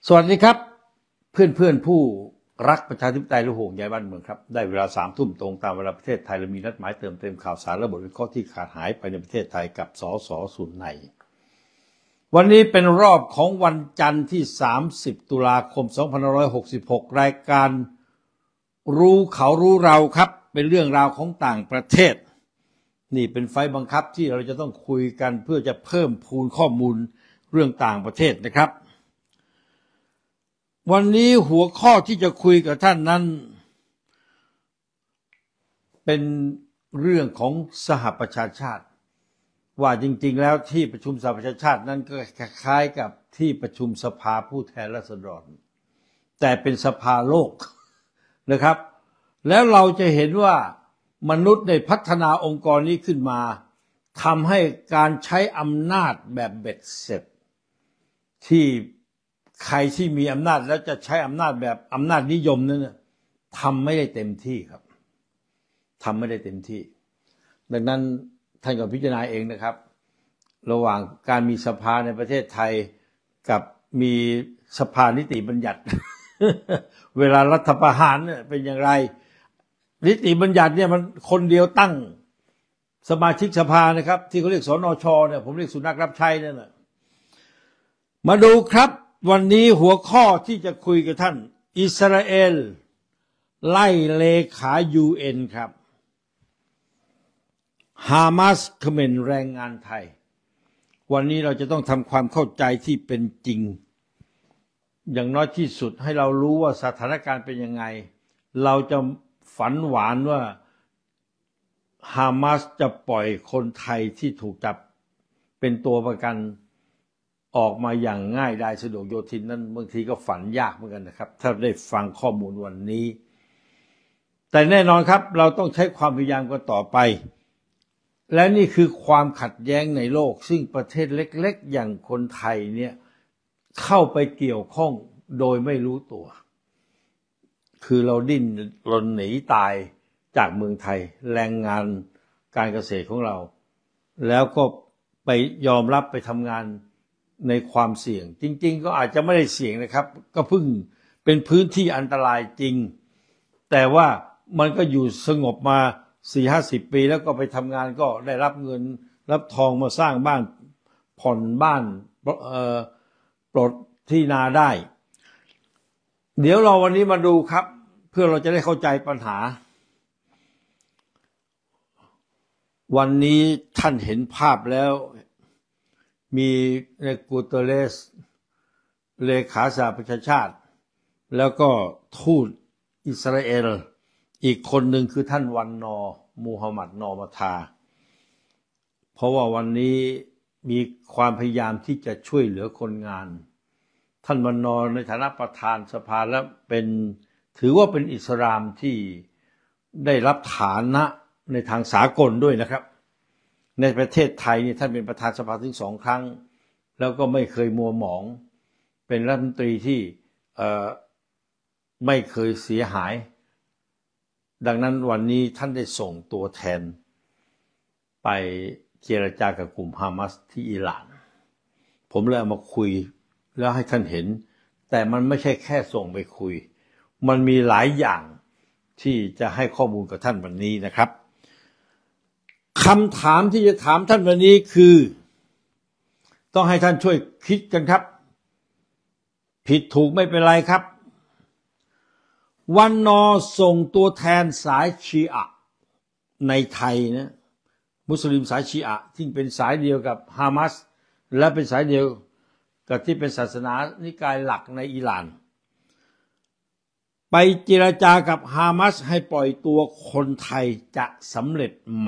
สวัสดีครับเพื่อนผู้รักประชาธิปไตยและห่วงใยบ้านเมืองครับได้เวลา3 ทุ่มตรงตามเวลาประเทศไทยเรามีนัดหมายเติมเต็มข่าวสารและบทวิเคราะห์ที่ขาดหายไปในประเทศไทยกับสส.สุนัยวันนี้เป็นรอบของวันจันทร์ที่30 ตุลาคม 2566รายการรู้เขารู้เราครับเป็นเรื่องราวของต่างประเทศนี่เป็นไฟบังคับที่เราจะต้องคุยกันเพื่อจะเพิ่มพูนข้อมูลเรื่องต่างประเทศนะครับวันนี้หัวข้อที่จะคุยกับท่านนั้นเป็นเรื่องของสหประชาชาติว่าจริงๆแล้วที่ประชุมสหประชาชาตินั้นก็คล้ายๆกับที่ประชุมสภาผู้แทนราษฎรแต่เป็นสภาโลกนะครับแล้วเราจะเห็นว่ามนุษย์ได้พัฒนาองค์กรนี้ขึ้นมาทำให้การใช้อำนาจแบบเบ็ดเสร็จที่ใครที่มีอำนาจแล้วจะใช้อำนาจแบบอำนาจนิยมนั้นทำไม่ได้เต็มที่ครับทำไม่ได้เต็มที่ดังนั้นท่านก็พิจารณาเองนะครับระหว่างการมีสภาในประเทศไทยกับมีสภานิติบัญญัติ เวลารัฐประหารเนี่ยเป็นอย่างไรนิติบัญญัติเนี่ยมันคนเดียวตั้งสมาชิกสภานะครับที่เขาเรียกสนชเนี่ยผมเรียกสุนัขรับใช้นั่นแหละมาดูครับวันนี้หัวข้อที่จะคุยกับท่านอิสราเอลไล่เลขา UN ครับฮามาสเขม่นแรงงานไทยวันนี้เราจะต้องทำความเข้าใจที่เป็นจริงอย่างน้อยที่สุดให้เรารู้ว่าสถานการณ์เป็นยังไงเราจะฝันหวานว่าฮามาสจะปล่อยคนไทยที่ถูกจับเป็นตัวประกันออกมาอย่างง่ายดายสะดวกโยทินนั้นบางทีก็ฝันยากเหมือนกันนะครับถ้าได้ฟังข้อมูลวันนี้แต่แน่นอนครับเราต้องใช้ความพยายามกันต่อไปและนี่คือความขัดแย้งในโลกซึ่งประเทศเล็กๆอย่างคนไทยเนี่ยเข้าไปเกี่ยวข้องโดยไม่รู้ตัวคือเราดิ้นรนหนีตายจากเมืองไทยแรงงานการเกษตรของเราแล้วก็ไปยอมรับไปทำงานในความเสี่ยงจริงๆก็อาจจะไม่ได้เสี่ยงนะครับก็เพิ่งเป็นพื้นที่อันตรายจริงแต่ว่ามันก็อยู่สงบมา 40-50 ปีแล้วก็ไปทำงานก็ได้รับเงินรับทองมาสร้างบ้านผ่อนบ้านปลดที่นาได้เดี๋ยวเราวันนี้มาดูครับเพื่อเราจะได้เข้าใจปัญหาวันนี้ท่านเห็นภาพแล้วมีในกูเตเรสเลขาสหประชาชาติแล้วก็ทูตอิสราเอลอีกคนหนึ่งคือท่านวันนอมูฮัมหมัดนอมาทาเพราะว่าวันนี้มีความพยายามที่จะช่วยเหลือคนงานท่านวันนอในฐานะประธานสภาและเป็นถือว่าเป็นอิสลามที่ได้รับฐานะในทางสากลด้วยนะครับในประเทศไทยนี่ท่านเป็นประธานสภาถึง2 ครั้งแล้วก็ไม่เคยมัวหมองเป็นรัฐมนตรีที่ไม่เคยเสียหายดังนั้นวันนี้ท่านได้ส่งตัวแทนไปเจรจากับกลุ่มฮามาสที่อิหร่านผมเลยเอามาคุยแล้วให้ท่านเห็นแต่มันไม่ใช่แค่ส่งไปคุยมันมีหลายอย่างที่จะให้ข้อมูลกับท่านวันนี้นะครับคำถามที่จะถามท่านวันนี้คือต้องให้ท่านช่วยคิดกันครับผิดถูกไม่เป็นไรครับวันนอส่งตัวแทนสายชีอะในไทยนะมุสลิมสายชีอะที่เป็นสายเดียวกับฮามาสและเป็นสายเดียวกับที่เป็นศาสนานิกายหลักในอิหร่านไปเจรจากับฮามาสให้ปล่อยตัวคนไทยจะสำเร็จไหม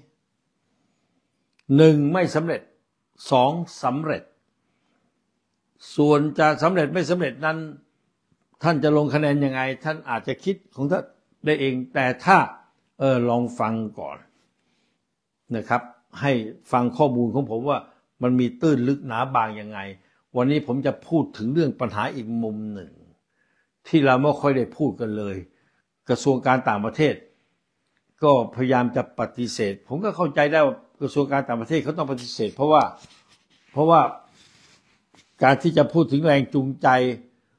1ไม่สำเร็จ2สำเร็จส่วนจะสำเร็จไม่สำเร็จนั้นท่านจะลงคะแนนยังไงท่านอาจจะคิดของท่านได้เองแต่ถ้าลองฟังก่อนนะครับให้ฟังข้อมูลของผมว่ามันมีตื้นลึกหนาบางยังไงวันนี้ผมจะพูดถึงเรื่องปัญหาอีกมุมหนึ่งที่เราไม่ค่อยได้พูดกันเลยกระทรวงการต่างประเทศก็พยายามจะปฏิเสธผมก็เข้าใจได้ว่ากระทรวงการต่างประเทศเขาต้องปฏิเสธเพราะว่าการที่จะพูดถึงแรงจูงใจ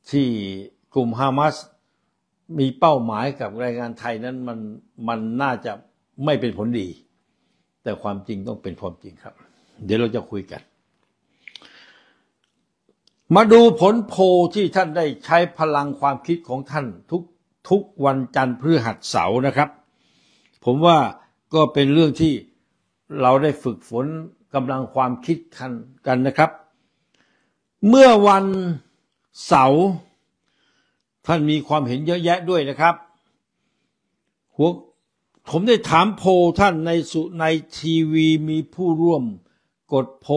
ที่กลุ่มฮามาสมีเป้าหมายกับแรงงานไทยนั้นมันน่าจะไม่เป็นผลดีแต่ความจริงต้องเป็นความจริงครับเดี๋ยวเราจะคุยกันมาดูผลโพลที่ท่านได้ใช้พลังความคิดของท่านทุกวันจันทร์พฤหัสเสาร์นะครับผมว่าก็เป็นเรื่องที่เราได้ฝึกฝนกำลังความคิดกันนะครับเมื่อวันเสาร์ท่านมีความเห็นเยอะแยะด้วยนะครับผมได้ถามโพลท่านในทีวีมีผู้ร่วมกดโพล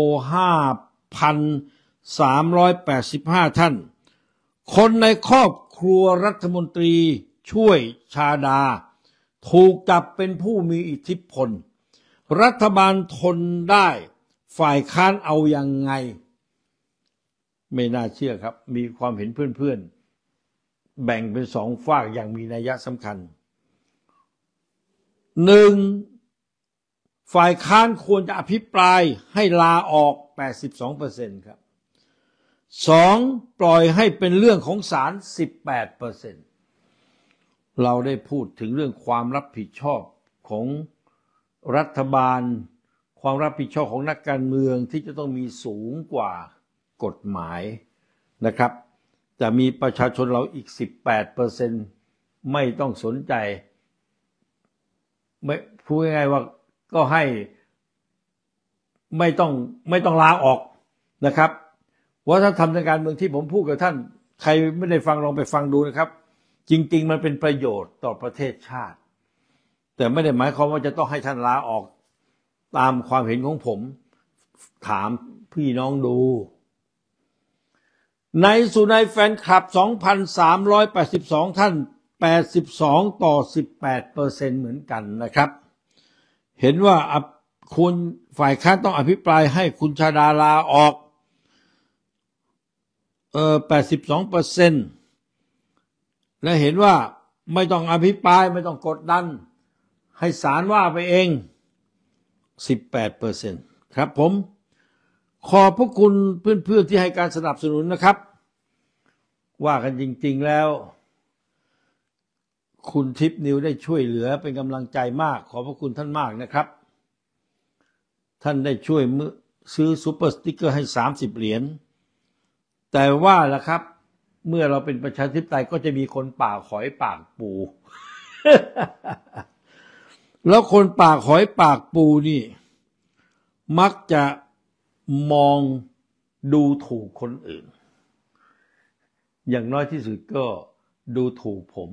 5,385 ท่านคนในครอบครัวรัฐมนตรีช่วยชาดาถูกจับเป็นผู้มีอิทธิพลรัฐบาลทนได้ฝ่ายค้านเอายังไงไม่น่าเชื่อครับมีความเห็นเพื่อนๆแบ่งเป็นสองฝากอย่างมีนัยสำคัญหนึ่งฝ่ายค้านควรจะอภิปรายให้ลาออก 82% ครับสองปล่อยให้เป็นเรื่องของศาล 18%เราได้พูดถึงเรื่องความรับผิดชอบของรัฐบาลความรับผิดชอบของนักการเมืองที่จะต้องมีสูงกว่ากฎหมายนะครับจะมีประชาชนเราอีก 18% ไม่ต้องสนใจไม่พูดง่ายๆว่าก็ให้ไม่ต้องลาออกนะครับว่าถ้าทำในการเมืองที่ผมพูดกับท่านใครไม่ได้ฟังลองไปฟังดูนะครับจริงๆมันเป็นประโยชน์ต่อประเทศชาติแต่ไม่ได้หมายความว่าจะต้องให้ท่านลาออกตามความเห็นของผมถามพี่น้องดูในแฟนคลับ 2,382 ท่าน82ต่อ 18% เหมือนกันนะครับเห็นว่าคุณฝ่ายค้านต้องอภิปรายให้คุณชาดาลาออก82% และเห็นว่าไม่ต้องอภิปรายไม่ต้องกดดันให้ศาลว่าไปเอง 18% ครับผมขอบพระคุณเพื่อนๆที่ให้การสนับสนุนนะครับว่ากันจริงๆแล้วคุณทิพย์นิวได้ช่วยเหลือเป็นกำลังใจมากขอบพระคุณท่านมากนะครับท่านได้ช่วยซื้อซุปเปอร์สติ๊กเกอร์ให้30 เหรียญแต่ว่าล่ะครับเมื่อเราเป็นประชาธิปไตยก็จะมีคนปากหอยปากปู แล้วคนปากหอยปากปูนี่มักจะมองดูถูกคนอื่นอย่างน้อยที่สุดก็ดูถูกผม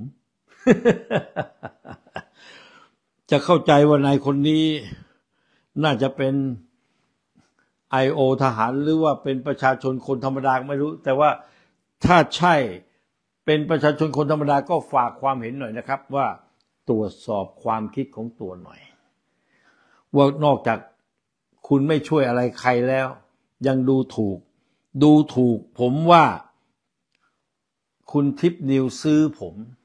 จะเข้าใจว่านายคนนี้น่าจะเป็น IO ทหารหรือว่าเป็นประชาชนคนธรรมดาไม่รู้แต่ว่าถ้าใช่เป็นประชาชนคนธรรมดาก็ฝากความเห็นหน่อยนะครับว่าตรวจสอบความคิดของตัวหน่อยว่านอกจากคุณไม่ช่วยอะไรใครแล้วยังดูถูกผมว่าคุณทิพย์นิวซื้อผม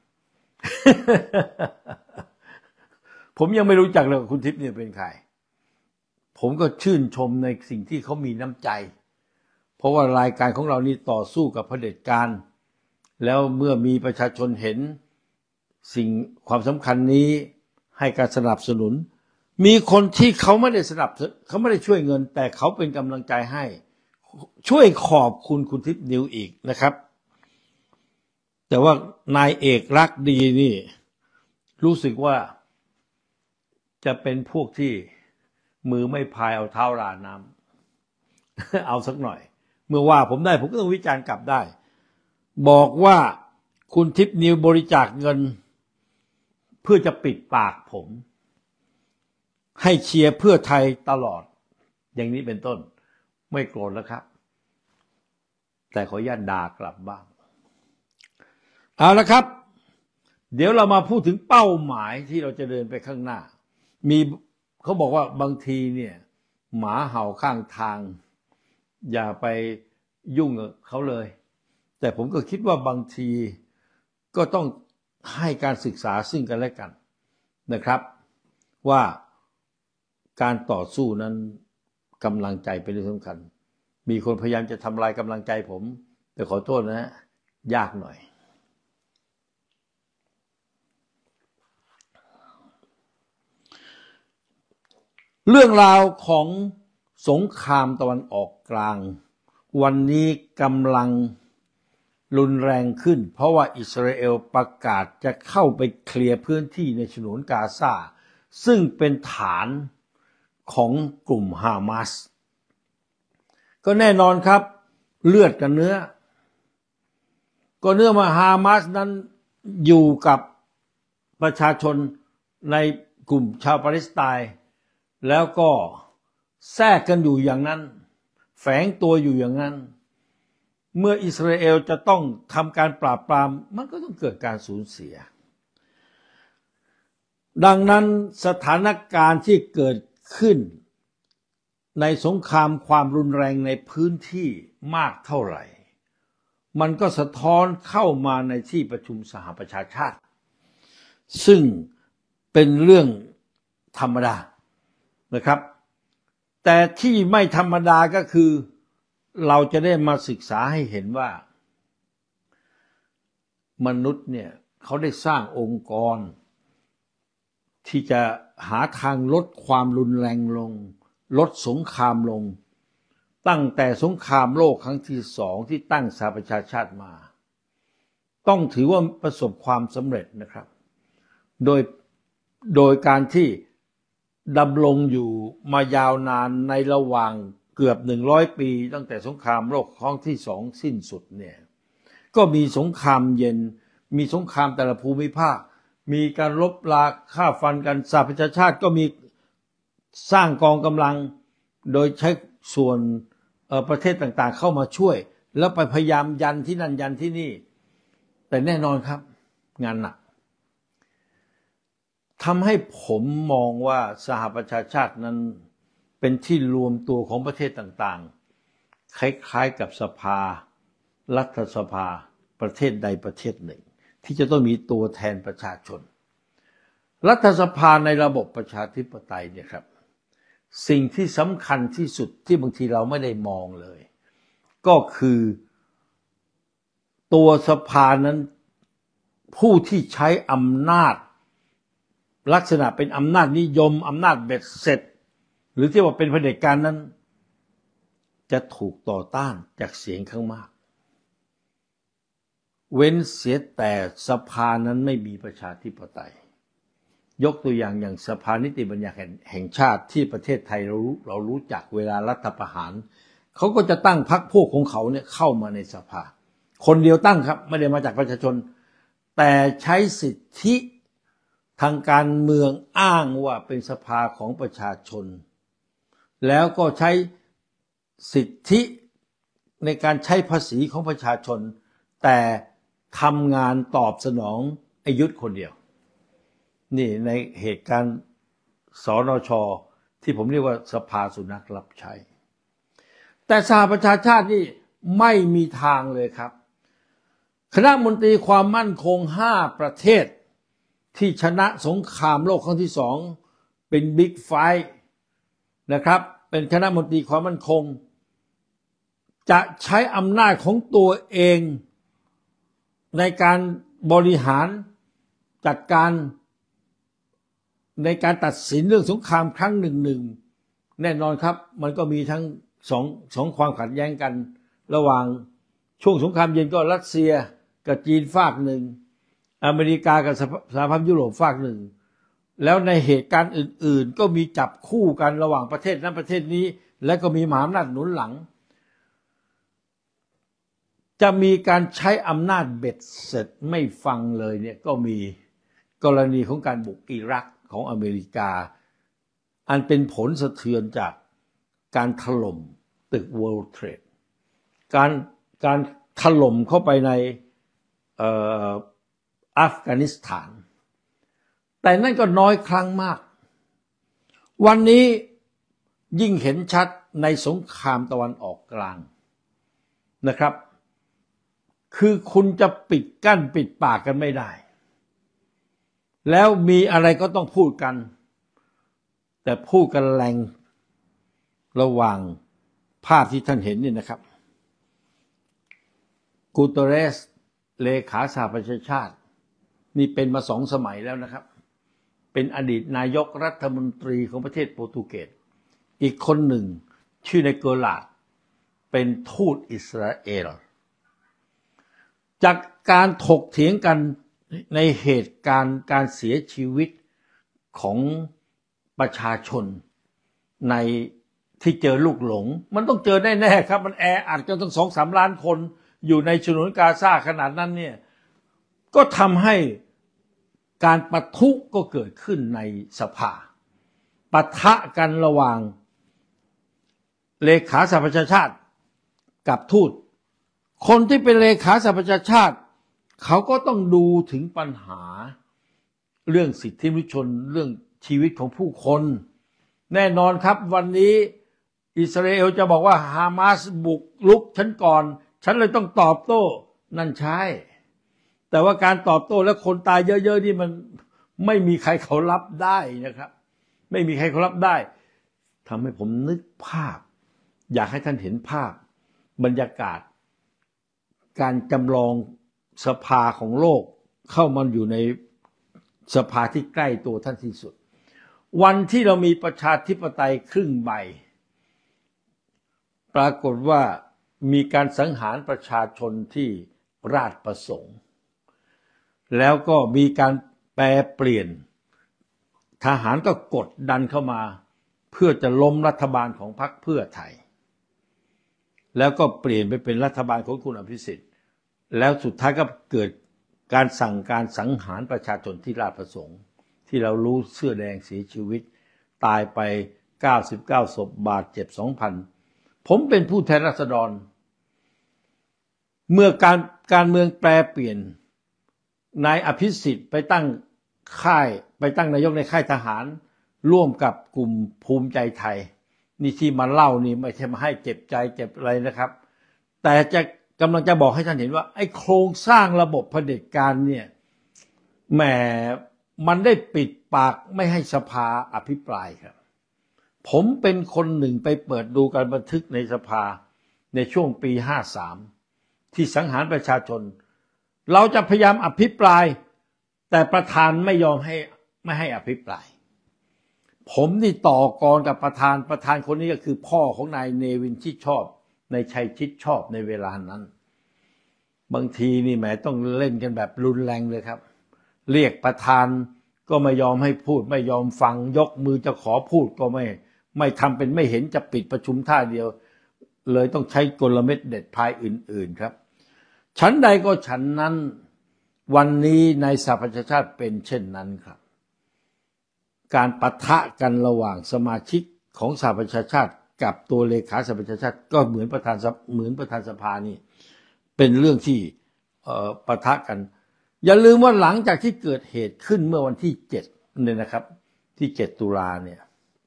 ผมยังไม่รู้จักเลยคุณทิพย์นิวเป็นใครผมก็ชื่นชมในสิ่งที่เขามีน้ำใจเพราะว่ารายการของเรานี่ต่อสู้กับเผด็จการแล้วเมื่อมีประชาชนเห็นสิ่งความสำคัญนี้ให้การสนับสนุนมีคนที่เขาไม่ได้เขาไม่ได้ช่วยเงินแต่เขาเป็นกำลังใจให้ช่วยขอบคุณคุณทิพย์นิวอีกนะครับแต่ว่านายเอกรักดีนี่รู้สึกว่าจะเป็นพวกที่มือไม่พายเอาเท้าราน้ำ เอาสักหน่อยเมื่อว่าผมได้ผมก็ต้องวิจารณ์กลับได้บอกว่าคุณทิพย์นิวบริจาคเงินเพื่อจะปิดปากผมให้เชียร์เพื่อไทยตลอดอย่างนี้เป็นต้นไม่โกรธแล้วครับแต่ขออนุญาตด่ากลับบ้างเอาละครับเดี๋ยวเรามาพูดถึงเป้าหมายที่เราจะเดินไปข้างหน้ามีเขาบอกว่าบางทีเนี่ยหมาเห่าข้างทางอย่าไปยุ่งกับเขาเลยแต่ผมก็คิดว่าบางทีก็ต้องให้การศึกษาซึ่งกันและกันนะครับว่าการต่อสู้นั้นกำลังใจเป็นเรื่องสำคัญมีคนพยายามจะทำลายกำลังใจผมแต่ขอโทษนะฮะยากหน่อยเรื่องราวของสงครามตะวันออกกลางวันนี้กำลังรุนแรงขึ้นเพราะว่าอิสราเอลประกาศจะเข้าไปเคลียร์พื้นที่ในฉนวนกาซาซึ่งเป็นฐานของกลุ่มฮามาสก็แน่นอนครับเลือดกับเนื้อก็เนื่องมาฮามาสนั้นอยู่กับประชาชนในกลุ่มชาวปาเลสไตน์แล้วก็แทรกกันอยู่อย่างนั้นแฝงตัวอยู่อย่างนั้นเมื่ออิสราเอลจะต้องทำการปราบปรามมันก็ต้องเกิดการสูญเสียดังนั้นสถานการณ์ที่เกิดขึ้นในสงครามความรุนแรงในพื้นที่มากเท่าไหร่มันก็สะท้อนเข้ามาในที่ประชุมสหประชาชาติซึ่งเป็นเรื่องธรรมดานะครับแต่ที่ไม่ธรรมดาก็คือเราจะได้มาศึกษาให้เห็นว่ามนุษย์เนี่ยเขาได้สร้างองค์กรที่จะหาทางลดความรุนแรงลงลดสงครามลงตั้งแต่สงครามโลกครั้งที่2ที่ตั้งสหประชาชาติมาต้องถือว่าประสบความสำเร็จนะครับโดยการที่ดำรงอยู่มายาวนานในระหว่างเกือบ100ปีตั้งแต่สงครามโลกครั้งที่2สิ้นสุดเนี่ยก็มีสงครามเย็นมีสงครามแต่ละภูมิภาคมีการรบราฆ่าฟันกันสหประชาชาติก็มีสร้างกองกำลังโดยใช้ส่วนประเทศต่างๆเข้ามาช่วยแล้วไปพยายามยันที่นั่นยันที่นี่แต่แน่นอนครับงานหนักทำให้ผมมองว่าสหประชาชาตินั้นเป็นที่รวมตัวของประเทศต่างๆคล้ายๆกับสภารัฐสภาประเทศใดประเทศหนึ่งที่จะต้องมีตัวแทนประชาชนรัฐสภาในระบบประชาธิปไตยเนี่ยครับสิ่งที่สำคัญที่สุดที่บางทีเราไม่ได้มองเลยก็คือตัวสภานั้นผู้ที่ใช้อำนาจลักษณะเป็นอำนาจนิยมอำนาจเบ็ดเสร็จหรือที่ว่าเป็นเผด็จการนั้นจะถูกต่อต้านจากเสียงข้างมากเว้นเสียแต่สภานั้นไม่มีประชาธิปไตยยกตัวอย่างสภานิติบัญญัติแห่งชาติที่ประเทศไทยเรารู้จักเวลารัฐประหารเขาก็จะตั้งพรรคพวกของเขาเนี่ยเข้ามาในสภาคนเดียวตั้งครับไม่ได้มาจากประชาชนแต่ใช้สิทธิทางการเมืองอ้างว่าเป็นสภาของประชาชนแล้วก็ใช้สิทธิในการใช้ภาษีของประชาชนแต่ทำงานตอบสนองประยุทธ์คนเดียวนี่ในเหตุการณ์สนช.ที่ผมเรียกว่าสภาสุนัขรับใช้แต่สหประชาชาตินี่ไม่มีทางเลยครับคณะมนตรีความมั่นคง5ประเทศที่ชนะสงครามโลกครั้งที่2เป็นบิ๊กไฟท์นะครับเป็นคณะมนตรีความมั่นคงจะใช้อำนาจของตัวเองในการบริหารจัดการในการตัดสินเรื่องสงครามครั้งหนึ่งแน่นอนครับมันก็มีทั้งสองความขัดแย้งกันระหว่างช่วงสงครามเย็นก็รัสเซียกับจีนฝากหนึ่งอเมริกากับสหภาพยุโรปฝากหนึ่งแล้วในเหตุการณ์อื่นๆก็มีจับคู่กันระหว่างประเทศนั้นประเทศนี้และก็มีมหาอำนาจหนุนหลังจะมีการใช้อำนาจเบ็ดเสร็จไม่ฟังเลยเนี่ยก็มีกรณีของการบุกอิรักของอเมริกาอันเป็นผลสะเทือนจากการถล่มตึก World Trade การถล่มเข้าไปในอัฟกานิสถานแต่นั่นก็น้อยครั้งมากวันนี้ยิ่งเห็นชัดในสงครามตะวันออกกลางนะครับคือคุณจะปิดกั้นปิดปากกันไม่ได้แล้วมีอะไรก็ต้องพูดกันแต่พูดกันแรงระหว่างภาพที่ท่านเห็นนี่นะครับกูเตเรสเลขาสหประชาชาตินี่เป็นมา2 สมัยแล้วนะครับเป็นอดีตนายกรัฐมนตรีของประเทศโปรตุเกสอีกคนหนึ่งชื่อในเกอร์ลาดเป็นทูตอิสราเอลจากการถกเถียงกันในเหตุการณ์การเสียชีวิตของประชาชนในที่เจอลูกหลงมันต้องเจอแน่ๆครับมันแออัดกันตั้ง2-3 ล้านคนอยู่ในฉนวนกาซาขนาดนั้นเนี่ยก็ทำให้การปะทุก็เกิดขึ้นในสภาปะทะกันระหว่างเลขาสหประชาชาติกับทูตคนที่เป็นเลขาสหประชาชาติเขาก็ต้องดูถึงปัญหาเรื่องสิทธิมนุษยชนเรื่องชีวิตของผู้คนแน่นอนครับวันนี้อิสราเอลจะบอกว่าฮามาสบุกรุกฉันก่อนฉันเลยต้องตอบโต้นั่นใช่แต่ว่าการตอบโต้แล้วคนตายเยอะๆนี่มันไม่มีใครเขารับได้นะครับไม่มีใครเขารับได้ทำให้ผมนึกภาพอยากให้ท่านเห็นภาพบรรยากาศการจำลองสภาของโลกเข้ามาอยู่ในสภาที่ใกล้ตัวท่านที่สุดวันที่เรามีประชาธิปไตยครึ่งใบปรากฏว่ามีการสังหารประชาชนที่ราชประสงค์แล้วก็มีการแปรเปลี่ยนทหารก็กดดันเข้ามาเพื่อจะล้มรัฐบาลของพรรคเพื่อไทยแล้วก็เปลี่ยนไปเป็นรัฐบาลของคุณอภิสิทธิ์แล้วสุดท้ายก็เกิดการสังหารประชาชนที่ราชประสงค์ที่เรารู้เสื้อแดงเสียชีวิตตายไป99 ศพบาดเจ็บ 2,000 ผมเป็นผู้แทนราษฎรเมื่อการเมืองแปรเปลี่ยนนายอภิสิทธิ์ไปตั้งนายกในค่ายทหารร่วมกับกลุ่มภูมิใจไทยนี่ที่มาเล่านี่ไม่ใช่มาให้เจ็บใจเจ็บอะไรนะครับแต่กำลังจะบอกให้ท่านเห็นว่าไอ้โครงสร้างระบบเผด็จการเนี่ยแหมมันได้ปิดปากไม่ให้สภาอภิปรายครับผมเป็นคนหนึ่งไปเปิดดูการบันทึกในสภาในช่วงปี53ที่สังหารประชาชนเราจะพยายามอภิปรายแต่ประธานไม่ยอมไม่ให้อภิปรายผมนี่ต่อกรกับประธานคนนี้ก็คือพ่อของนายเนวินชิดชอบในชัยชิดชอบในเวลานั้นบางทีนี่แหมต้องเล่นกันแบบรุนแรงเลยครับเรียกประธานก็ไม่ยอมให้พูดไม่ยอมฟังยกมือจะขอพูดก็ไม่ทำเป็นไม่เห็นจะปิดประชุมท่าเดียวเลยต้องใช้กลเม็ดเด็ดพายอื่นๆครับฉันใดก็ฉันนั้นวันนี้ในสหประชาชาติเป็นเช่นนั้นครับการปะทะกันระหว่างสมาชิกของสหประชาชาติกับตัวเลขาสหประชาชาติก็เหมือนประธานสภานี่เป็นเรื่องที่ปะทะกันอย่าลืมว่าหลังจากที่เกิดเหตุขึ้นเมื่อวันที่7เนี่ยนะครับที่7 ตุลาเนี่ย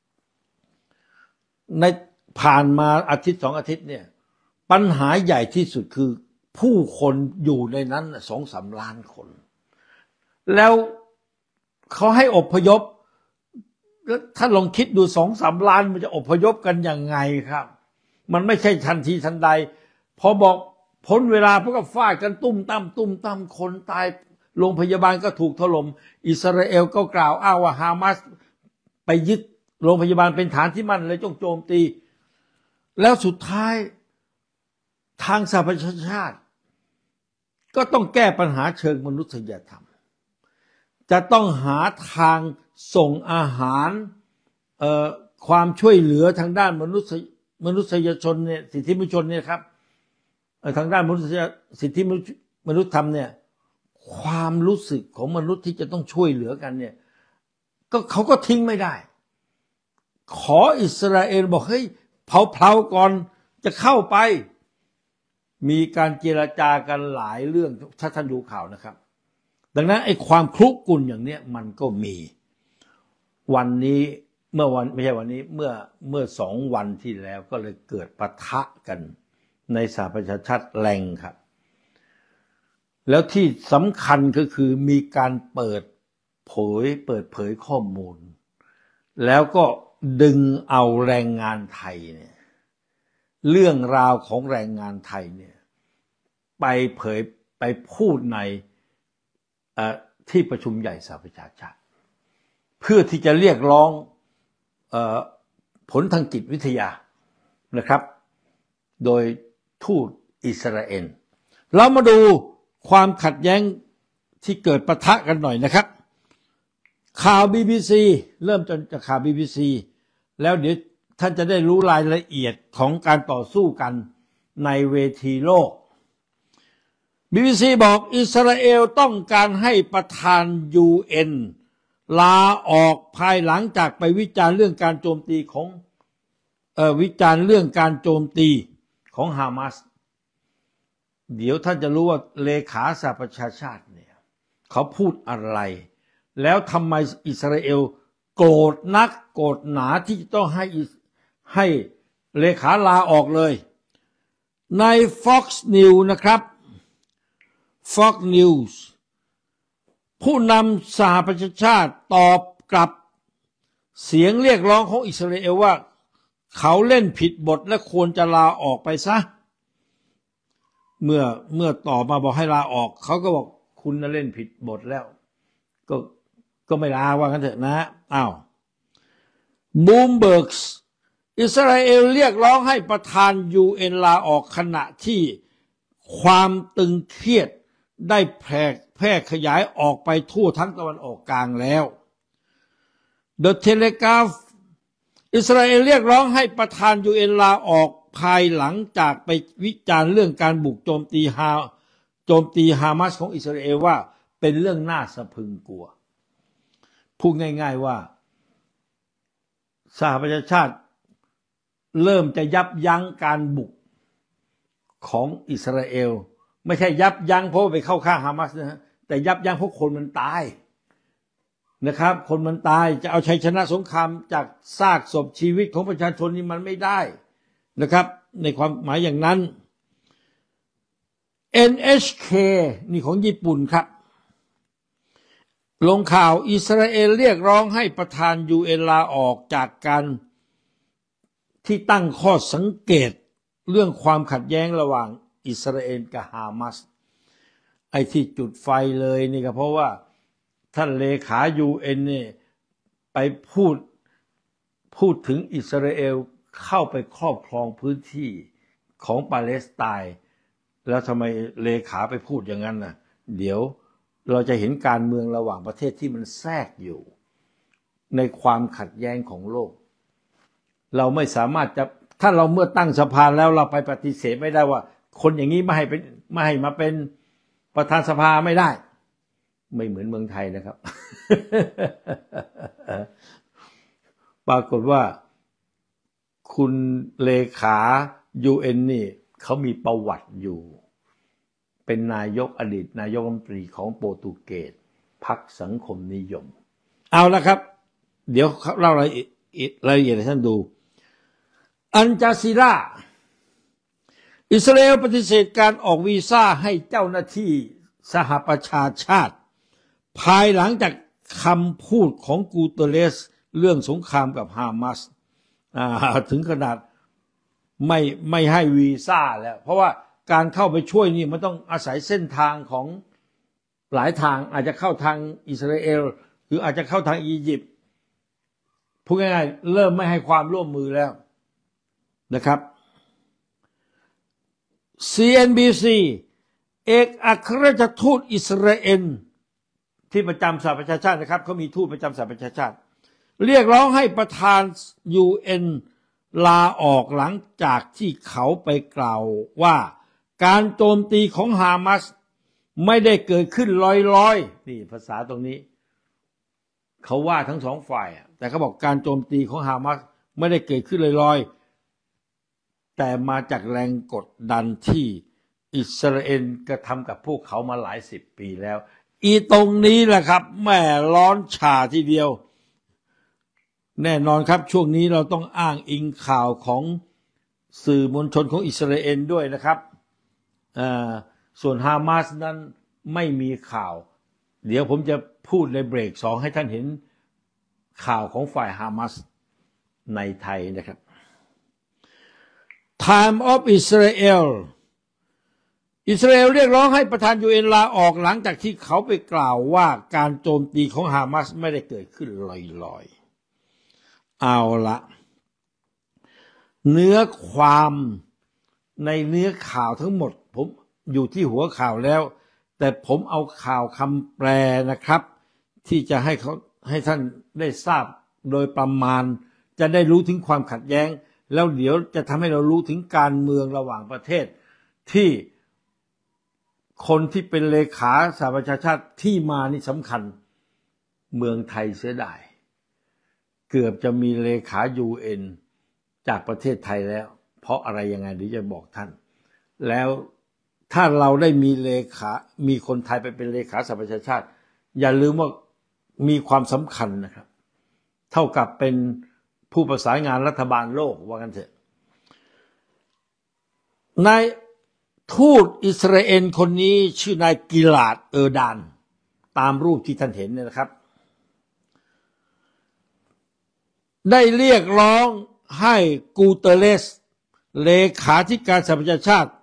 ในผ่านมาอาทิตย์2 อาทิตย์เนี่ยปัญหาใหญ่ที่สุดคือผู้คนอยู่ในนั้น2-3 ล้านคนแล้วเขาให้อพยพถ้าลองคิดดู2-3 ล้านมันจะอพยพกันยังไงครับมันไม่ใช่ทันทีทันใดพอบอกพ้นเวลาพวกก็ฟาดกันตุ้มตั้มคนตายโรงพยาบาลก็ถูกถล่มอิสราเอลก็กล่าวอ้างว่าฮามาสไปยึดโรงพยาบาลเป็นฐานที่มั่นเลยโจมตีแล้วสุดท้ายทางสหประชาชาติก็ต้องแก้ปัญหาเชิงมนุษยธรรมจะต้องหาทางส่งอาหารความช่วยเหลือทางด้านมนุษยชนเนี่ยสิทธิมนุษยชนเนี่ยครับทางด้านสิทธิมนุษยธรรมเนี่ยความรู้สึกของมนุษย์ที่จะต้องช่วยเหลือกันเนี่ยก็เขาก็ทิ้งไม่ได้ขออิสราเอลบอกเฮ้ยเผาก่อนจะเข้าไปมีการเจรจากันหลายเรื่องถ้าท่านดูข่าวนะครับดังนั้นไอ้ความคลุกรุ่นอย่างเนี้ยมันก็มีวันนี้ไม่ใช่วันนี้เมื่อ2 วันที่แล้วก็เลยเกิดปะทะกันในสหประชาชาติแรงครับแล้วที่สำคัญก็คือมีการเปิดเผยข้อมูลแล้วก็ดึงเอาแรงงานไทยเนี่ยเรื่องราวของแรงงานไทยเนี่ยไปเผยไปพูดในที่ประชุมใหญ่สหประชาชาติเพื่อที่จะเรียกร้องผลทางจิตวิทยานะครับโดยทูตอิสราเอลเรามาดูความขัดแย้งที่เกิดปะทะกันหน่อยนะครับข่าว BBC เริ่มจากข่าว BBC แล้วเดี๋ยวท่านจะได้รู้รายละเอียดของการต่อสู้กันในเวทีโลก BBC บอกอิสราเอลต้องการให้ประธาน UN ลาออกภายหลังจากไปวิจารณ์เรื่องการโจมตีของวิจารณ์เรื่องการโจมตีของฮามาสเดี๋ยวท่านจะรู้ว่าเลขาสหประชาชาติเนี่ยเขาพูดอะไรแล้วทำไมอิสราเอลโกรธนักโกรธหนาที่จะต้องให้เลขาลาออกเลยใน Fox News นะครับ Fox News ผู้นำสหประชาชาติตอบกลับเสียงเรียกร้องของอิสราเอลว่าเขาเล่นผิดบทและควรจะลาออกไปซะเมื่อต่อมาบอกให้ลาออกเขาก็บอกคุณน่ะเล่นผิดบทแล้วก็ไม่ลาว่ากันเถอะนะบูมเบิร์กอิสราเอลเรียกร้องให้ประธาน UN ลาออกขณะที่ความตึงเครียดได้แพร่ขยายออกไปทั่วทั้งตะวันออกกลางแล้ว The Telegraph อิสราเอลเรียกร้องให้ประธาน UN ลาออกภายหลังจากไปวิจารณ์เรื่องการบุกโจมตีฮามาสของอิสราเอลว่าเป็นเรื่องน่าสะพรึงกลัวพูดง่ายๆว่าสหประชาชาติเริ่มจะยับยั้งการบุกของอิสราเอลไม่ใช่ยับยั้งเพราะไปเข้าข้างฮามาสนะฮะแต่ยับยั้งเพราะคนมันตายนะครับคนมันตายจะเอาชัยชนะสงครามจากซากศพชีวิตของประชาชนนี่มันไม่ได้นะครับในความหมายอย่างนั้น NHK นี่ของญี่ปุ่นครับลงข่าวอิสราเอลเรียกร้องให้ประธาน UN ลาออกจากการที่ตั้งข้อสังเกตเรื่องความขัดแย้งระหว่างอิสราเอลกับฮามาสไอ้ที่จุดไฟเลยนี่ก็เพราะว่าท่านเลขา UN เนี่ยไปพูดถึงอิสราเอลเข้าไปครอบครองพื้นที่ของปาเลสไตน์แล้วทำไมเลขาไปพูดอย่างนั้นน่ะเดี๋ยวเราจะเห็นการเมืองระหว่างประเทศที่มันแทรกอยู่ในความขัดแย้งของโลกเราไม่สามารถจะถ้าเราเมื่อตั้งสภาแล้วเราไปปฏิเสธไม่ได้ว่าคนอย่างนี้ไม่ให้มาเป็นประธานสภาไม่ได้ไม่เหมือนเมืองไทยนะครับ ปรากฏว่าคุณเลขา UN นี่เขามีประวัติอยู่เป็นอดีตนายกรัฐมนตรีของโปรตุเกสพรรคสังคมนิยมเอาละครับเดี๋ยวเล่ารายละเอียดให้ท่านดูอัลจาซีราอิสราเอลปฏิเสธการออกวีซ่าให้เจ้าหน้าที่สหประชาชาติภายหลังจากคำพูดของกูเตเรสเรื่องสงครามกับฮามาสถึงขนาดไม่ให้วีซ่าแล้วเพราะว่าการเข้าไปช่วยนี่มันต้องอาศัยเส้นทางของหลายทางอาจจะเข้าทางอิสราเอลหรืออาจจะเข้าทางอียิปต์พูดง่ายๆเริ่มไม่ให้ความร่วมมือแล้วนะครับ CNBC เอกอัครราชทูตอิสราเอลที่ประจำสหประชาชาตินะครับเขามีทูตประจำสหประชาชาติเรียกร้องให้ประธาน UN ลาออกหลังจากที่เขาไปกล่าวว่าการโจมตีของฮามาสไม่ได้เกิดขึ้นลอยๆนี่ภาษาตรงนี้เขาว่าทั้งสองฝ่ายแต่เขาบอกการโจมตีของฮามาสไม่ได้เกิดขึ้นลอยๆแต่มาจากแรงกดดันที่อิสราเอลกระทำกับพวกเขามาหลายสิบปีแล้วตรงนี้แหละครับแม่ร้อนฉ่าทีเดียวแน่นอนครับช่วงนี้เราต้องอ้างอิงข่าวของสื่อมวลชนของอิสราเอลด้วยนะครับส่วนฮามาสนั้นไม่มีข่าวเดี๋ยวผมจะพูดในเบรก2ให้ท่านเห็นข่าวของฝ่ายฮามาสในไทยนะครับ Time of Israel อิสราเอลเรียกร้องให้ประธานยูเอ็นลาออกหลังจากที่เขาไปกล่าวว่าการโจมตีของฮามาสไม่ได้เกิดขึ้นลอยๆเอาละเนื้อความในเนื้อข่าวทั้งหมดผมอยู่ที่หัวข่าวแล้วแต่ผมเอาข่าวคำแปลนะครับที่จะให้ท่านได้ทราบโดยประมาณจะได้รู้ถึงความขัดแย้งแล้วเดี๋ยวจะทำให้เรารู้ถึงการเมืองระหว่างประเทศที่คนที่เป็นเลขาสหประชาชาติที่มานี่สำคัญเมืองไทยเสียดายเกือบจะมีเลขา UN จากประเทศไทยแล้วเพราะอะไรยังไงเดี๋ยวจะบอกท่านแล้วถ้าเราได้มีคนไทยไปเป็นเลขาสหประชาชาติอย่าลืมว่ามีความสำคัญนะครับเท่ากับเป็นผู้ประสานงานรัฐบาลโลกว่ากันเถอะนายทูตอิสราเอลคนนี้ชื่อนายกิลาดเออร์ดานตามรูปที่ท่านเห็นเนี่ยนะครับได้เรียกร้องให้กูเตเรสเลขาธิการสหประชาชาติ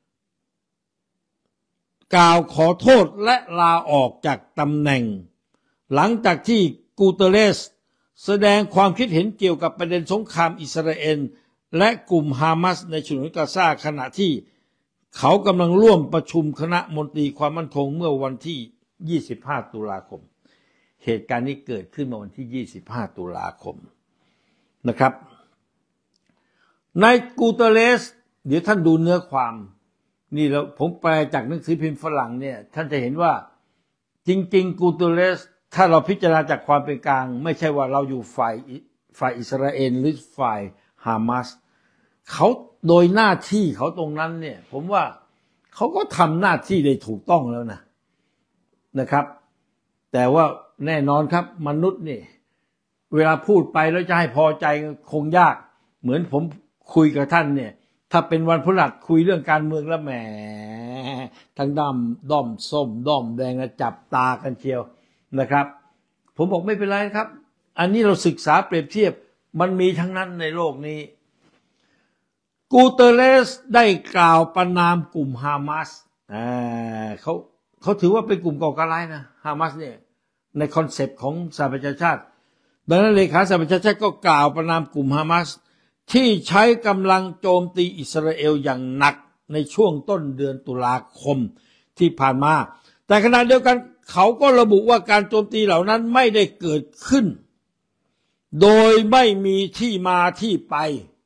กล่าวขอโทษและลาออกจากตำแหน่งหลังจากที่กูเตเรสแสดงความคิดเห็นเกี่ยวกับประเด็นสงครามอิสราเอลและกลุ่มฮามาสในฉนวนกาซาขณะที่เขากำลังร่วมประชุมคณะมนตรีความมั่นคงเมื่อวันที่25ตุลาคมเหตุการณ์นี้เกิดขึ้นเมื่อวันที่25ตุลาคมนะครับนายกูเตเรสเดี๋ยวท่านดูเนื้อความนี่แล้วผมแปลจากหนังสือพิมพ์ฝรั่งเนี่ยท่านจะเห็นว่าจริงๆกูเตเรสถ้าเราพิจารณาจากความเป็นกลางไม่ใช่ว่าเราอยู่ฝ่ายอิสราเอลหรือฝ่ายฮามาสเขาโดยหน้าที่เขาตรงนั้นเนี่ยผมว่าเขาก็ทำหน้าที่ได้ถูกต้องแล้วนะครับแต่ว่าแน่นอนครับมนุษย์นี่เวลาพูดไปแล้วจะให้พอใจคงยากเหมือนผมคุยกับท่านเนี่ยถ้าเป็นวันพฤหัสคุยเรื่องการเมืองแล้วแหมทั้งด้อมส้มด้อมแดงจับตากันเชียวนะครับผมบอกไม่เป็นไรครับอันนี้เราศึกษาเปรียบเทียบมันมีทั้งนั้นในโลกนี้กูเตเรสได้กล่าวประณามกลุ่มฮามาสเขาถือว่าเป็นกลุ่มก่อการร้ายนะฮามาสเนี่ยในคอนเซปต์ของสหประชาชาติดังนั้นเลขาสหประชาชาติก็กล่าวประณามกลุ่มฮามาสที่ใช้กำลังโจมตีอิสราเอลอย่างหนักในช่วงต้นเดือนตุลาคมที่ผ่านมาแต่ขณะเดียวกันเขาก็ระบุว่าการโจมตีเหล่านั้นไม่ได้เกิดขึ้นโดยไม่มีที่มาที่ไป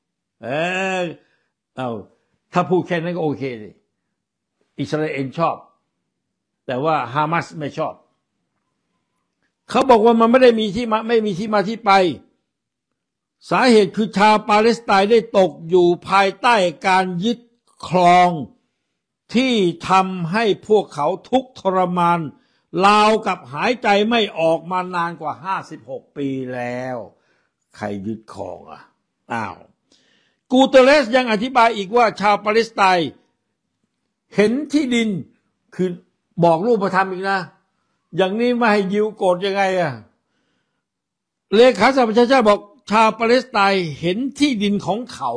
ถ้าพูดแค่นั้นก็โอเคสิอิสราเอลชอบแต่ว่าฮามาสไม่ชอบเขาบอกว่ามันไม่ได้มีที่มาไม่มีที่มาที่ไปสาเหตุคือชาวปาเลสไตน์ได้ตกอยู่ภายใต้การยึดครองที่ทำให้พวกเขาทุกข์ทรมานราวกับหายใจไม่ออกมานานกว่า56ปีแล้วใครยึดครองกูเตเรสยังอธิบายอีกว่าชาวปาเลสไตน์เห็นที่ดินคือบอกรูปธรรมอีกนะอย่างนี้ไม่ให้ยิวโกรธยังไงเลขาสหประชาชาติบอกชาวปาเลสไตน์เห็นที่ดินของเขา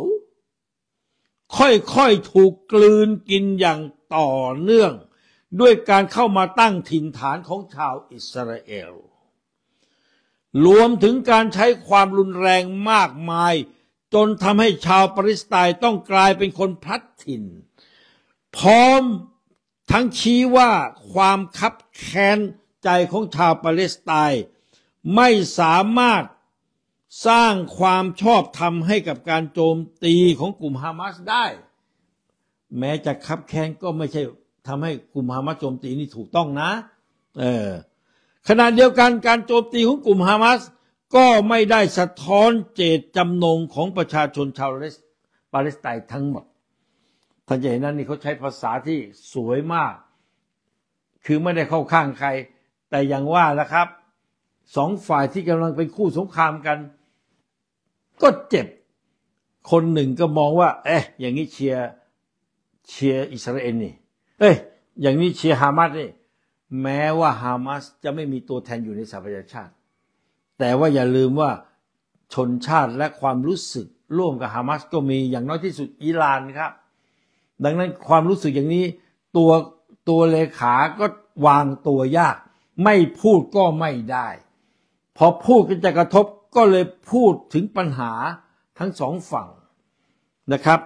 ค่อยๆถูกกลืนกินอย่างต่อเนื่องด้วยการเข้ามาตั้งถิ่นฐานของชาวอิสราเอลรวมถึงการใช้ความรุนแรงมากมายจนทำให้ชาวปาเลสไตน์ต้องกลายเป็นคนพลัดถิ่นพร้อมทั้งชี้ว่าความคับแค้นใจของชาวปาเลสไตน์ไม่สามารถสร้างความชอบธรรมให้กับการโจมตีของกลุ่มฮามาสได้แม้จะคับแค้นก็ไม่ใช่ทำให้กลุ่มฮามาสโจมตีนี่ถูกต้องนะขณะเดียวกันการโจมตีของกลุ่มฮามาสก็ไม่ได้สะท้อนเจตจำนงของประชาชนชาวปาเลสไตน์ทั้งหมดท่านจะเห็นนั่นนี่เขาใช้ภาษาที่สวยมากคือไม่ได้เข้าข้างใครแต่อย่างว่านะครับสองฝ่ายที่กำลังเป็นคู่สงครามกันก็เจ็บคนหนึ่งก็มองว่าอย่างนี้เชียร์อิสราเอลนี่อย่างนี้เชียร์ฮามาสนี่แม้ว่าฮามาสจะไม่มีตัวแทนอยู่ในสหประชาชาติแต่ว่าอย่าลืมว่าชนชาติและความรู้สึกร่วมกับฮามาสก็มีอย่างน้อยที่สุดอิหร่านครับดังนั้นความรู้สึกอย่างนี้ตัวตัวเลขาก็วางตัวยากไม่พูดก็ไม่ได้พอพูดก็จะกระทบก็เลยพูดถึงปัญหาทั้งสองฝั่งนะครับ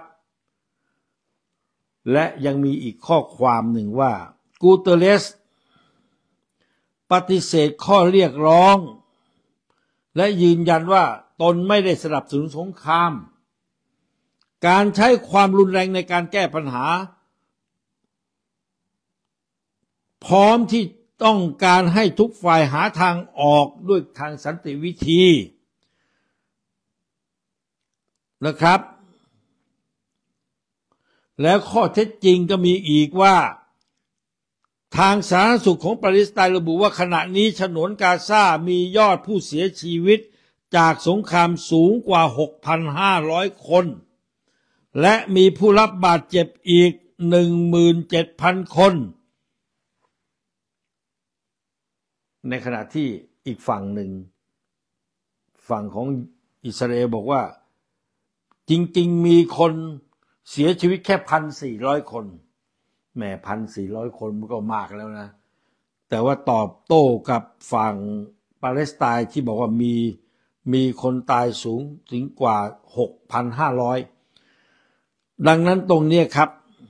และยังมีอีกข้อความหนึ่งว่ากูเตเรสปฏิเสธข้อเรียกร้องและยืนยันว่าตนไม่ได้สนับสนุนสงครามการใช้ความรุนแรงในการแก้ปัญหาพร้อมที่ต้องการให้ทุกฝ่ายหาทางออกด้วยทางสันติวิธีนะครับแล้วข้อเท็จจริงก็มีอีกว่าทางสาธารณสุขของปาเลสไตน์ระบุว่าขณะนี้ฉนวนกาซามียอดผู้เสียชีวิตจากสงครามสูงกว่า 6,500 คนและมีผู้รับบาดเจ็บอีก 17,000 คนในขณะที่อีกฝั่งหนึ่งฝั่งของอิสราเอลบอกว่าจริงๆมีคนเสียชีวิตแค่ 1,400 คนแหม 1,400 คนมันก็มากแล้วนะแต่ว่าตอบโต้กับฝั่งปาเลสไตน์ที่บอกว่ามีคนตายสูงถึงกว่า 6,500 ดังนั้นตรงนี้ครับ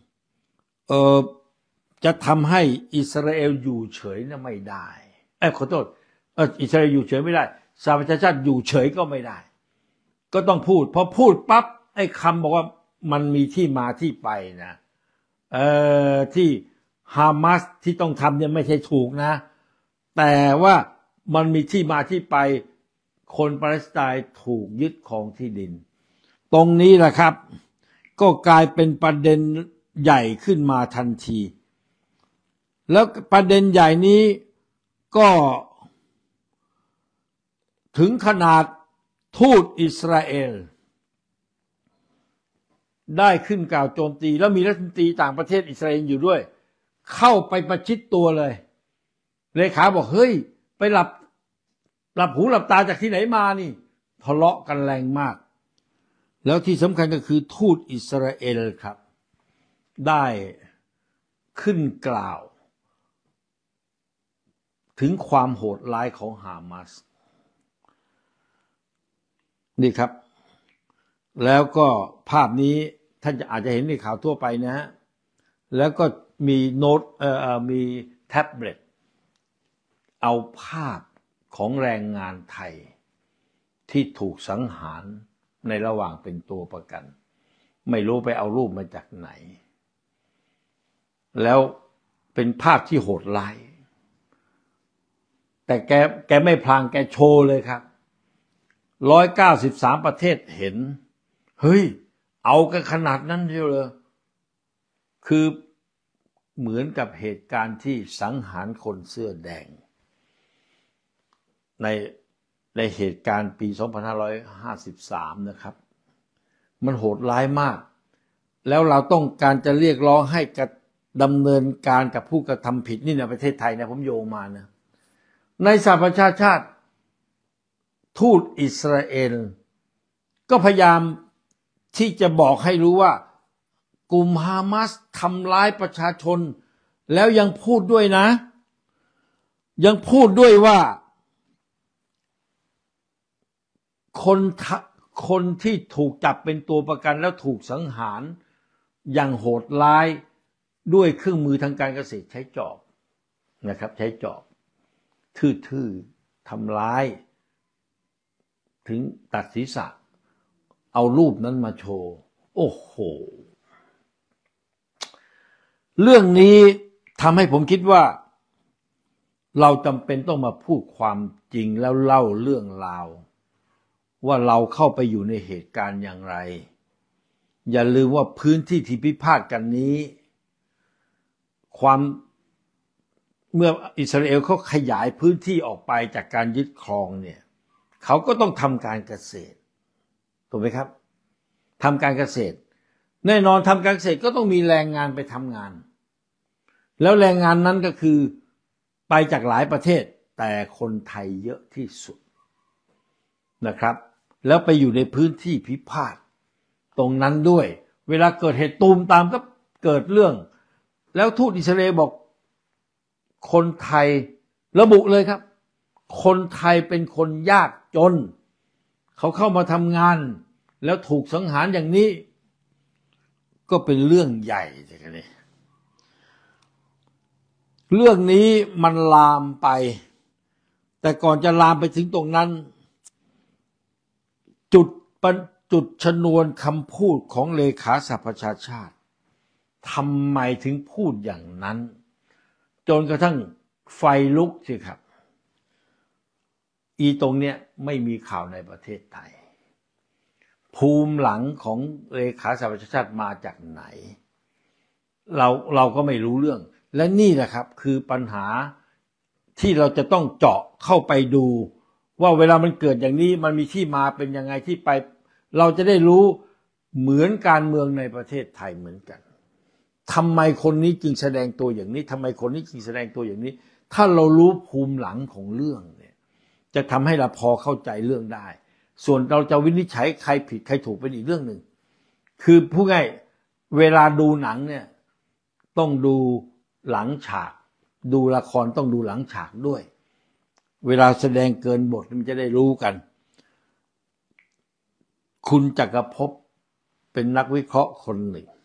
จะทำให้อิสราเอลอยู่เฉยนะไม่ได้ขอโทษอิสราเอลอยู่เฉยไม่ได้สหประชาชาติอยู่เฉยก็ไม่ได้ก็ต้องพูดพอพูดปั๊บไอ้คำบอกว่ามันมีที่มาที่ไปนะที่ฮามาสที่ต้องทำเนี่ยไม่ใช่ถูกนะแต่ว่ามันมีที่มาที่ไปคนปาเลสไตน์ถูกยึดครองที่ดินตรงนี้แหละครับก็กลายเป็นประเด็นใหญ่ขึ้นมาทันทีแล้วประเด็นใหญ่นี้ก็ถึงขนาดทูตอิสราเอลได้ขึ้นกล่าวโจมตีแล้วมีรัฐมนตรีต่างประเทศอิสราเอลอยู่ด้วยเข้าไปประชิดตัวเลยเลขาบอกเฮ้ยไปหลับหูหลับตาจากที่ไหนมานี่ทะเลาะกันแรงมากแล้วที่สำคัญก็คือทูตอิสราเอลครับได้ขึ้นกล่าวถึงความโหดร้ายของฮามาสนี่ครับแล้วก็ภาพนี้ท่านอาจจะเห็นในข่าวทั่วไปนะฮะแล้วก็มีโน้ตมีแท็บเล็ตเอาภาพของแรงงานไทยที่ถูกสังหารในระหว่างเป็นตัวประกันไม่รู้ไปเอารูปมาจากไหนแล้วเป็นภาพที่โหดร้ายแต่แกไม่พลางแกโชว์เลยครับ193ประเทศเห็นเฮ้ยเอากันขนาดนั้นเชียวเลยคือเหมือนกับเหตุการณ์ที่สังหารคนเสื้อแดงในเหตุการณ์ปี 2553 นะครับมันโหดร้ายมากแล้วเราต้องการจะเรียกร้องให้ดำเนินการกับผู้กระทำผิดนี่ในประเทศไทยนะผมโยงมานะในสหประชาชาติทูตอิสราเอลก็พยายามที่จะบอกให้รู้ว่ากลุ่มฮามาสทำร้ายประชาชนแล้วยังพูดด้วยนะยังพูดด้วยว่าคนที่ถูกจับเป็นตัวประกันแล้วถูกสังหารอย่างโหดร้ายด้วยเครื่องมือทางการเกษตรใช้จอบนะครับใช้จอบทื่อๆทำร้ายถึงตัดศีรษะเอารูปนั้นมาโชว์โอ้โหเรื่องนี้ทำให้ผมคิดว่าเราจำเป็นต้องมาพูดความจริงแล้วเล่าเรื่องราวว่าเราเข้าไปอยู่ในเหตุการณ์อย่างไรอย่าลืมว่าพื้นที่ที่พิพาทกันนี้เมื่ออิสราเอลเขาขยายพื้นที่ออกไปจากการยึดครองเนี่ยเขาก็ต้องทำการเกษตรถูกไหมครับทำการเกษตรแน่นอนทำการเกษตรก็ต้องมีแรงงานไปทำงานแล้วแรงงานนั้นก็คือไปจากหลายประเทศแต่คนไทยเยอะที่สุดนะครับแล้วไปอยู่ในพื้นที่พิพาทตรงนั้นด้วยเวลาเกิดเหตุตูมตามก็เกิดเรื่องแล้วทูตอิสราเอลบอกคนไทยระบุเลยครับคนไทยเป็นคนยากจนเขาเข้ามาทำงานแล้วถูกสังหารอย่างนี้ก็เป็นเรื่องใหญ่เลยเรื่องนี้มันลามไปแต่ก่อนจะลามไปถึงตรงนั้นจุดชนวนคำพูดของเลขาสหประชาชาติทำไมถึงพูดอย่างนั้นจนกระทั่งไฟลุกสิครับตรงเนี้ยไม่มีข่าวในประเทศไทยภูมิหลังของเลขาสหประชาชาติมาจากไหนเราก็ไม่รู้เรื่องและนี่แหละครับคือปัญหาที่เราจะต้องเจาะเข้าไปดูว่าเวลามันเกิดอย่างนี้มันมีที่มาเป็นยังไงที่ไปเราจะได้รู้เหมือนการเมืองในประเทศไทยเหมือนกันทำไมคนนี้จึงแสดงตัวอย่างนี้ทำไมคนนี้จึงแสดงตัวอย่างนี้ถ้าเรารู้ภูมิหลังของเรื่องเนี่ยจะทำให้เราพอเข้าใจเรื่องได้ส่วนเราจะวินิจฉัยใครผิดใครถูกเป็นอีกเรื่องหนึ่งคือพูดง่ายเวลาดูหนังเนี่ยต้องดูหลังฉากดูละครต้องดูหลังฉากด้วยเวลาแสดงเกินบทมันจะได้รู้กันคุณจักรภพเป็นนักวิเคราะห์คนหนึ่ง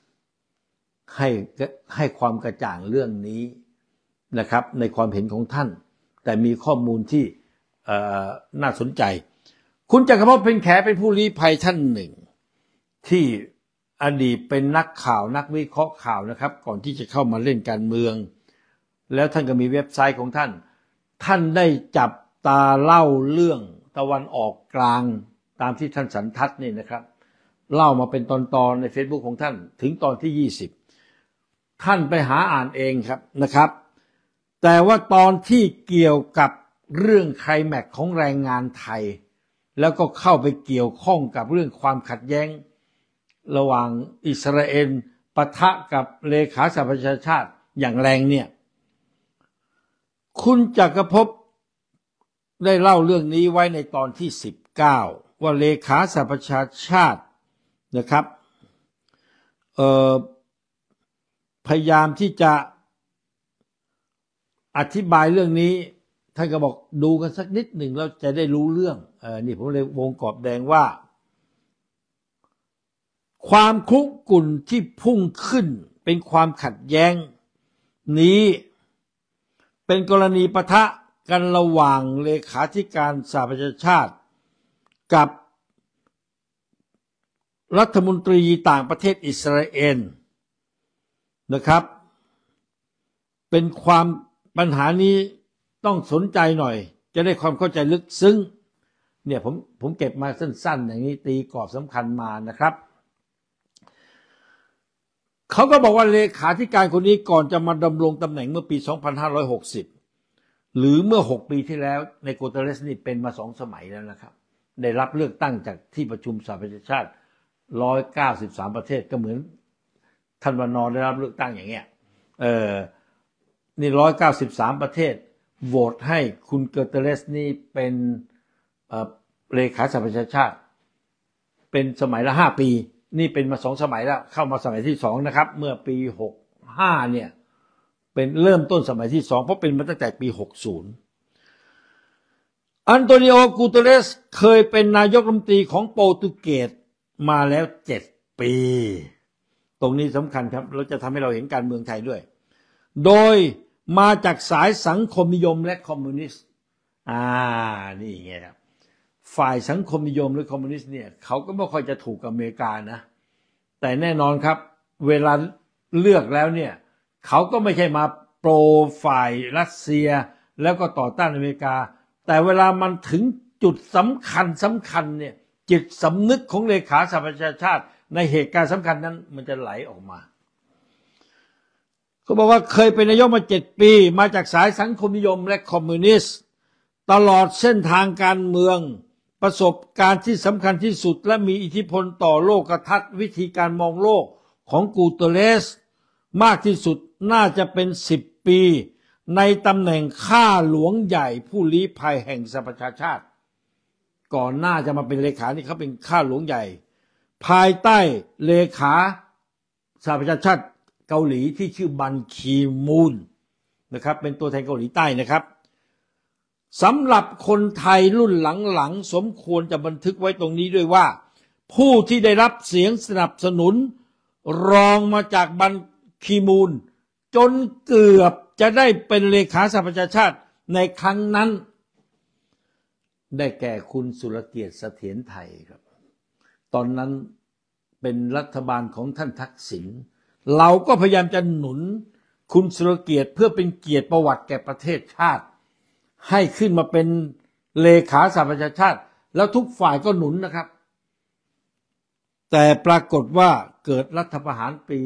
ให้ความกระจ่างเรื่องนี้นะครับในความเห็นของท่านแต่มีข้อมูลที่น่าสนใจคุณจักรภพเป็นแขเป็นผู้ลี้ภัยท่านหนึ่งที่อดีตเป็นนักข่าวนักวิเคราะห์ข่าวนะครับก่อนที่จะเข้ามาเล่นการเมืองแล้วท่านก็มีเว็บไซต์ของท่านได้จับตาเล่าเรื่องตะวันออกกลางตามที่ท่านสันทัดนี่นะครับเล่ามาเป็นตอนใน Facebook ของท่านถึงตอนที่20ท่านไปหาอ่านเองครับนะครับแต่ว่าตอนที่เกี่ยวกับเรื่องไคลแม็กซ์ของแรงงานไทยแล้วก็เข้าไปเกี่ยวข้องกับเรื่องความขัดแย้งระหว่างอิสราเอลปะทะกับเลขาสหประชาชาติอย่างแรงเนี่ยคุณจักรภพได้เล่าเรื่องนี้ไว้ในตอนที่19ว่าเลขาสหประชาชาตินะครับพยายามที่จะอธิบายเรื่องนี้ท่านก็บอกดูกันสักนิดหนึ่งแล้วจะได้รู้เรื่องนี่ผมเลยวงกรอบแดงว่าความคุกรุ่นที่พุ่งขึ้นเป็นความขัดแย้งนี้เป็นกรณีปะทะกันระหว่างเลขาธิการสหประชาชาติกับรัฐมนตรีต่างประเทศอิสราเอลนะครับเป็นความปัญหานี้ต้องสนใจหน่อยจะได้ความเข้าใจลึกซึ้งเนี่ยผมเก็บมาสั้นๆอย่างนี้ตีกรอบสำคัญมานะครับเขาก็บอกว่าเลขาธิการคนนี้ก่อนจะมาดำรงตำแหน่งเมื่อปี 2560 หรือเมื่อ6 ปีที่แล้วในโกเตเรสนี่เป็นมา2 สมัยแล้วนะครับได้รับเลือกตั้งจากที่ประชุมสหประชาชาติ193 ประเทศก็เหมือนท่านวานอได้รับเลือกตั้งอย่างเงี้ยนี่193 ประเทศโหวตให้คุณโกเตเรสนี่เป็นเลขาสหประชาชาติเป็นสมัยละ5 ปีนี่เป็นมา2 สมัยแล้วเข้ามาสมัยที่2นะครับเมื่อปี65เนี่ยเป็นเริ่มต้นสมัยที่2เพราะเป็นมาตั้งแต่ปี60อันโตนิโอ กูเตเรสเคยเป็นนายกรัฐมนตรีของโปรตุเกสมาแล้ว7 ปีตรงนี้สำคัญครับเราจะทำให้เราเห็นการเมืองไทยด้วยโดยมาจากสายสังคมนิยมและคอมมิวนิสต์นี่ไงครับฝ่ายสังคมนิยมหรือคอมมิวนิสต์เนี่ยเขาก็ไม่ค่อยจะถูกกับอเมริกานะแต่แน่นอนครับเวลาเลือกแล้วเนี่ยเขาก็ไม่ใช่มาโปรฝ่ายรัสเซียแล้วก็ต่อต้านอเมริกาแต่เวลามันถึงจุดสำคัญเนี่ยจิตสำนึกของเลขาสหประชาชาติในเหตุการณ์สำคัญนั้นมันจะไหลออกมาเขาบอกว่าเคยเป็นนายกมา7 ปีมาจากสายสังคมนิยมและคอมมิวนิสต์ตลอดเส้นทางการเมืองประสบการณ์ที่สำคัญที่สุดและมีอิทธิพลต่อโลกทัศน์วิธีการมองโลกของกูเตเรสมากที่สุดน่าจะเป็น10 ปีในตำแหน่งข้าหลวงใหญ่ผู้ลี้ภัยแห่งสหประชาชาติก่อนหน้าจะมาเป็นเลขานี่เขาเป็นข้าหลวงใหญ่ภายใต้เลขาสหประชาชาติเกาหลีที่ชื่อบันคีมูนนะครับเป็นตัวแทนเกาหลีใต้นะครับสำหรับคนไทยรุ่นหลังๆสมควรจะบันทึกไว้ตรงนี้ด้วยว่าผู้ที่ได้รับเสียงสนับสนุนรองมาจากบันคีมูนจนเกือบจะได้เป็นเลขาสหประชาชาติในครั้งนั้นได้แก่คุณสุรเกียรติเสถียรไทยครับตอนนั้นเป็นรัฐบาลของท่านทักษิณเราก็พยายามจะหนุนคุณสุรเกียรติเพื่อเป็นเกียรติประวัติแก่ประเทศชาติให้ขึ้นมาเป็นเลขาสหประชาชาติแล้วทุกฝ่ายก็หนุนนะครับแต่ปรากฏว่าเกิดรัฐประหารปี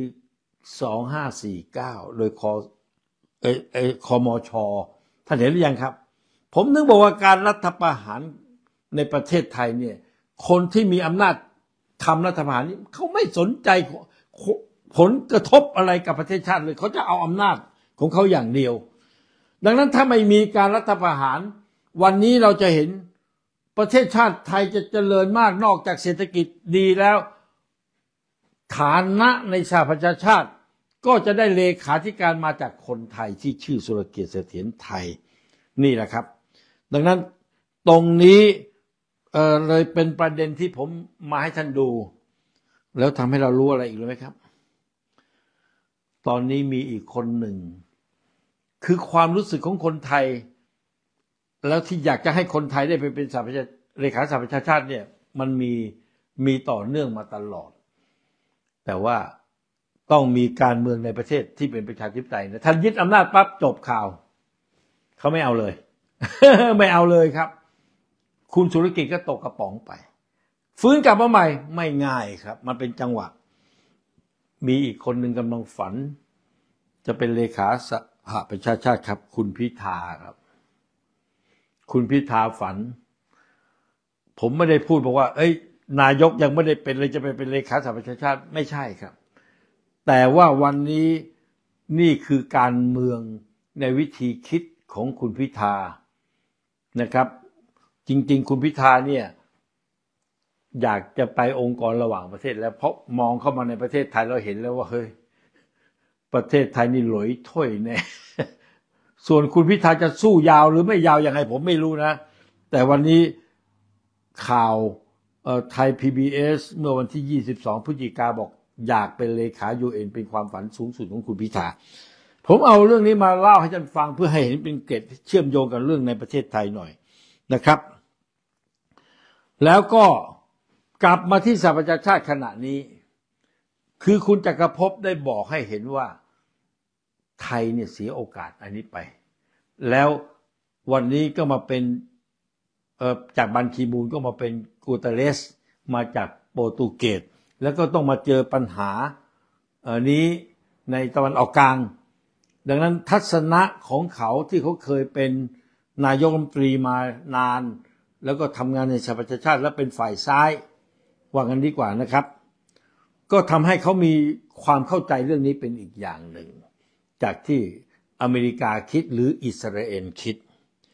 2549โดยคมช.ท่านเห็นหรือยังครับผมนึกบอกว่าการรัฐประหารในประเทศไทยเนี่ยคนที่มีอำนาจทำรัฐประหารนี้เขาไม่สนใจผลกระทบอะไรกับประเทศชาติเลยเขาจะเอาอำนาจของเขาอย่างเดียวดังนั้นถ้าไม่มีการรัฐประหารวันนี้เราจะเห็นประเทศชาติไทยจะเจริญมากนอกจากเศรษฐกิจดีแล้วฐานะในสหประชาชาติก็จะได้เลขาธิการมาจากคนไทยที่ชื่อสุรเกียรติเสถียรไทยนี่แหละครับดังนั้นตรงนี้เลยเป็นประเด็นที่ผมมาให้ท่านดูแล้วทำให้เรารู้อะไรอีกรู้ไหมครับตอนนี้มีอีกคนหนึ่งคือความรู้สึกของคนไทยแล้วที่อยากจะให้คนไทยได้ไปเป็นเลขาสหประชาชาติเนี่ยมันมีต่อเนื่องมาตลอดแต่ว่าต้องมีการเมืองในประเทศที่เป็นประชาธิปไตยนะท่านยึดอำนาจปั๊บจบข่าวเขาไม่เอาเลย ไม่เอาเลยครับคุณสุรกิจก็ตกกระป๋องไปฟื้นกลับมาใหม่ไม่ง่ายครับมันเป็นจังหวะมีอีกคนหนึ่งกำลังฝันจะเป็นเลขาสหประชาชาติครับคุณพิธาครับคุณพิธาฝันผมไม่ได้พูดบอกว่าเอ้ยนายกยังไม่ได้เป็นเลยจะไปเป็นเลขาสหประชาชาติไม่ใช่ครับแต่ว่าวันนี้นี่คือการเมืองในวิธีคิดของคุณพิธานะครับจริงๆคุณพิธาเนี่ยอยากจะไปองค์กรระหว่างประเทศแล้วเพราะมองเข้ามาในประเทศไทยเราเห็นแล้วว่าเฮ้ยประเทศไทยนี่หลอยถ้วยแน่ ส่วนคุณพิธาจะสู้ยาวหรือไม่ยาวยังไงผมไม่รู้นะแต่วันนี้ข่าวไทย PBS เมื่อวันที่22พฤศจิกายนบอกอยากเป็นเลขา UN เป็นความฝันสูงสุดของคุณพิธาผมเอาเรื่องนี้มาเล่าให้ท่านฟังเพื่อให้เห็นเป็นเกร็ดเชื่อมโยงกับเรื่องในประเทศไทยหน่อยนะครับแล้วก็กลับมาที่สหประชาชาติขณะนี้คือคุณจักรภพได้บอกให้เห็นว่าไทยเนี่ยเสียโอกาสอันนี้ไปแล้ววันนี้ก็มาเป็นจากบันคีมูนก็มาเป็นกูเตเรสมาจากโปรตุเกสแล้วก็ต้องมาเจอปัญหานี้ในตะวันออกกลางดังนั้นทัศนะของเขาที่เขาเคยเป็นนายกรัฐมนตรีมานานแล้วก็ทำงานในสหประชาชาติและเป็นฝ่ายซ้ายว่ากันดีกว่านะครับก็ทำให้เขามีความเข้าใจเรื่องนี้เป็นอีกอย่างหนึ่งจากที่อเมริกาคิดหรืออิสราเอลคิด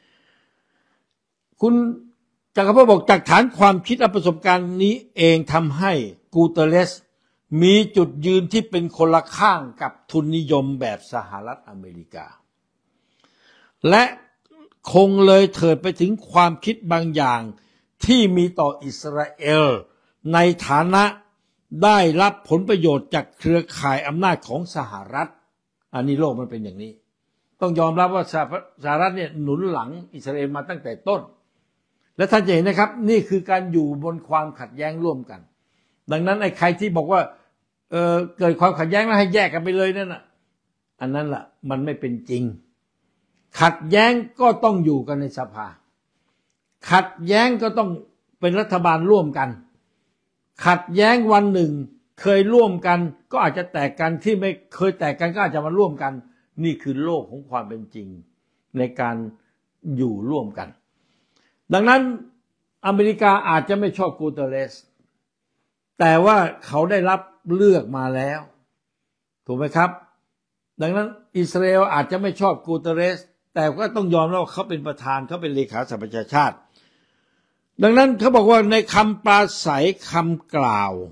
คุณจักรพงศ์บอกจากฐานความคิดและประสบการณ์นี้เองทำให้กูเตเรสมีจุดยืนที่เป็นคนละข้างกับทุนนิยมแบบสหรัฐอเมริกาและคงเลยเถิดไปถึงความคิดบางอย่างที่มีต่ออิสราเอลในฐานะได้รับผลประโยชน์จากเครือข่ายอำนาจของสหรัฐอันนี้โลกมันเป็นอย่างนี้ต้องยอมรับว่าสหรัฐเนี่ยหนุนหลังอิสราเอลมาตั้งแต่ต้นและท่านจะเห็นนะครับนี่คือการอยู่บนความขัดแย้งร่วมกันดังนั้นไอ้ใครที่บอกว่าเกิดความขัดแย้งแล้วให้แยกกันไปเลยนั่นน่ะอันนั้นล่ะมันไม่เป็นจริงขัดแย้งก็ต้องอยู่กันในสภาขัดแย้งก็ต้องเป็นรัฐบาลร่วมกันขัดแย้งวันหนึ่งเคยร่วมกันก็อาจจะแตกกันที่ไม่เคยแตกกันก็อาจจะมาร่วมกันนี่คือโลกของความเป็นจริงในการอยู่ร่วมกันดังนั้นอเมริกาอาจจะไม่ชอบกูเตเรสแต่ว่าเขาได้รับเลือกมาแล้วถูกไหมครับดังนั้นอิสราเอลอาจจะไม่ชอบกูเตเรสแต่ก็ต้องยอมรับว่าเขาเป็นประธานเขาเป็นเลขาสหประชาชาติดังนั้นเขาบอกว่าในคำปราศัยคำกล่าว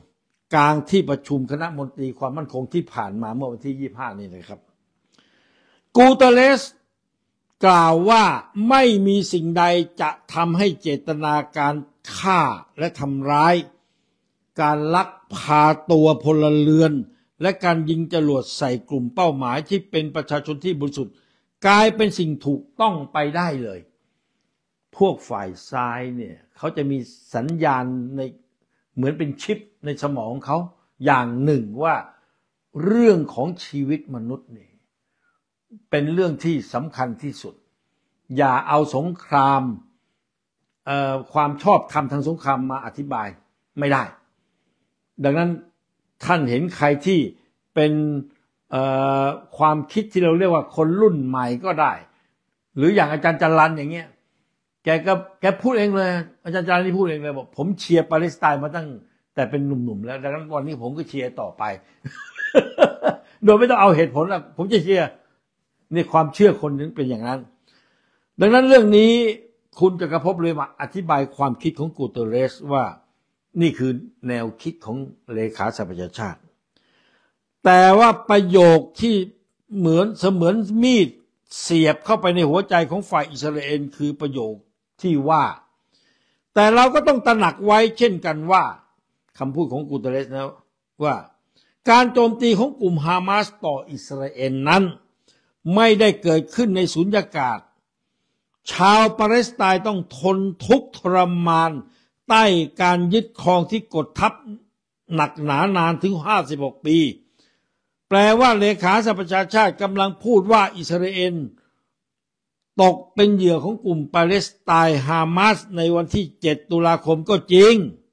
กลางที่ประชุมคณะมนตรีความมั่นคงที่ผ่านมาเมื่อวันที่25นี่นะครับกูเตเรสกล่าวว่าไม่มีสิ่งใดจะทำให้เจตนาการฆ่าและทำร้ายการลักพาตัวพลเรือนและการยิงจรวดใส่กลุ่มเป้าหมายที่เป็นประชาชนที่บริสุทธิ์กลายเป็นสิ่งถูกต้องไปได้เลยพวกฝ่ายซ้ายเนี่ยเขาจะมีสัญญาณในเหมือนเป็นชิปในสมองเขาอย่างหนึ่งว่าเรื่องของชีวิตมนุษย์นี่เป็นเรื่องที่สำคัญที่สุดอย่าเอาสงครามความชอบธรรมทางสงครามมาอธิบายไม่ได้ดังนั้นท่านเห็นใครที่เป็นความคิดที่เราเรียกว่าคนรุ่นใหม่ก็ได้หรืออย่างอาจารย์จรัญอย่างเงี้ยแกพูดเองเลยอาจารย์จรัญนี่พูดเองเลยบอกผมเชียร์ปาเลสไตน์มาตั้งแต่เป็นหนุ่มๆแล้วดังนั้นวันนี้ผมก็เชียร์ต่อไป โดยไม่ต้องเอาเหตุผลนะผมจะเชียร์นี่ความเชื่อคนนึงเป็นอย่างนั้นดังนั้นเรื่องนี้คุณจักรภพเลยมาอธิบายความคิดของกูเตเรสว่านี่คือแนวคิดของเลขาสหประชาชาติแต่ว่าประโยคที่เหมือนมีดเสียบเข้าไปในหัวใจของฝ่ายอิสราเอลคือประโยคที่ว่าแต่เราก็ต้องตระหนักไว้เช่นกันว่าคำพูดของกูเตเรสนะว่าการโจมตีของกลุ่มฮามาสต่ออิสราเอลนั้นไม่ได้เกิดขึ้นในสุญญากาศชาวปาเลสไตน์ต้องทนทุกข์ทรมานใต้การยึดครองที่กดทับหนักหนานานถึง56 ปีแปลว่าเลขาสหประชาชาติกำลังพูดว่าอิสราเอลตกเป็นเหยื่อของกลุ่มปาเลสไตน์ฮามาสในวันที่7 ตุลาคมก็จริง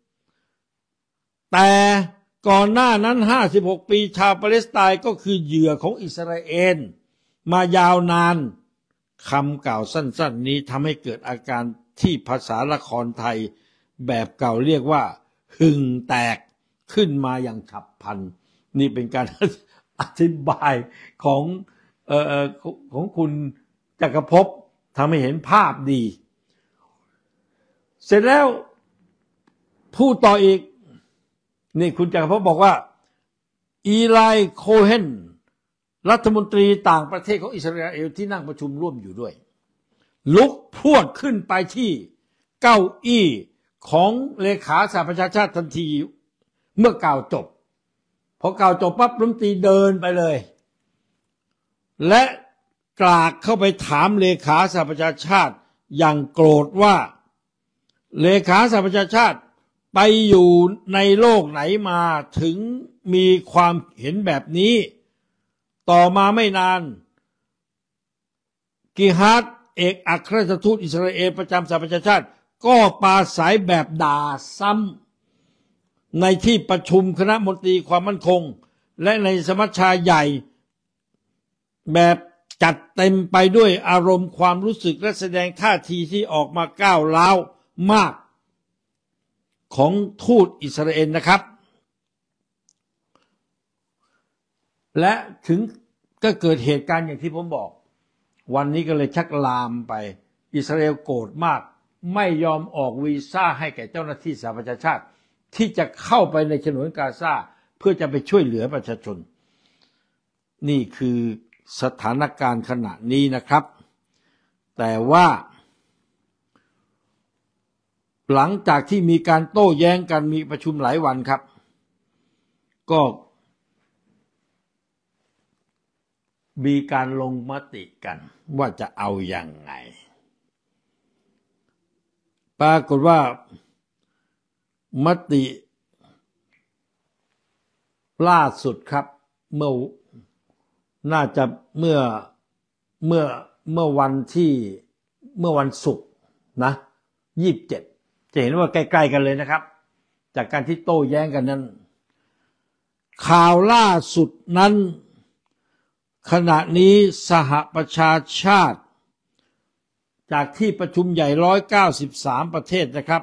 แต่ก่อนหน้านั้น56 ปีชาวปาเลสไตน์ก็คือเหยื่อของอิสราเอลมายาวนานคำกล่าวสั้นๆนี้ทำให้เกิดอาการที่ภาษาละครไทยแบบเก่าเรียกว่าหึ่งแตกขึ้นมาอย่างฉับพลันนี่เป็นการอธิบายของคุณจักรภพทำให้เห็นภาพดีเสร็จแล้วพูดต่ออีกนี่คุณจักรภพบอกว่าอีไลโคเฮนรัฐมนตรีต่างประเทศของอิสราเอลที่นั่งประชุมร่วมอยู่ด้วยลุกพรวดขึ้นไปที่เก้าอี้ของเลขาสหประชาชาติทันทีเมื่อกล่าวจบพอกล่าวจบปั๊บรัฐมนตรีเดินไปเลยและกรากเข้าไปถามเลขาสหประชาชาติอย่างโกรธว่าเลขาสหประชาชาติไปอยู่ในโลกไหนมาถึงมีความเห็นแบบนี้ต่อมาไม่นานกิฮาร์ดเอกอัครราชทูตอิสราเอลประจำสหประชาชาติก็ปราศัยแบบด่าซ้ำในที่ประชุมคณะมนตรีความมั่นคงและในสมัชชาใหญ่แบบจัดเต็มไปด้วยอารมณ์ความรู้สึกและแสดงท่าทีที่ออกมาก้าวร้าวมากของทูตอิสราเอลนะครับและถึงก็เกิดเหตุการณ์อย่างที่ผมบอกวันนี้ก็เลยชักลามไปอิสราเอลโกรธมากไม่ยอมออกวีซ่าให้แก่เจ้าหน้าที่สหประชาชาติที่จะเข้าไปในฉนวนกาซาเพื่อจะไปช่วยเหลือประชาชนนี่คือสถานการณ์ขณะนี้นะครับแต่ว่าหลังจากที่มีการโต้แย้งกันมีประชุมหลายวันครับก็มีการลงมติกันว่าจะเอาอย่างไงปรากฏว่ามติล่าสุดครับน่าจะเมื่อวันศุกร์นะ27จะเห็นว่าใกล้ๆกันเลยนะครับจากการที่โต้แย้งกันนั้นข่าวล่าสุดนั้นขณะนี้สหประชาชาติจากที่ประชุมใหญ่193ประเทศนะครับ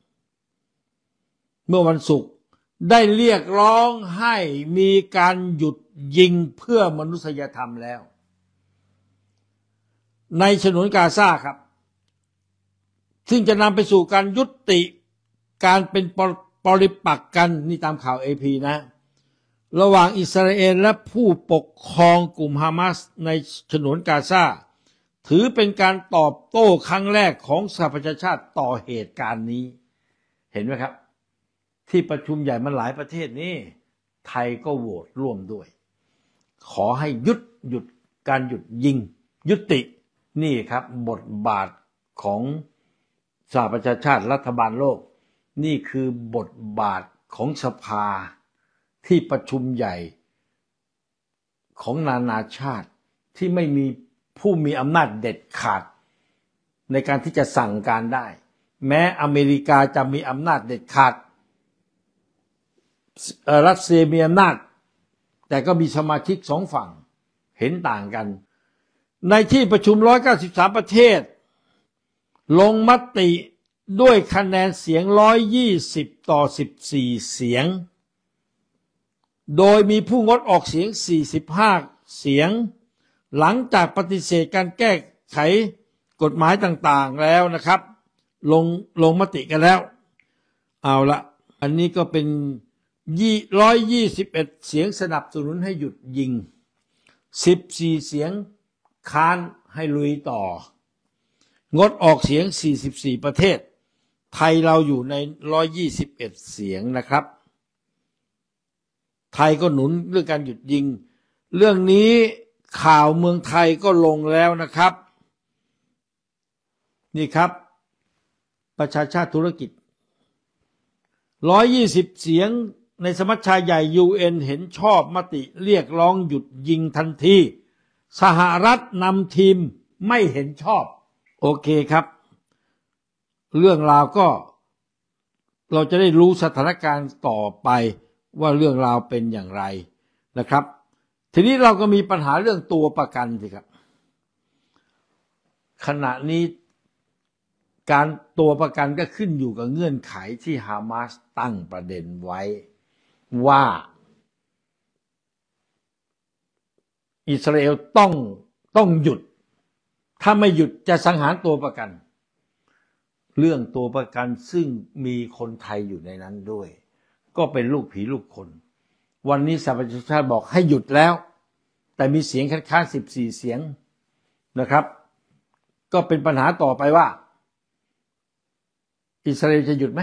เมื่อวันศุกร์ได้เรียกร้องให้มีการหยุดยิงเพื่อมนุษยธรรมแล้วในฉนวนกาซาครับซึ่งจะนำไปสู่การยุติการเป็นปริปักษ์กันนี่ตามข่าว AP นะระหว่างอิสราเอลและผู้ปกครองกลุ่มฮามาสในฉนวนกาซาถือเป็นการตอบโต้ครั้งแรกของสหประชาชาติต่อเหตุการณ์นี้เห็นไหมครับที่ประชุมใหญ่มันหลายประเทศนี้ไทยก็โหวตร่วมด้วยขอให้หยุดการหยุดยิงยุตินี่ครับบทบาทของสหประชาชาติรัฐบาลโลกนี่คือบทบาทของสภาที่ประชุมใหญ่ของนานาชาติที่ไม่มีผู้มีอำนาจเด็ดขาดในการที่จะสั่งการได้แม้อเมริกาจะมีอำนาจเด็ดขาดรัสเซียมีอำนาจแต่ก็มีสมาชิกสองฝั่งเห็นต่างกันในที่ประชุม193ประเทศลงมติด้วยคะแนนเสียง120ต่อ14เสียงโดยมีผู้งดออกเสียง45เสียงหลังจากปฏิเสธการแก้ไขกฎหมายต่างๆแล้วนะครับลงมติกันแล้วเอาละอันนี้ก็เป็น121เสียงสนับสนุนให้หยุดยิง14เสียงค้านให้ลุยต่องดออกเสียง44ประเทศไทยเราอยู่ใน121เสียงนะครับไทยก็หนุนเรื่องการหยุดยิงเรื่องนี้ข่าวเมืองไทยก็ลงแล้วนะครับนี่ครับประชาชาติธุรกิจ120เสียงในสมัชชาใหญ่ UN เห็นชอบมติเรียกร้องหยุดยิงทันทีสหรัฐนำทีมไม่เห็นชอบโอเคครับเรื่องราวก็เราจะได้รู้สถานการณ์ต่อไปว่าเรื่องราวเป็นอย่างไรนะครับทีนี้เราก็มีปัญหาเรื่องตัวประกันสิครับขณะนี้การตัวประกันก็ขึ้นอยู่กับเงื่อนไขที่ฮามาสตั้งประเด็นไว้ว่าอิสราเอลต้องหยุดถ้าไม่หยุดจะสังหารตัวประกันเรื่องตัวประกันซึ่งมีคนไทยอยู่ในนั้นด้วยก็เป็นลูกผีลูกคนวันนี้สหประชาชาติบอกให้หยุดแล้วแต่มีเสียงคัดค้าน14เสียงนะครับก็เป็นปัญหาต่อไปว่าอิสราเอลจะหยุดไหม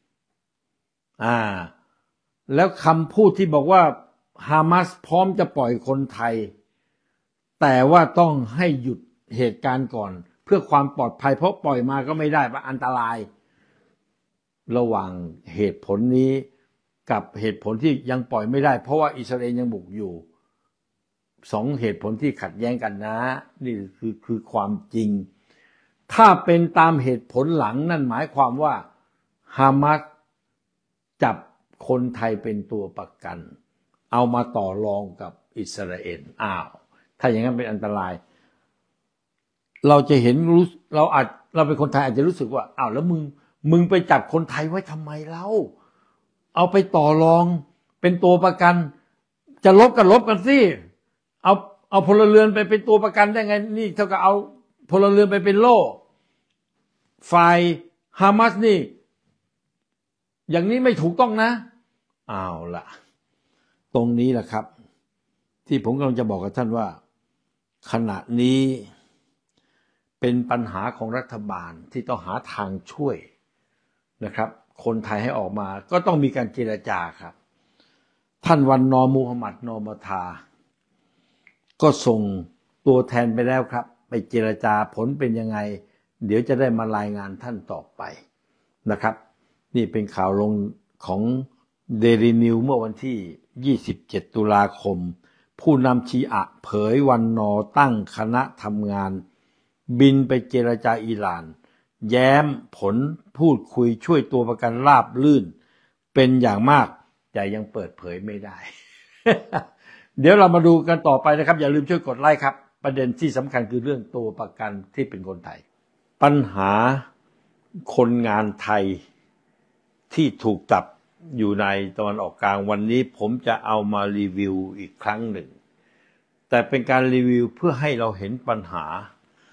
แล้วคำพูดที่บอกว่าฮามาสพร้อมจะปล่อยคนไทยแต่ว่าต้องให้หยุดเหตุการณ์ก่อนเพื่อความปลอดภัยเพราะปล่อยมาก็ไม่ได้เพราะอันตรายระหว่างเหตุผลนี้กับเหตุผลที่ยังปล่อยไม่ได้เพราะว่าอิสราเอลยังบุกอยู่สองเหตุผลที่ขัดแย้งกันนะนี่คือความจริงถ้าเป็นตามเหตุผลหลังนั่นหมายความว่าฮามาสจับคนไทยเป็นตัวประกันเอามาต่อรองกับอิสราเอลถ้าอย่างนั้นเป็นอันตรายเราจะเห็นเราเป็นคนไทยอาจจะรู้สึกว่าแล้วมึงไปจับคนไทยไว้ทำไมเล่าเอาไปต่อรองเป็นตัวประกันจะลบกันสิเอาพลเรือนไปเป็นตัวประกันได้ไงนี่เท่ากับเอาพลเรือนไปเป็นโล่ฝ่ายฮามาสนี่อย่างนี้ไม่ถูกต้องนะเอาล่ะตรงนี้แหละครับที่ผมกำลังจะบอกกับท่านว่าขณะนี้เป็นปัญหาของรัฐบาลที่ต้องหาทางช่วยนะครับคนไทยให้ออกมาก็ต้องมีการเจรจาครับท่านวันนอมูฮัมหมัดนอมทาก็ส่งตัวแทนไปแล้วครับไปเจรจาผลเป็นยังไงเดี๋ยวจะได้มารายงานท่านต่อไปนะครับนี่เป็นข่าวลงของเดลินิวเมื่อวันที่27ตุลาคมผู้นำชีอะเผยวันนอตั้งคณะทำงานบินไปเจรจาอิหร่านแย้มผลพูดคุยช่วยตัวประกันราบลื่นเป็นอย่างมากแต่ยังเปิดเผยไม่ได้ เดี๋ยวเรามาดูกันต่อไปนะครับอย่าลืมช่วยกดไลค์ครับประเด็นที่สำคัญคือเรื่องตัวประกันที่เป็นคนไทยปัญหาคนงานไทยที่ถูกจับอยู่ในตะวันออกกลางวันนี้ผมจะเอามารีวิวอีกครั้งหนึ่งแต่เป็นการรีวิวเพื่อให้เราเห็นปัญหา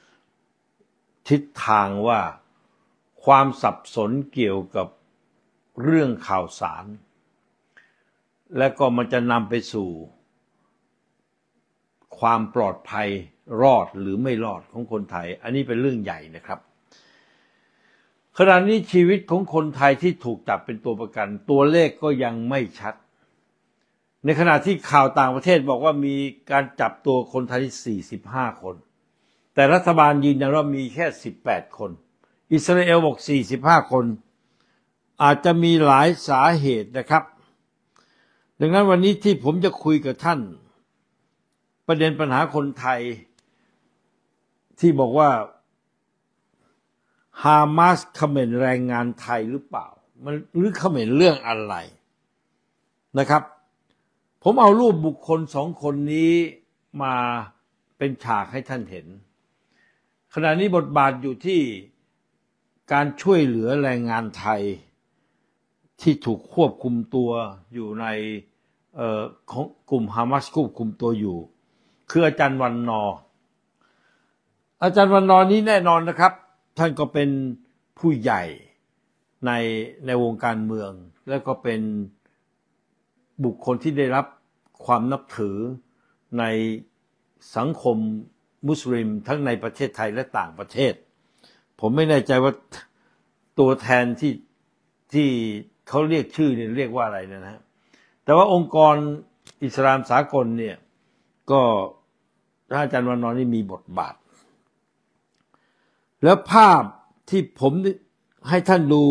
ทิศทางว่าความสับสนเกี่ยวกับเรื่องข่าวสาร และก็มันจะนำไปสู่ความปลอดภัยรอดหรือไม่รอดของคนไทยอันนี้เป็นเรื่องใหญ่นะครับขณะนี้ชีวิตของคนไทยที่ถูกจับเป็นตัวประกันตัวเลขก็ยังไม่ชัดในขณะที่ข่าวต่างประเทศบอกว่ามีการจับตัวคนไทยที่45 คนแต่รัฐบาลยืนยันว่ามีแค่18 คนอิสราเอลบอก45 คนอาจจะมีหลายสาเหตุนะครับดังนั้นวันนี้ที่ผมจะคุยกับท่านประเด็นปัญหาคนไทยที่บอกว่าฮามาสเขม่นแรงงานไทยหรือเปล่ามันหรือเขม่นเรื่องอะไรนะครับผมเอารูปบุคคล2 คนนี้มาเป็นฉากให้ท่านเห็นขณะนี้บทบาทอยู่ที่การช่วยเหลือแรงงานไทยที่ถูกควบคุมตัวอยู่ในของกลุ่มฮามาสควบคุมตัวอยู่คืออาจารย์วันนอร์อาจารย์วันนอร์นี้แน่นอนนะครับท่านก็เป็นผู้ใหญ่ในวงการเมืองแล้วก็เป็นบุคคลที่ได้รับความนับถือในสังคมมุสลิมทั้งในประเทศไทยและต่างประเทศผมไม่แน่ใจว่าตัวแทนที่เขาเรียกชื่อเนี่ยเรียกว่าอะไรนะฮะแต่ว่าองค์กรอิสลามสากลเนี่ยก็อาจารย์วันนอร์นี่มีบทบาทแล้วภาพที่ผมให้ท่านดู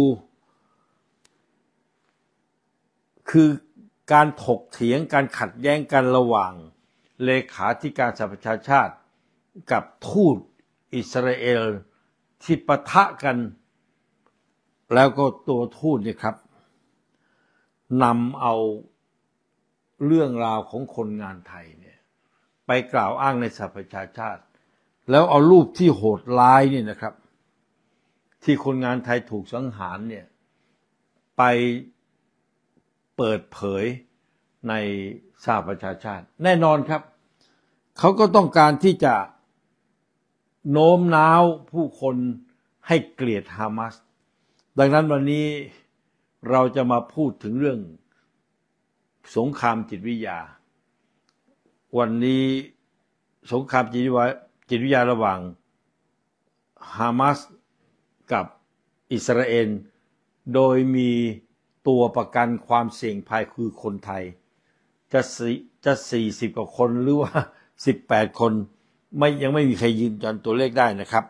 คือการถกเถียงการขัดแย้งกันระหว่างเลขาธิการสหประชาชาติกับทูตอิสราเอลที่ปะทะกันแล้วก็ตัวทูตเนี่ยครับนำเอาเรื่องราวของคนงานไทยเนี่ยไปกล่าวอ้างในสหประชาชาติแล้วเอารูปที่โหดร้ายเนี่ยนะครับที่คนงานไทยถูกสังหารเนี่ยไปเปิดเผยในสหประชาชาติแน่นอนครับเขาก็ต้องการที่จะโน้มน้าวผู้คนให้เกลียดฮามาสดังนั้นวันนี้เราจะมาพูดถึงเรื่องสงครามจิตวิทยาวันนี้สงครามจิตวิทยาระหว่างฮามาสกับอิสราเอลโดยมีตัวประกันความเสี่ยงภัยคือคนไทยจะ40 กว่าคนหรือว่า18 คนยังไม่มีใครยืนยันตัวเลขได้นะครับ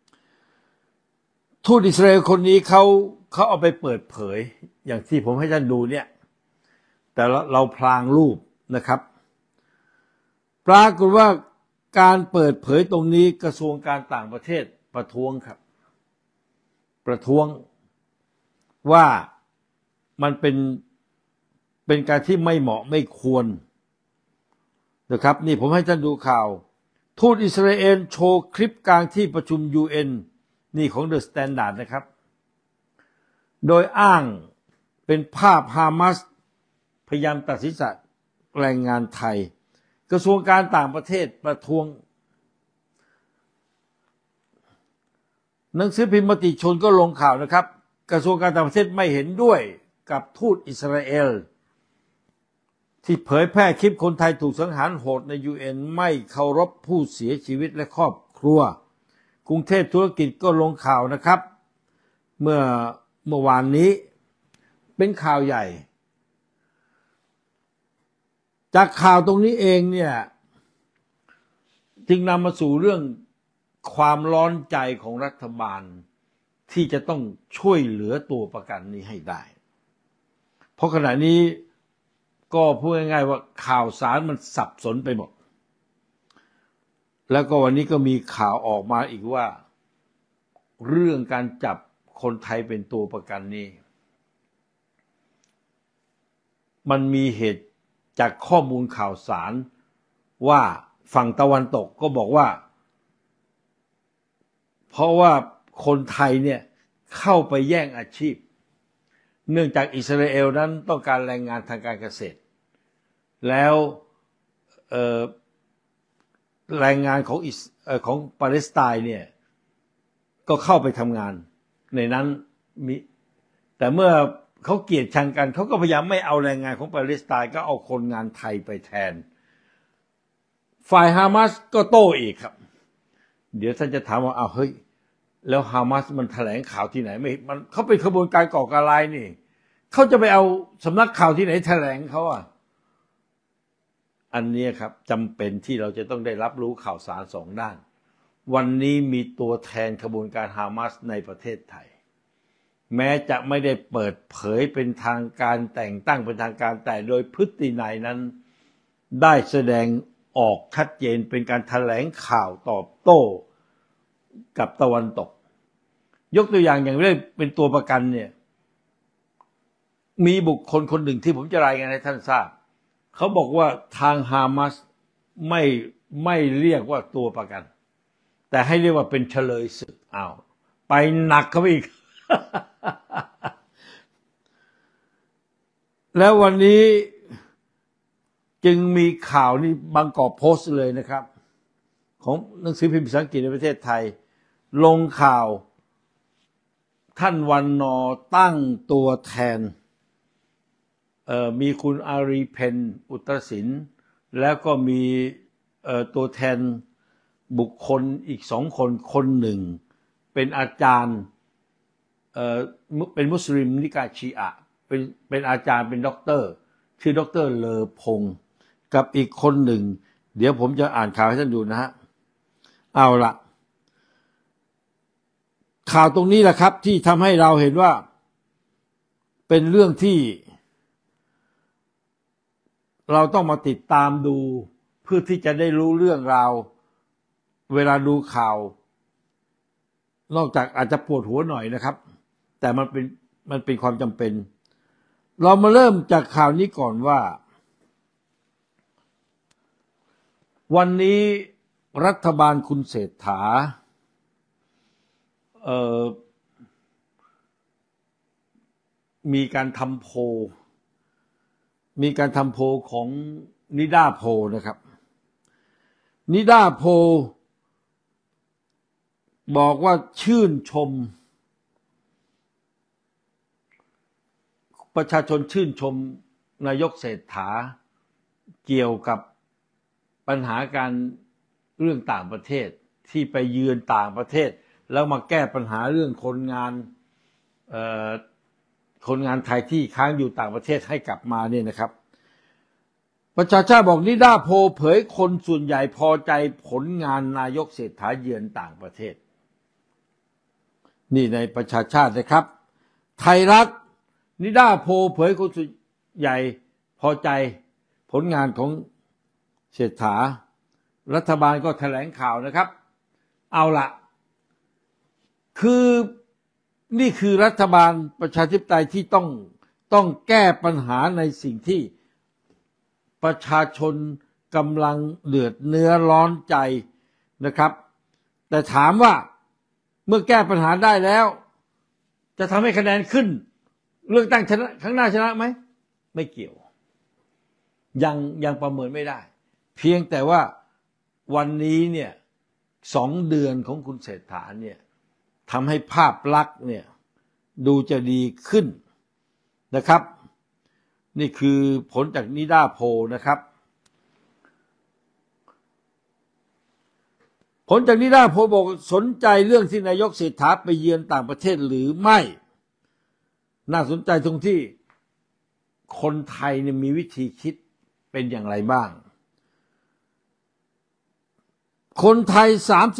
ทูตอิสราเอลคนนี้เขาเอาไปเปิดเผยอย่างที่ผมให้ท่านดูเนี่ยแต่เราพลางรูปนะครับปรากฏว่าการเปิดเผยตรงนี้กระทรวงการต่างประเทศประท้วงครับประท้วงว่ามันเป็นการที่ไม่เหมาะไม่ควรนะครับนี่ผมให้ท่านดูข่าวทูตอิสราเอลโชว์คลิปกลางที่ประชุม UN นี่ของ The Standard นะครับโดยอ้างเป็นภาพฮามาสพยายามตัดศีรษะแรงงานไทยกระทรวงการต่างประเทศประท้วงหนังสือพิมพ์มติชนก็ลงข่าวนะครับกระทรวงการต่างประเทศไม่เห็นด้วยกับทูตอิสราเอลที่เผยแพร่คลิปคนไทยถูกสังหารโหดใน UN ไม่เคารพผู้เสียชีวิตและครอบครัวกรุงเทพธุรกิจก็ลงข่าวนะครับเมื่อวานนี้เป็นข่าวใหญ่จากข่าวตรงนี้เองเนี่ยจึงนำมาสู่เรื่องความร้อนใจของรัฐบาลที่จะต้องช่วยเหลือตัวประกันนี้ให้ได้เพราะขณะนี้ก็พูดง่ายๆว่าข่าวสารมันสับสนไปหมดแล้วก็วันนี้ก็มีข่าวออกมาอีกว่าเรื่องการจับคนไทยเป็นตัวประกันนี้มันมีเหตุจากข้อมูลข่าวสารว่าฝั่งตะวันตกก็บอกว่าเพราะว่าคนไทยเนี่ยเข้าไปแย่งอาชีพเนื่องจากอิสราเอลนั้นต้องการแรงงานทางการเกษตรแล้วแรงงานของปาเลสไตน์เนี่ยก็เข้าไปทำงานในนั้นมีแต่เมื่อเขาเกลียดชังกันเขาก็พยายามไม่เอาแรงงานของปาเลสไตน์ก็เอาคนงานไทยไปแทนฝ่ายฮามาสก็โต้อีกครับเดี๋ยวท่านจะถามว่าเฮ้ยแล้วฮามาสมันแถลงข่าวที่ไหนไม่มันเขาเป็นขบวนการก่อการร้ายนี่เขาจะไปเอาสำนักข่าวที่ไหนแถลงเขาอันนี้ครับจำเป็นที่เราจะต้องได้รับรู้ข่าวสารสองด้านวันนี้มีตัวแทนขบวนการฮามาสในประเทศไทยแม้จะไม่ได้เปิดเผยเป็นทางการแต่งตั้งเป็นทางการแต่โดยพฤตินัยนั้นได้แสดงออกชัดเจนเป็นการแถลงข่าวตอบโต้กับตะวันตกยกตัวอย่างเรื่องเป็นตัวประกันเนี่ยมีบุคคลคนหนึ่งที่ผมจะรายงานให้ท่านทราบเขาบอกว่าทางฮามาสไม่เรียกว่าตัวประกันแต่ให้เรียกว่าเป็นเฉลยศึกไปหนักเข้าไปอีก แล้ววันนี้จึงมีข่าวนี้บางกอกโพสต์เลยนะครับของหนังสือพิมพ์ภาษาอังกฤษในประเทศไทยลงข่าวท่านวันนอตั้งตัวแทนมีคุณอารีเพนอุตรศิลป์แล้วก็มีตัวแทนบุคคลอีก2 คนคนหนึ่งเป็นอาจารย์เป็นมุสลิมนิกายชีอะเป็นอาจารย์เป็นด็อกเตอร์ชื่อด็อกเตอร์เลอพงศ์กับอีกคนหนึ่งเดี๋ยวผมจะอ่านข่าวให้ท่านดูนะฮะเอาละข่าวตรงนี้แหละครับที่ทำให้เราเห็นว่าเป็นเรื่องที่เราต้องมาติดตามดูเพื่อที่จะได้รู้เรื่องราวเวลาดูข่าวนอกจากอาจจะปวดหัวหน่อยนะครับแต่มันเป็นความจำเป็นเรามาเริ่มจากข่าวนี้ก่อนว่าวันนี้รัฐบาลคุณเศรษฐามีการทำโพลของนิด้าโพลนะครับนิด้าโพลบอกว่าชื่นชมประชาชนชื่นชมนายกเศรษฐาเกี่ยวกับปัญหาการเรื่องต่างประเทศที่ไปเยือนต่างประเทศแล้วมาแก้ปัญหาเรื่องคนงานไทยที่ค้างอยู่ต่างประเทศให้กลับมาเนี่ยนะครับประชาชาติบอกนิด้าโพลเผยคนส่วนใหญ่พอใจผลงานนายกเศรษฐาเยือนต่างประเทศนี่ในประชาชาตินะครับไทยรัฐนิด้าโพลเผยคนส่วนใหญ่พอใจผลงานของเศรษฐารัฐบาลก็แถลงข่าวนะครับเอาละคือนี่คือรัฐบาลประชาธิปไตยที่ต้องแก้ปัญหาในสิ่งที่ประชาชนกำลังเดือดเนื้อร้อนใจนะครับแต่ถามว่าเมื่อแก้ปัญหาได้แล้วจะทำให้คะแนนขึ้นเลือกตั้งชนะครั้งหน้าชนะไหมไม่เกี่ยวยังประเมินไม่ได้เพียงแต่ว่าวันนี้เนี่ย2 เดือนของคุณเศรษฐาเนี่ยทำให้ภาพลักษณ์เนี่ยดูจะดีขึ้นนะครับนี่คือผลจากนิด้าโพลนะครับผลจากนิด้าโพลบอกสนใจเรื่องที่นายกเศรษฐาไปเยือนต่างประเทศหรือไม่น่าสนใจตรงที่คนไทยเนี่ยมีวิธีคิดเป็นอย่างไรบ้างคนไทย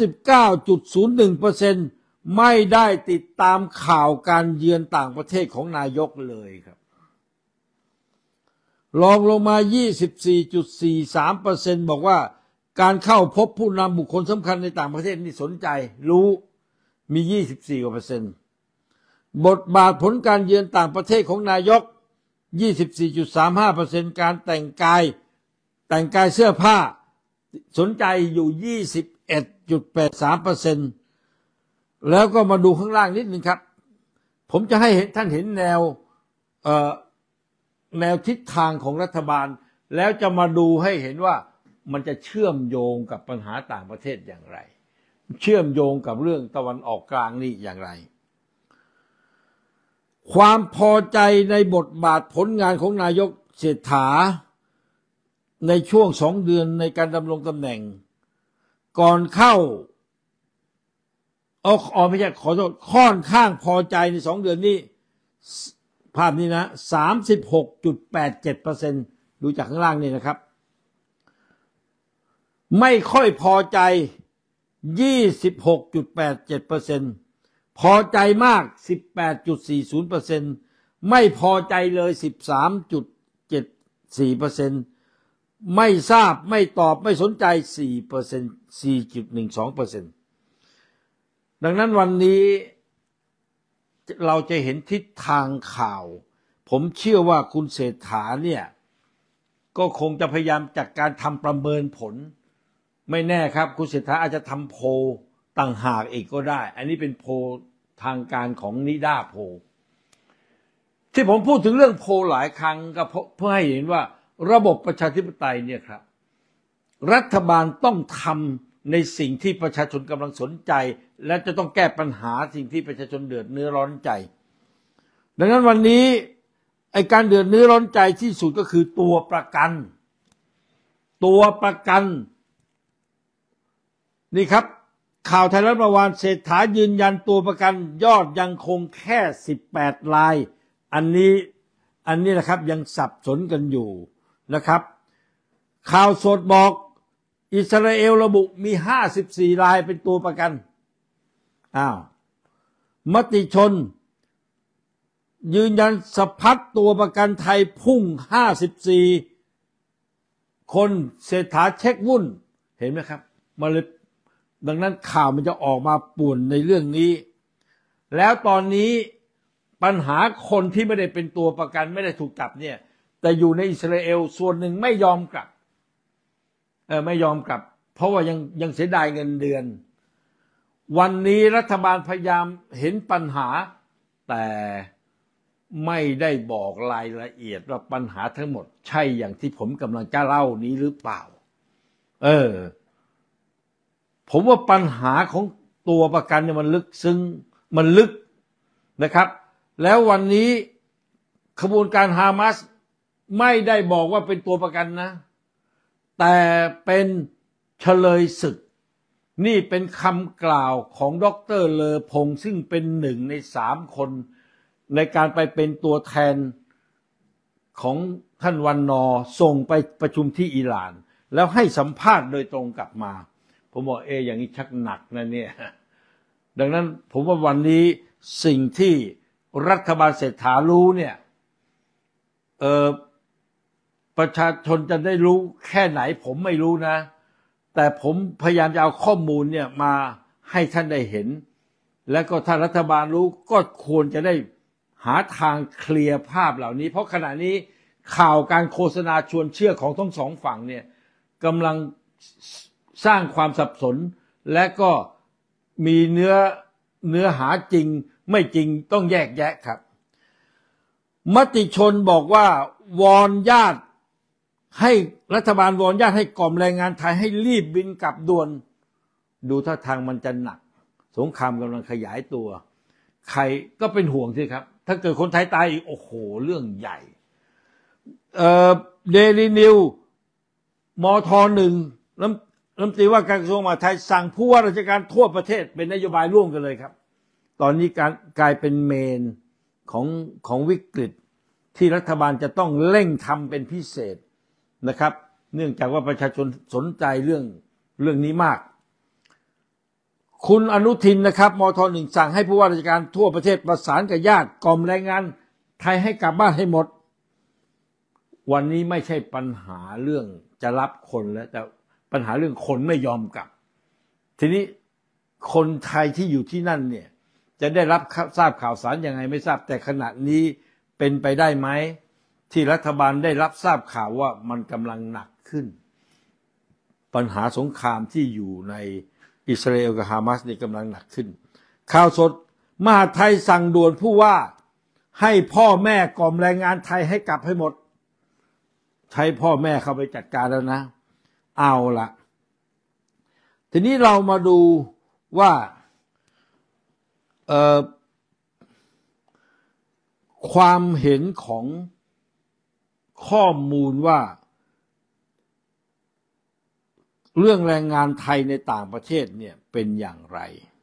39.01% ไม่ได้ติดตามข่าวการเยือนต่างประเทศของนายกเลยครับรองลงมา 24.43% บอกว่าการเข้าพบผู้นำบุคคลสำคัญในต่างประเทศนี่สนใจรู้มี 24% บทบาทผลการเยือนต่างประเทศของนายก 24.35% การแต่งกายเสื้อผ้าสนใจอยู่ 21.83% แล้วก็มาดูข้างล่างนิดนึงครับผมจะให้ท่านเห็นแนวทิศทางของรัฐบาลแล้วจะมาดูให้เห็นว่ามันจะเชื่อมโยงกับปัญหาต่างประเทศอย่างไรเชื่อมโยงกับเรื่องตะวันออกกลางนี่อย่างไรความพอใจในบทบาทผลงานของนายกเศรษฐาในช่วง2 เดือนในการดำรงตำแหน่งก่อนเข้าไม่ใช่ขอโทษค่อนข้างพอใจใน2 เดือนนี้ภาพนี้นะ 36.87% ดูจากข้างล่างนี่นะครับไม่ค่อยพอใจ 26.87%พอใจมาก 18.40% ไม่พอใจเลย 13.74%ไม่ทราบไม่ตอบไม่สนใจ 4% 4.12% ดังนั้นวันนี้เราจะเห็นทิศทางข่าวผมเชื่อว่าคุณเศรษฐาเนี่ยก็คงจะพยายามจากการทำประเมินผลไม่แน่ครับคุณเศรษฐาอาจจะทำโพลต่างหากอีกก็ได้อันนี้เป็นโพลทางการของนิด้าโพลที่ผมพูดถึงเรื่องโพลหลายครั้งก็เพื่อให้เห็นว่าระบบประชาธิปไตยเนี่ยครับรัฐบาลต้องทำในสิ่งที่ประชาชนกำลังสนใจและจะต้องแก้ปัญหาสิ่งที่ประชาชนเดือดเนื้อร้อนใจดังนั้นวันนี้ไอ้การเดือดเนื้อร้อนใจที่สุดก็คือตัวประกันนี่ครับข่าวไทยรัฐเมื่อวานเศรษฐายืนยันตัวประกันยอดยังคงแค่18 รายอันนี้นะครับยังสับสนกันอยู่นะครับข่าวสดบอกอิสราเอลระบุมี54 รายเป็นตัวประกันมติชนยืนยันสะพัดตัวประกันไทยพุ่ง54 คนเศรษฐาเช็ควุ่นเห็นไหมครับมาเลยดังนั้นข่าวมันจะออกมาป่วนในเรื่องนี้แล้วตอนนี้ปัญหาคนที่ไม่ได้เป็นตัวประกันไม่ได้ถูกจับเนี่ยแต่อยู่ในอิสราเอลส่วนหนึ่งไม่ยอมกลับไม่ยอมกลับเพราะว่ายังเสียดายเงินเดือนวันนี้รัฐบาลพยายามเห็นปัญหาแต่ไม่ได้บอกรายละเอียดว่าปัญหาทั้งหมดใช่อย่างที่ผมกำลังจะเล่านี้หรือเปล่าผมว่าปัญหาของตัวประกันเนี่ยมันลึกซึ้งมันลึกนะครับแล้ววันนี้ขบวนการฮามาสไม่ได้บอกว่าเป็นตัวประกันนะแต่เป็นเฉลยศึกนี่เป็นคำกล่าวของดร.เลอพงษ์ซึ่งเป็น1 ใน 3 คนในการไปเป็นตัวแทนของท่านวันนอร์ส่งไปประชุมที่อิหร่านแล้วให้สัมภาษณ์โดยตรงกลับมาผมบอกอย่างนี้ชักหนักนะเนี่ยดังนั้นผมว่าวันนี้สิ่งที่รัฐบาลเศรษฐารู้เนี่ยประชาชนจะได้รู้แค่ไหนผมไม่รู้นะแต่ผมพยายามจะเอาข้อมูลเนี่ยมาให้ท่านได้เห็นและก็ถ้ารัฐบาลรู้ก็ควรจะได้หาทางเคลียร์ภาพเหล่านี้เพราะขณะนี้ข่าวการโฆษณาชวนเชื่อของทั้งสองฝั่งเนี่ยกำลังสร้างความสับสนและก็มีเนื้อหาจริงไม่จริงต้องแยกแยะครับมติชนบอกว่าวอนญาติให้รัฐบาลวอนญาติให้กล่อมแรงงานไทยให้รีบบินกลับด่วนดูท่าทางมันจะหนักสงครามกำลังขยายตัวใครก็เป็นห่วงสิครับถ้าเกิดคนไทยตายอีกโอ้โหเรื่องใหญ่เดลินิวมท.1รัฐมนตรีว่าการกระทรวงมหาดไทยสั่งผู้ว่าราชการทั่วประเทศเป็นนโยบายร่วมกันเลยครับตอนนี้กลายเป็นเมนของวิกฤตที่รัฐบาลจะต้องเร่งทำเป็นพิเศษนะครับเนื่องจากว่าประชาชนสนใจเรื่องนี้มากคุณอนุทินนะครับมท.1สั่งให้ผู้ว่าราชการทั่วประเทศประสานกับญาติกล่อมแรงงานไทยให้กลับบ้านให้หมดวันนี้ไม่ใช่ปัญหาเรื่องจะรับคนแล้วแต่ปัญหาเรื่องคนไม่ยอมกลับทีนี้คนไทยที่อยู่ที่นั่นเนี่ยจะได้รับทราบข่าวสารยังไงไม่ทราบแต่ขณะนี้เป็นไปได้ไหมที่รัฐบาลได้รับทราบข่าวว่ามันกำลังหนักขึ้นปัญหาสงครามที่อยู่ในอิสราเอลกับฮามาสนี่กำลังหนักขึ้นข่าวสดมหาดไทยสั่งด่วนผู้ว่าให้พ่อแม่กล่อมแรงงานไทยให้กลับให้หมดใช้พ่อแม่เข้าไปจัดการแล้วนะเอาละทีนี้เรามาดูว่าความเห็นของข้อมูลว่าเรื่องแรงงานไทยในต่างประเทศเนี่ยเป็นอย่างไร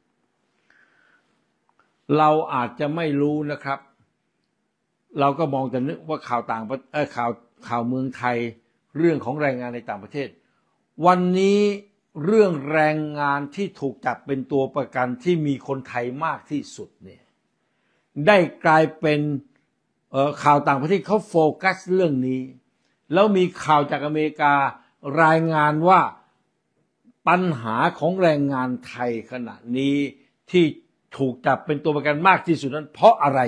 เราอาจจะไม่รู้นะครับเราก็มองแต่นึกว่าข่าวเมืองไทยเรื่องของแรงงานในต่างประเทศวันนี้เรื่องแรงงานที่ถูกจับเป็นตัวประกันที่มีคนไทยมากที่สุดเนี่ยได้กลายเป็นข่าวต่างประเทศเขาโฟกัสเรื่องนี้แล้วมีข่าวจากอเมริการายงานว่าปัญหาของแรงงานไทยขณะนี้ที่ถูกจับเป็นตัวประกันมากที่สุดนั้นเพราะอะไร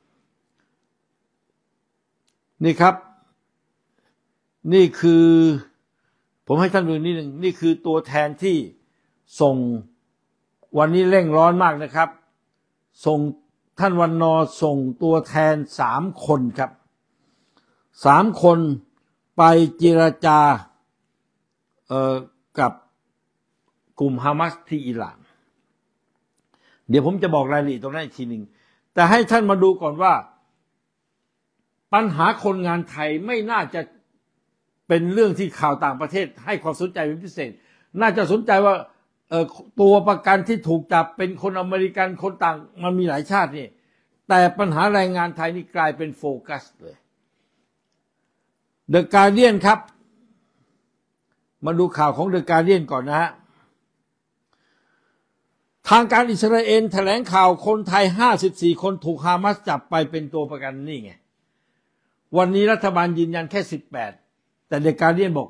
นี่ครับนี่คือผมให้ท่านดูนิดหนึ่งนี่คือตัวแทนที่ส่งวันนี้เร่งร้อนมากนะครับส่งท่านวันนอส่งตัวแทน3 คนครับ3 คนไปเจรจากับกลุ่มฮามาสที่อิหร่านเดี๋ยวผมจะบอกรายละเอียดตรงนั้นอีกทีหนึ่งแต่ให้ท่านมาดูก่อนว่าปัญหาคนงานไทยไม่น่าจะเป็นเรื่องที่ข่าวต่างประเทศให้ความสนใจเป็นพิเศษน่าจะสนใจว่าตัวประกันที่ถูกจับเป็นคนอเมริกันคนต่างมันมีหลายชาตินี่แต่ปัญหาแรงงานไทยนี่กลายเป็นโฟกัสเลยเดอะการ์เดียนครับมาดูข่าวของเดอะการ์เดียนก่อนนะฮะทางการอิสราเอลแถลงข่าวคนไทย54 คนถูกฮามาสจับไปเป็นตัวประกันนี่ไงวันนี้รัฐบาลยืนยันแค่18แต่เดอะการ์เดียนบอก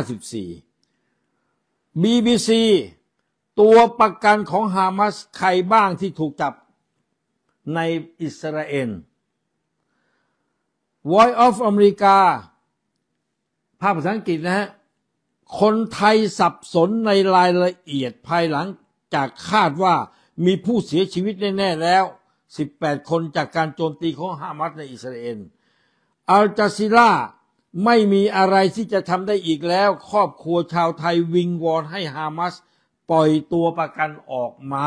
54 BBC ตัวประกันของฮามาสใครบ้างที่ถูกจับในอิสราเอล Voice of America ภาพภาษาอังกฤษนะฮะคนไทยสับสนในรายละเอียดภายหลังจากคาดว่ามีผู้เสียชีวิตแน่ๆแล้ว18 คนจากการโจมตีของฮามาสในอิสราเอลอัลจาซีราไม่มีอะไรที่จะทำได้อีกแล้วครอบครัวชาวไทยวิงวอนให้ฮามาสปล่อยตัวประกันออกมา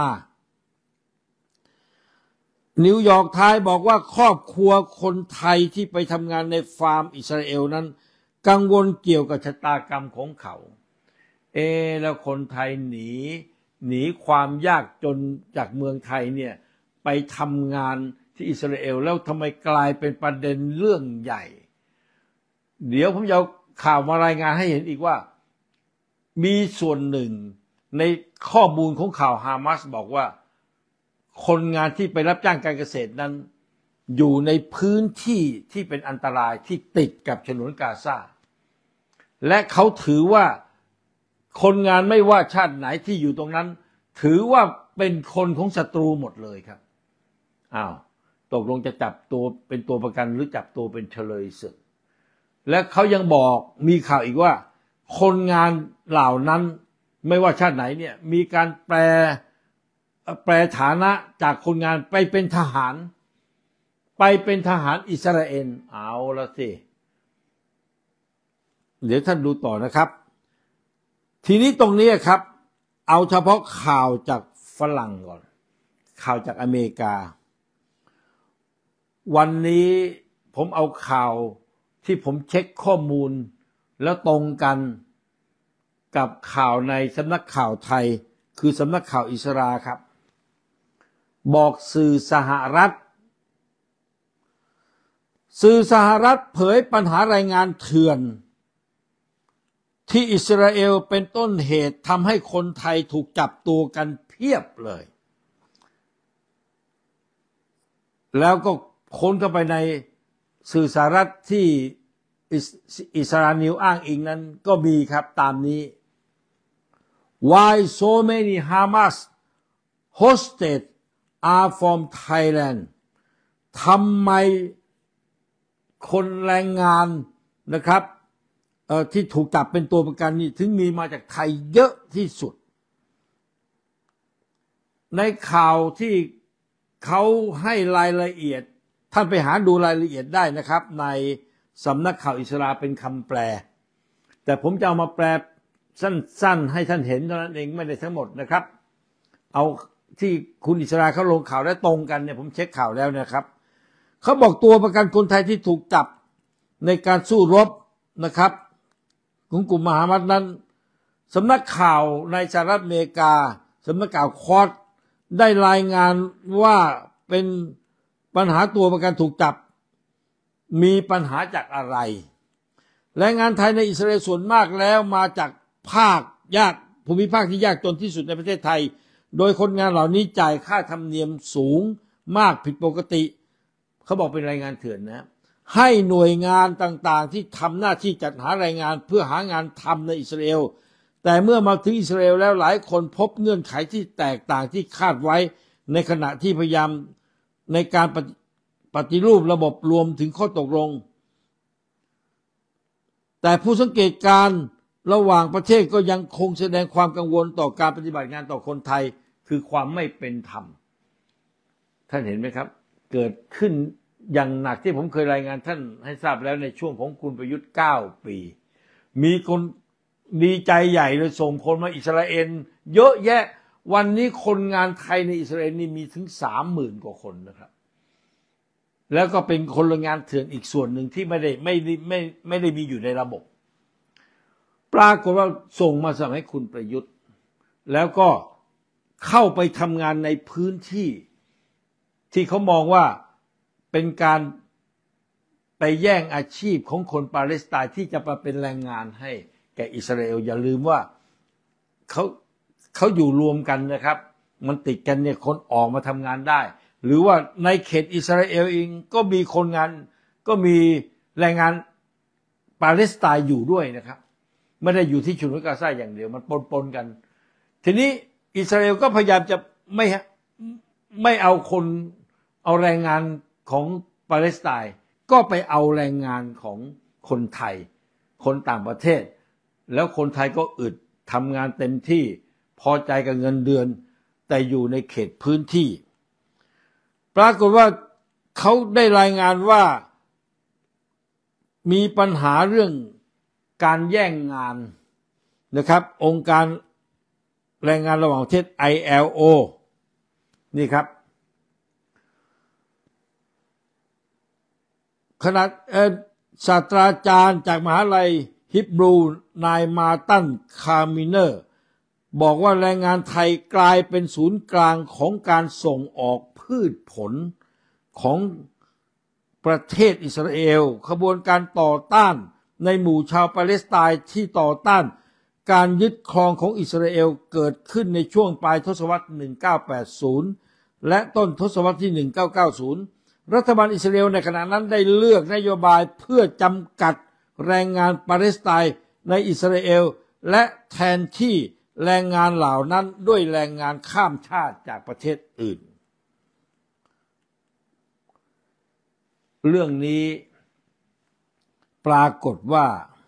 นิวยอร์กไทม์บอกว่าครอบครัวคนไทยที่ไปทำงานในฟาร์มอิสราเอลนั้นกังวลเกี่ยวกับชะตากรรมของเขาแล้วคนไทยหนีความยากจนจากเมืองไทยเนี่ยไปทำงานที่อิสราเอลแล้วทำไมกลายเป็นประเด็นเรื่องใหญ่เดี๋ยวผมจะเอาข่าวมารายงานให้เห็นอีกว่ามีส่วนหนึ่งในข้อมูลของข่าวฮามาสบอกว่าคนงานที่ไปรับจ้างการเกษตรนั้นอยู่ในพื้นที่ที่เป็นอันตรายที่ติดกับฉนวนกาซาและเขาถือว่าคนงานไม่ว่าชาติไหนที่อยู่ตรงนั้นถือว่าเป็นคนของศัตรูหมดเลยครับตกลงจะจับตัวเป็นตัวประกันหรือจับตัวเป็นเฉลยศึกและเขายังบอกมีข่าวอีกว่าคนงานเหล่านั้นไม่ว่าชาติไหนเนี่ยมีการแปลฐานะจากคนงานไปเป็นทหารอิสราเอลเอาละสิเดี๋ยวท่านดูต่อนะครับทีนี้ตรงนี้ครับเอาเฉพาะข่าวจากฝรั่งก่อนข่าวจากอเมริกาวันนี้ผมเอาข่าวที่ผมเช็คข้อมูลแล้วตรงกันกับข่าวในสำนักข่าวไทยคือสำนักข่าวอิสราครับบอกสื่อสหรัฐเผยปัญหาแรงงานเถื่อนที่อิสราเอลเป็นต้นเหตุทำให้คนไทยถูกจับตัวกันเพียบเลยแล้วก็ค้นเข้าไปในสื่อสหรัฐที่อิสรานิวอ้างอิงนั้นก็มีครับตามนี้ Why so many Hamas hostages are from Thailand ทำไมคนแรงงานนะครับที่ถูกจับเป็นตัวประกันนี่ถึงมีมาจากไทยเยอะที่สุดในข่าวที่เขาให้รายละเอียดท่านไปหาดูรายละเอียดได้นะครับในสำนักข่าวอิสราเป็นคำแปลแต่ผมจะเอามาแปลสั้นๆให้ท่านเห็นเท่านั้นเองไม่ได้ทั้งหมดนะครับเอาที่คุณอิสราเขาลงข่าวได้ตรงกันเนี่ยผมเช็คข่าวแล้วนะครับเขาบอกตัวประกันคนไทยที่ถูกจับในการสู้รบนะครับของกลุ่มมหามัสนั้นสำนักข่าวในสหรัฐอเมริกาสำนักข่าวคอร์สได้รายงานว่าเป็นปัญหาตัวประกันถูกจับมีปัญหาจากอะไรแรงงานไทยในอิสราเอลส่วนมากแล้วมาจากภาคภูมิภาคที่ยากจนที่สุดในประเทศไทยโดยคนงานเหล่านี้จ่ายค่าธรรมเนียมสูงมากผิดปกติเขาบอกเป็นแรงงานเถื่อนนะให้หน่วยงานต่างๆที่ทำหน้าที่จัดหาแรงงานเพื่อหางานทำในอิสราเอลแต่เมื่อมาถึงอิสราเอลแล้วหลายคนพบเงื่อนไขที่แตกต่างที่คาดไว้ในขณะที่พยายามในการปฏิรูประบบรวมถึงข้อตกลงแต่ผู้สังเกตการระหว่างประเทศก็ยังคงแสดงความกังวลต่อการปฏิบัติงานต่อคนไทยคือความไม่เป็นธรรมท่านเห็นไหมครับเกิดขึ้นอย่างหนักที่ผมเคยรายงานท่านให้ทราบแล้วในช่วงของคุณประยุทธ์9 ปีมีคนดีใจใหญ่เลยส่งคนมาอิสราเอลเยอะแยะวันนี้คนงานไทยในอิสราเอลนี่มีถึง 30,000 กว่าคนนะครับแล้วก็เป็นคนแรงงานเถื่อนอีกส่วนหนึ่งที่ไม่ได้มีอยู่ในระบบปรากฏว่าส่งมาสมัยคุณประยุทธ์แล้วก็เข้าไปทำงานในพื้นที่ที่เขามองว่าเป็นการไปแย่งอาชีพของคนปาเลสไตน์ที่จะมาเป็นแรงงานให้แก่อิสราเอลอย่าลืมว่าเขาอยู่รวมกันนะครับมันติดกันเนี่ยคนออกมาทำงานได้หรือว่าในเขตอิสราเอลเองก็มีคนงานก็มีแรงงานปาเลสไตน์อยู่ด้วยนะครับไม่ได้อยู่ที่ฉนวนกาซาอย่างเดียวมันปนกันทีนี้อิสราเอลก็พยายามจะไม่เอาแรงงานของปาเลสไตน์ก็ไปเอาแรงงานของคนไทยคนต่างประเทศแล้วคนไทยก็อึดทำงานเต็มที่พอใจกับเงินเดือนแต่อยู่ในเขตพื้นที่ปรากฏว่าเขาได้รายงานว่ามีปัญหาเรื่องการแย่งงานนะครับองค์การแรงงานระหว่างประเทศ ILO นี่ครับขณะศาสตราจารย์จากมหาลัยฮิบรูนายมาตันคามิเนอร์บอกว่าแรงงานไทยกลายเป็นศูนย์กลางของการส่งออกพืชผลของประเทศอิสราเอลขบวนการต่อต้านในหมู่ชาวปาเลสไตน์ที่ต่อต้านการยึดครองของอิสราเอลเกิดขึ้นในช่วงปลายทศวรรษ 1980 และต้นทศวรรษที่ 1990 รัฐบาลอิสราเอลในขณะนั้นได้เลือกนโยบายเพื่อจำกัดแรงงานปาเลสไตน์ในอิสราเอลและแทนที่แรงงานเหล่านั้นด้วยแรงงานข้ามชาติจากประเทศอื่นเรื่องนี้ปรากฏว่า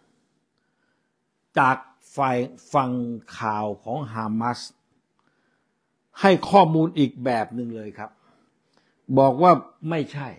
จากฝ่ายฝั่งข่าวของฮามาสให้ข้อมูลอีกแบบหนึ่งเลยครับบอกว่าไม่ใช่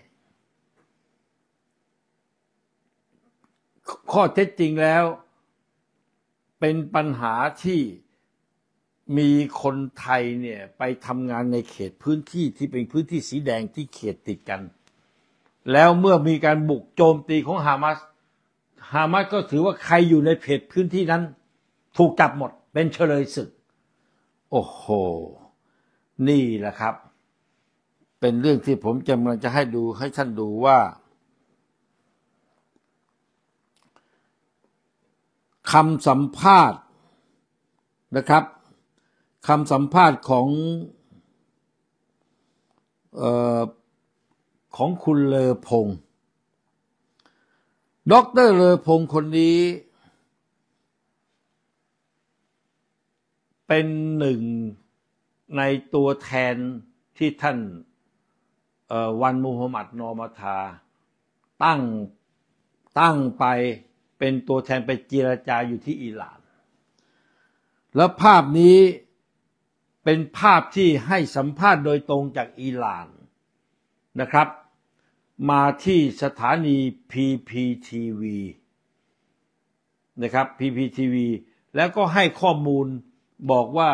ข้อเท็จจริงแล้วเป็นปัญหาที่มีคนไทยเนี่ยไปทำงานในเขตพื้นที่ที่เป็นพื้นที่สีแดงที่เขตติดกันแล้วเมื่อมีการบุกโจมตีของฮามาสก็ถือว่าใครอยู่ในเขตพื้นที่นั้นถูกจับหมดเป็นเฉลยศึกโอ้โหนี่แหละครับเป็นเรื่องที่ผมกำลังจะให้ท่านดูว่าคำสัมภาษณ์นะครับคำสัมภาษณ์ของคุณเลอพงศ์ดร.เลอพงศ์คนนี้เป็นหนึ่งในตัวแทนที่ท่านวันมุฮัมมัดนอมาทาตั้งไปเป็นตัวแทนไปเจรจาอยู่ที่อิหร่านแล้วภาพนี้เป็นภาพที่ให้สัมภาษณ์โดยตรงจากอิหร่านนะครับมาที่สถานี PPTV นะครับ PPTV แล้วก็ให้ข้อมูลบอกว่า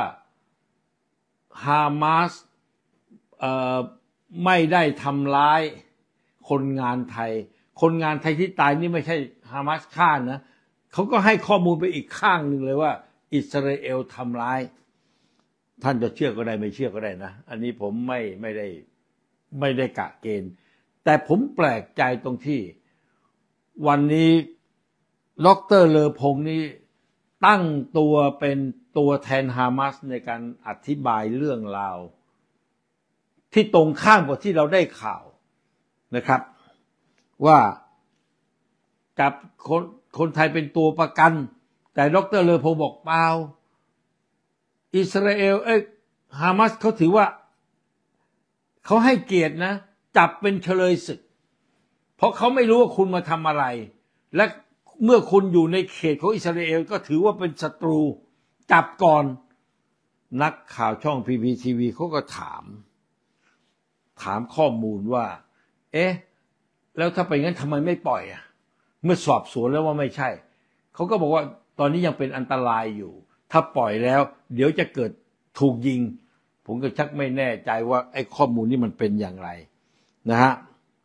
ฮามาสไม่ได้ทำร้ายคนงานไทยที่ตายนี่ไม่ใช่ฮามาสฆ่านะเขาก็ให้ข้อมูลไปอีกข้างหนึ่งเลยว่าอิสราเอลทำร้ายท่านจะเชื่อก็ได้ไม่เชื่อก็ได้นะอันนี้ผมไม่ได้กะเกณฑ์แต่ผมแปลกใจตรงที่วันนี้ดร.เลอพงษ์นี้ตั้งตัวเป็นตัวแทนฮามาสในการอธิบายเรื่องราวที่ตรงข้ามกับที่เราได้ข่าวนะครับว่าจับคนไทยเป็นตัวประกันแต่ดร.เลอพงษ์บอกเปล่าอิสราเอลฮามาสเขาถือว่าเขาให้เกียรตินะจับเป็นเฉลยศึกเพราะเขาไม่รู้ว่าคุณมาทำอะไรและเมื่อคุณอยู่ในเขตของอิสราเอลก็ถือว่าเป็นศัตรูจับก่อนนักข่าวช่อง PPTV เขาก็ถามข้อมูลว่าแล้วถ้าเป็นงั้นทำไมไม่ปล่อยเมื่อสอบสวนแล้วว่าไม่ใช่เขาก็บอกว่าตอนนี้ยังเป็นอันตรายอยู่ถ้าปล่อยแล้วเดี๋ยวจะเกิดถูกยิงผมก็ชักไม่แน่ใจว่าไอ้ข้อมูลนี้มันเป็นอย่างไรนะฮะ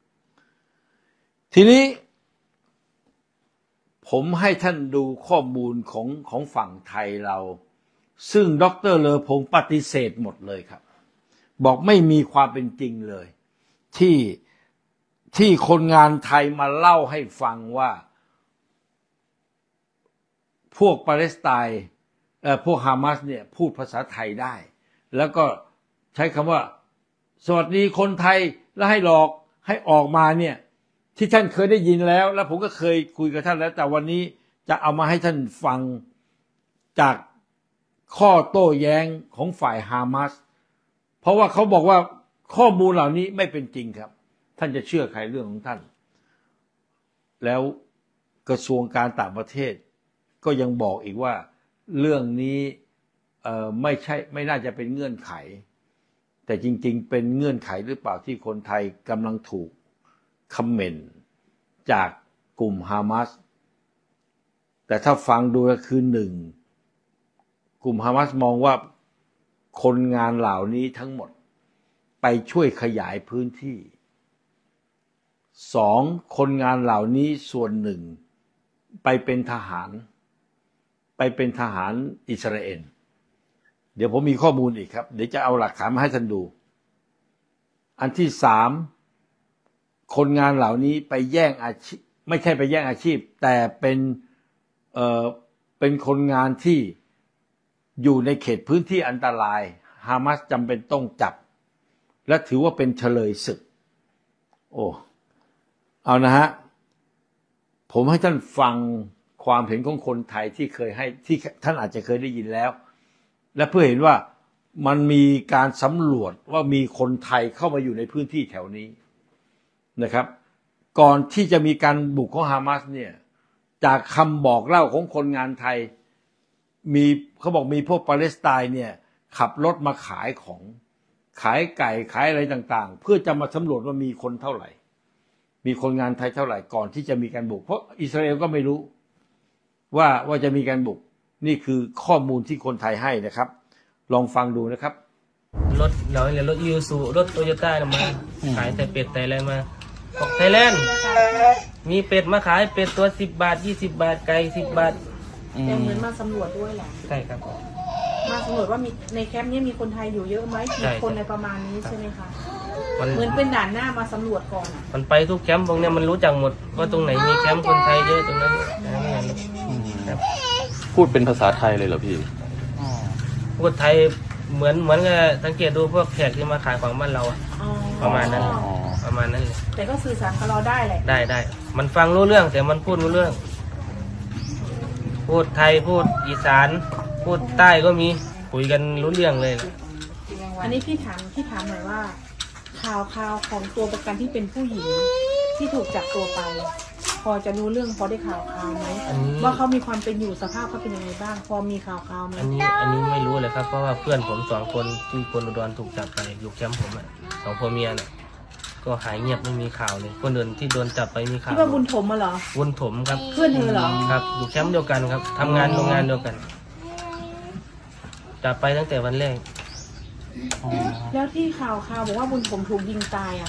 ทีนี้ผมให้ท่านดูข้อมูลของฝั่งไทยเราซึ่งดร.เลอพงษ์ปฏิเสธหมดเลยครับบอกไม่มีความเป็นจริงเลยที่คนงานไทยมาเล่าให้ฟังว่าพวกปาเลสไตน์พวกฮามาสเนี่ยพูดภาษาไทยได้แล้วก็ใช้คำว่าสวัสดีคนไทยแล้วให้หลอกให้ออกมาเนี่ยที่ท่านเคยได้ยินแล้วผมก็เคยคุยกับท่านแล้วแต่วันนี้จะเอามาให้ท่านฟังจากข้อโต้แย้งของฝ่ายฮามาสเพราะว่าเขาบอกว่าข้อมูลเหล่านี้ไม่เป็นจริงครับท่านจะเชื่อใครเรื่องของท่านแล้วกระทรวงการต่างประเทศก็ยังบอกอีกว่าเรื่องนี้ไม่น่าจะเป็นเงื่อนไขแต่จริงๆเป็นเงื่อนไขหรือเปล่าที่คนไทยกำลังถูกคอมเมนต์จากกลุ่มฮามาสแต่ถ้าฟังดูก็คือหนึ่งกลุ่มฮามาสมองว่าคนงานเหล่านี้ทั้งหมดไปช่วยขยายพื้นที่สองคนงานเหล่านี้ส่วนหนึ่งไปเป็นทหารอิสราเอลเดี๋ยวผมมีข้อมูลอีกครับเดี๋ยวจะเอาหลักฐานมาให้ท่านดูอันที่สามคนงานเหล่านี้ไปแย่งอาชีพไม่ใช่ไปแย่งอาชีพแต่เป็นคนงานที่อยู่ในเขตพื้นที่อันตรายฮามาสจำเป็นต้องจับและถือว่าเป็นเฉลยศึกเอานะฮะผมให้ท่านฟังความเห็นของคนไทยที่ท่านอาจจะเคยได้ยินแล้วและเพื่อเห็นว่ามันมีการสำรวจว่ามีคนไทยเข้ามาอยู่ในพื้นที่แถวนี้นะครับก่อนที่จะมีการบุกของฮามาสเนี่ยจากคำบอกเล่าของคนงานไทยเขาบอกมีพวกปาเลสไตน์เนี่ยขับรถมาขายของขายไก่ขายอะไรต่างๆเพื่อจะมาสำรวจว่ามีคนเท่าไหร่มีคนงานไทยเท่าไหร่ก่อนที่จะมีการบุกเพราะอิสราเอลก็ไม่รู้ว่าจะมีการบุกนี่คือข้อมูลที่คนไทยให้นะครับลองฟังดูนะครับรถอีซูซูรถโตโยต้ามาขายแต่เป็ดแต่อะไรมาบอกไทยแลนด์มีเป็ดมาขายเป็ดตัว10 บาท20 บาทไก่10 บาทแต่เหมือนมาสำรวจด้วยแหละใช่ครับมาสำรวจว่ามีในแคมป์นี้มีคนไทยอยู่เยอะไหมกี่คนในประมาณนี้ใช่ไหมคะเหมือนเป็นด่านหน้ามาสำรวจก่อนมันไปทุกแคมป์พวกนี้มันรู้จักหมดว่าตรงไหนมีแคมป์คนไทยเยอะตรงนั้นพูดเป็นภาษาไทยเลยเหรอพี่พูดไทยเหมือนกับสังเกตดูพวกแขกที่มาขายของบ้านเราประมาณนั้นเลยแต่ก็สื่อสารกับเราได้แหละได้มันฟังรู้เรื่องแต่มันพูดรู้เรื่องพูดไทยพูดอีสานพูดใต้ก็มีคุยกันรู้เรื่องเลยอันนี้พี่ถามหน่อยว่าข่าวของตัวประกันที่เป็นผู้หญิงที่ถูกจับตัวไปพอจะรู้เรื่องพอได้ข่าวไหมว่าเขามีความเป็นอยู่สภาพเขาเป็นยังไงบ้างพอมีข่าวไหมอันนี้ไม่รู้เลยครับเพราะว่าเพื่อนผม2 คนที่คนอุดรถูกจับไปอยู่แคมป์ผม2 ผัวเมียเนี่ยก็หายเงียบไม่มีข่าวเลยคนอื่นที่โดนจับไปมีข่าวที่ว่าบุญถมมาเหรอบุญถมครับเพื่อนเธอเหรอครับอยู่แคมป์เดียวกันครับทำงานโรงงานเดียวกันจับไปตั้งแต่วันแรกแล้วที่ข่าวบอกว่าบุญถมถูกยิงตาย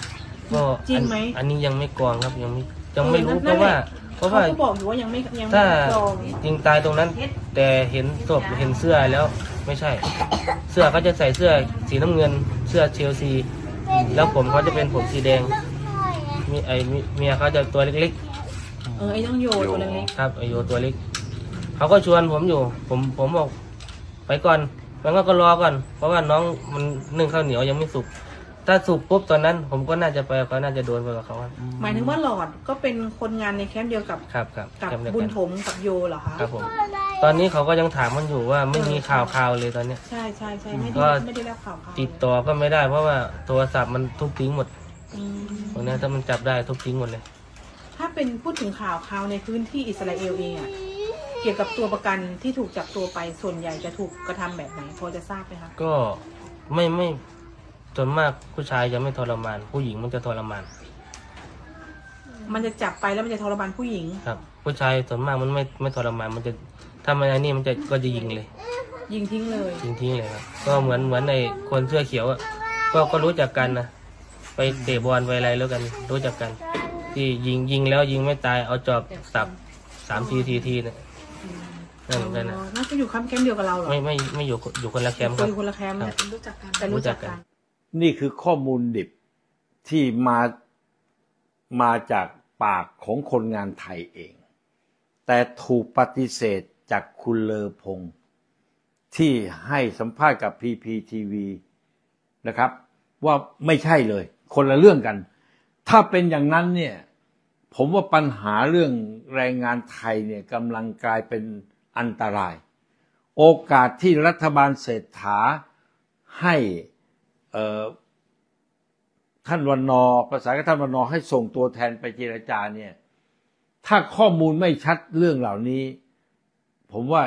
ก็จริงไหมอันนี้ยังไม่กรองครับยังไม่รู้นั่นแหละเพราะเขาว่าก็บอกอยู่ว่ายังไม่ถ้าลองจริงตายตรงนั้น แต่เห็นศพเห็นเสื้อแล้วไม่ใช่ เสื้อเขาจะใส่เสื้อสีน้ำเงินเสื้อเชลซีแล้วผมเขาจะเป็นผมสีแดงเมียเขาจะตัวเล็กไอ้ต้องโยตัวเล็กๆครับไอโยตัวเล็กเขาก็ชวนผมอยู่ผมบอกไปก่อนมันก็รอก่อนเพราะว่าน้องมันนึ่งข้าวเหนียวยังไม่สุกถ้าสุกปุ๊บตอนนั้น ผมก็น่าจะไปเขาน่าจะโดนไปกับเขาครับหมายถึงว่าหลอดก็เป็นคนงานในแคมป์เดียวกับครับกับจำได้บุญกันถมกับโยเหรอคะครับผมตอนนี้เขาก็ยังถามมันอยู่ว่าไม่มีข่าวเลยตอนเนี้ยใช่ไม่ก็ได้รับข่าวติดต่อก็ไม่ได้เพราะว่าโทรศัพท์มันทุบทิ้งหมดอืมตรงนี้ถ้ามันจับได้ทุบทิ้งหมดเลยถ้าเป็นพูดถึงข่าวในพื้นที่อิสราเอลเองอะเกี่ยวกับตัวประกันที่ถูกจับตัวไปส่วนใหญ่จะถูกกระทำแบบไหนพอจะทราบไหมคะก็ไม่ส่วนมากผู้ชายจะไม่ทรมาน ผู้หญิงมันจะทรมานมันจะจับไปแล้วมันจะทรมานผู้หญิงครับ ผู้ชายส่วนมากมันไม่ทรมานมันจะถ้ามันไอ้นี่มันก็จะยิงเลยยิงทิ้งเลยยิงทิ้งเลยครับก็เหมือนในคนเสื้อเขียวอ่ะก็รู้จักกันนะไปเตะบอลไปอะไรแล้วกันรู้จักกัน ที่ยิงแล้วยิงไม่ตายเอาจอบสับ3 ทีเนี่ยนั่นนะน่าจะอยู่แคมป์เดียวกับเราเหรอไม่อยู่คนละแคมป์ครับอยู่คนละแคมป์ครับรู้จักกันแต่รู้จักกันนี่คือข้อมูลดิบที่มาจากปากของคนงานไทยเอง แต่ถูกปฏิเสธจากคุณเลอพงษ์ที่ให้สัมภาษณ์กับ PPTV นะครับว่าไม่ใช่เลยคนละเรื่องกัน ถ้าเป็นอย่างนั้นเนี่ยผมว่าปัญหาเรื่องแรงงานไทยเนี่ยกำลังกลายเป็นอันตรายโอกาสที่รัฐบาลเศรษฐาให้ท่านวันนอประสานกับท่านวันนอให้ส่งตัวแทนไปเจรจาเนี่ยถ้าข้อมูลไม่ชัดเรื่องเหล่านี้ผมว่า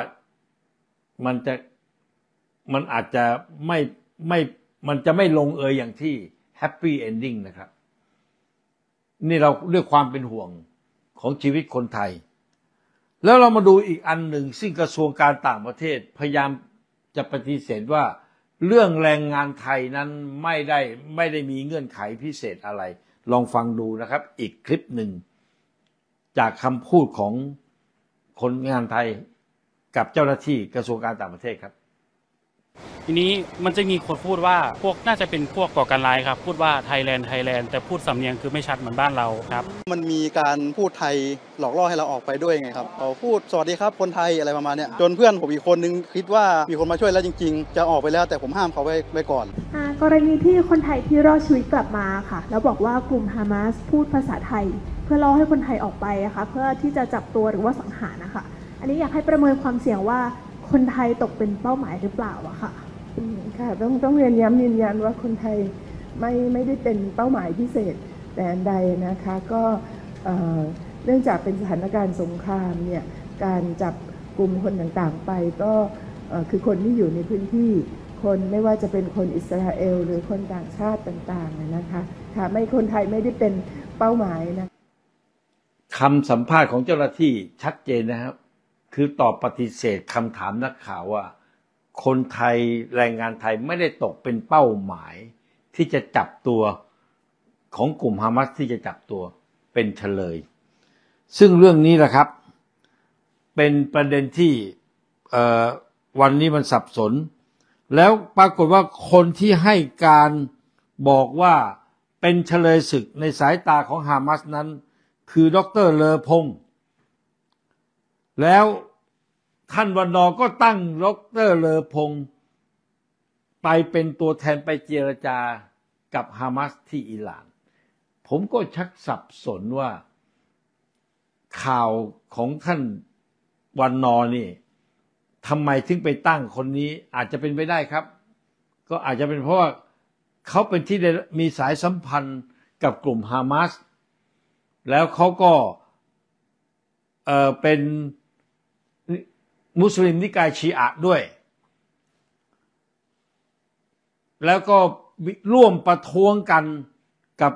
มันอาจจะมันจะไม่ลงเอยอย่างที่แฮปปี้เอนดิ้งนะครับนี่เราด้วยความเป็นห่วงของชีวิตคนไทยแล้วเรามาดูอีกอันหนึ่งซึ่งกระทรวงการต่างประเทศพยายามจะปฏิเสธว่าเรื่องแรงงานไทยนั้นไม่ได้มีเงื่อนไขพิเศษอะไรลองฟังดูนะครับอีกคลิปหนึ่งจากคำพูดของคนงานไทยกับเจ้าหน้าที่กระทรวงการต่างประเทศครับทีนี้มันจะมีคนพูดว่าพวกน่าจะเป็นพวกก่อการร้ายครับพูดว่าไทยแลนด์แต่พูดสำเนียงคือไม่ชัดเหมือนบ้านเราครับมันมีการพูดไทยหลอกล่อให้เราออกไปด้วยไงครับเขาพูดสวัสดีครับคนไทยอะไรประมาณนี้จนเพื่อนผมอีกคนนึงคิดว่ามีคนมาช่วยแล้วจริงๆจะออกไปแล้วแต่ผมห้ามเขาไว้ก่อนกรณีที่คนไทยที่รอดชีวิตกลับมาค่ะแล้วบอกว่ากลุ่มฮามาสพูดภาษาไทยเพื่อล่อให้คนไทยออกไปนะคะเพื่อที่จะจับตัวหรือว่าสังหารนะคะอันนี้อยากให้ประเมินความเสี่ยงว่าคนไทยตกเป็นเป้าหมายหรือเปล่าอะค่ะค่ะต้องเรียนย้ำยืนยันว่าคนไทยไม่ได้เป็นเป้าหมายพิเศษแต่อันใดนะคะก็เนื่องจากเป็นสถานการณ์สงครามเนี่ยการจับกลุ่มคนต่างๆไปก็คือคนที่อยู่ในพื้นที่คนไม่ว่าจะเป็นคนอิสราเอลหรือคนต่างชาติต่างๆนะคะค่ะไม่คนไทยไม่ได้เป็นเป้าหมายนะคำสัมภาษณ์ของเจ้าหน้าที่ชัดเจนนะครับคือตอบปฏิเสธคำถามนักข่าวว่าคนไทยแรงงานไทยไม่ได้ตกเป็นเป้าหมายที่จะจับตัวของกลุ่มฮามาสที่จะจับตัวเป็นเฉลยซึ่งเรื่องนี้แหละครับเป็นประเด็นที่วันนี้มันสับสนแล้วปรากฏว่าคนที่ให้การบอกว่าเป็นเฉลยศึกในสายตาของฮามาสนั้นคือดร.เลอพงษ์แล้วท่านวันนอก็ตั้งดร.เลอพงษ์ไปเป็นตัวแทนไปเจรจากับฮามาสที่อิหร่านผมก็ชักสับสนว่าข่าวของท่านวันนอนี่ทำไมถึงไปตั้งคนนี้อาจจะเป็นไปได้ครับก็อาจจะเป็นเพราะว่าเขาเป็นที่ได้มีสายสัมพันธ์กับกลุ่มฮามาสแล้วเขาก็เป็นมุสลิมนิกายชีอะห์ด้วยแล้วก็ร่วมประท้วงกันกับ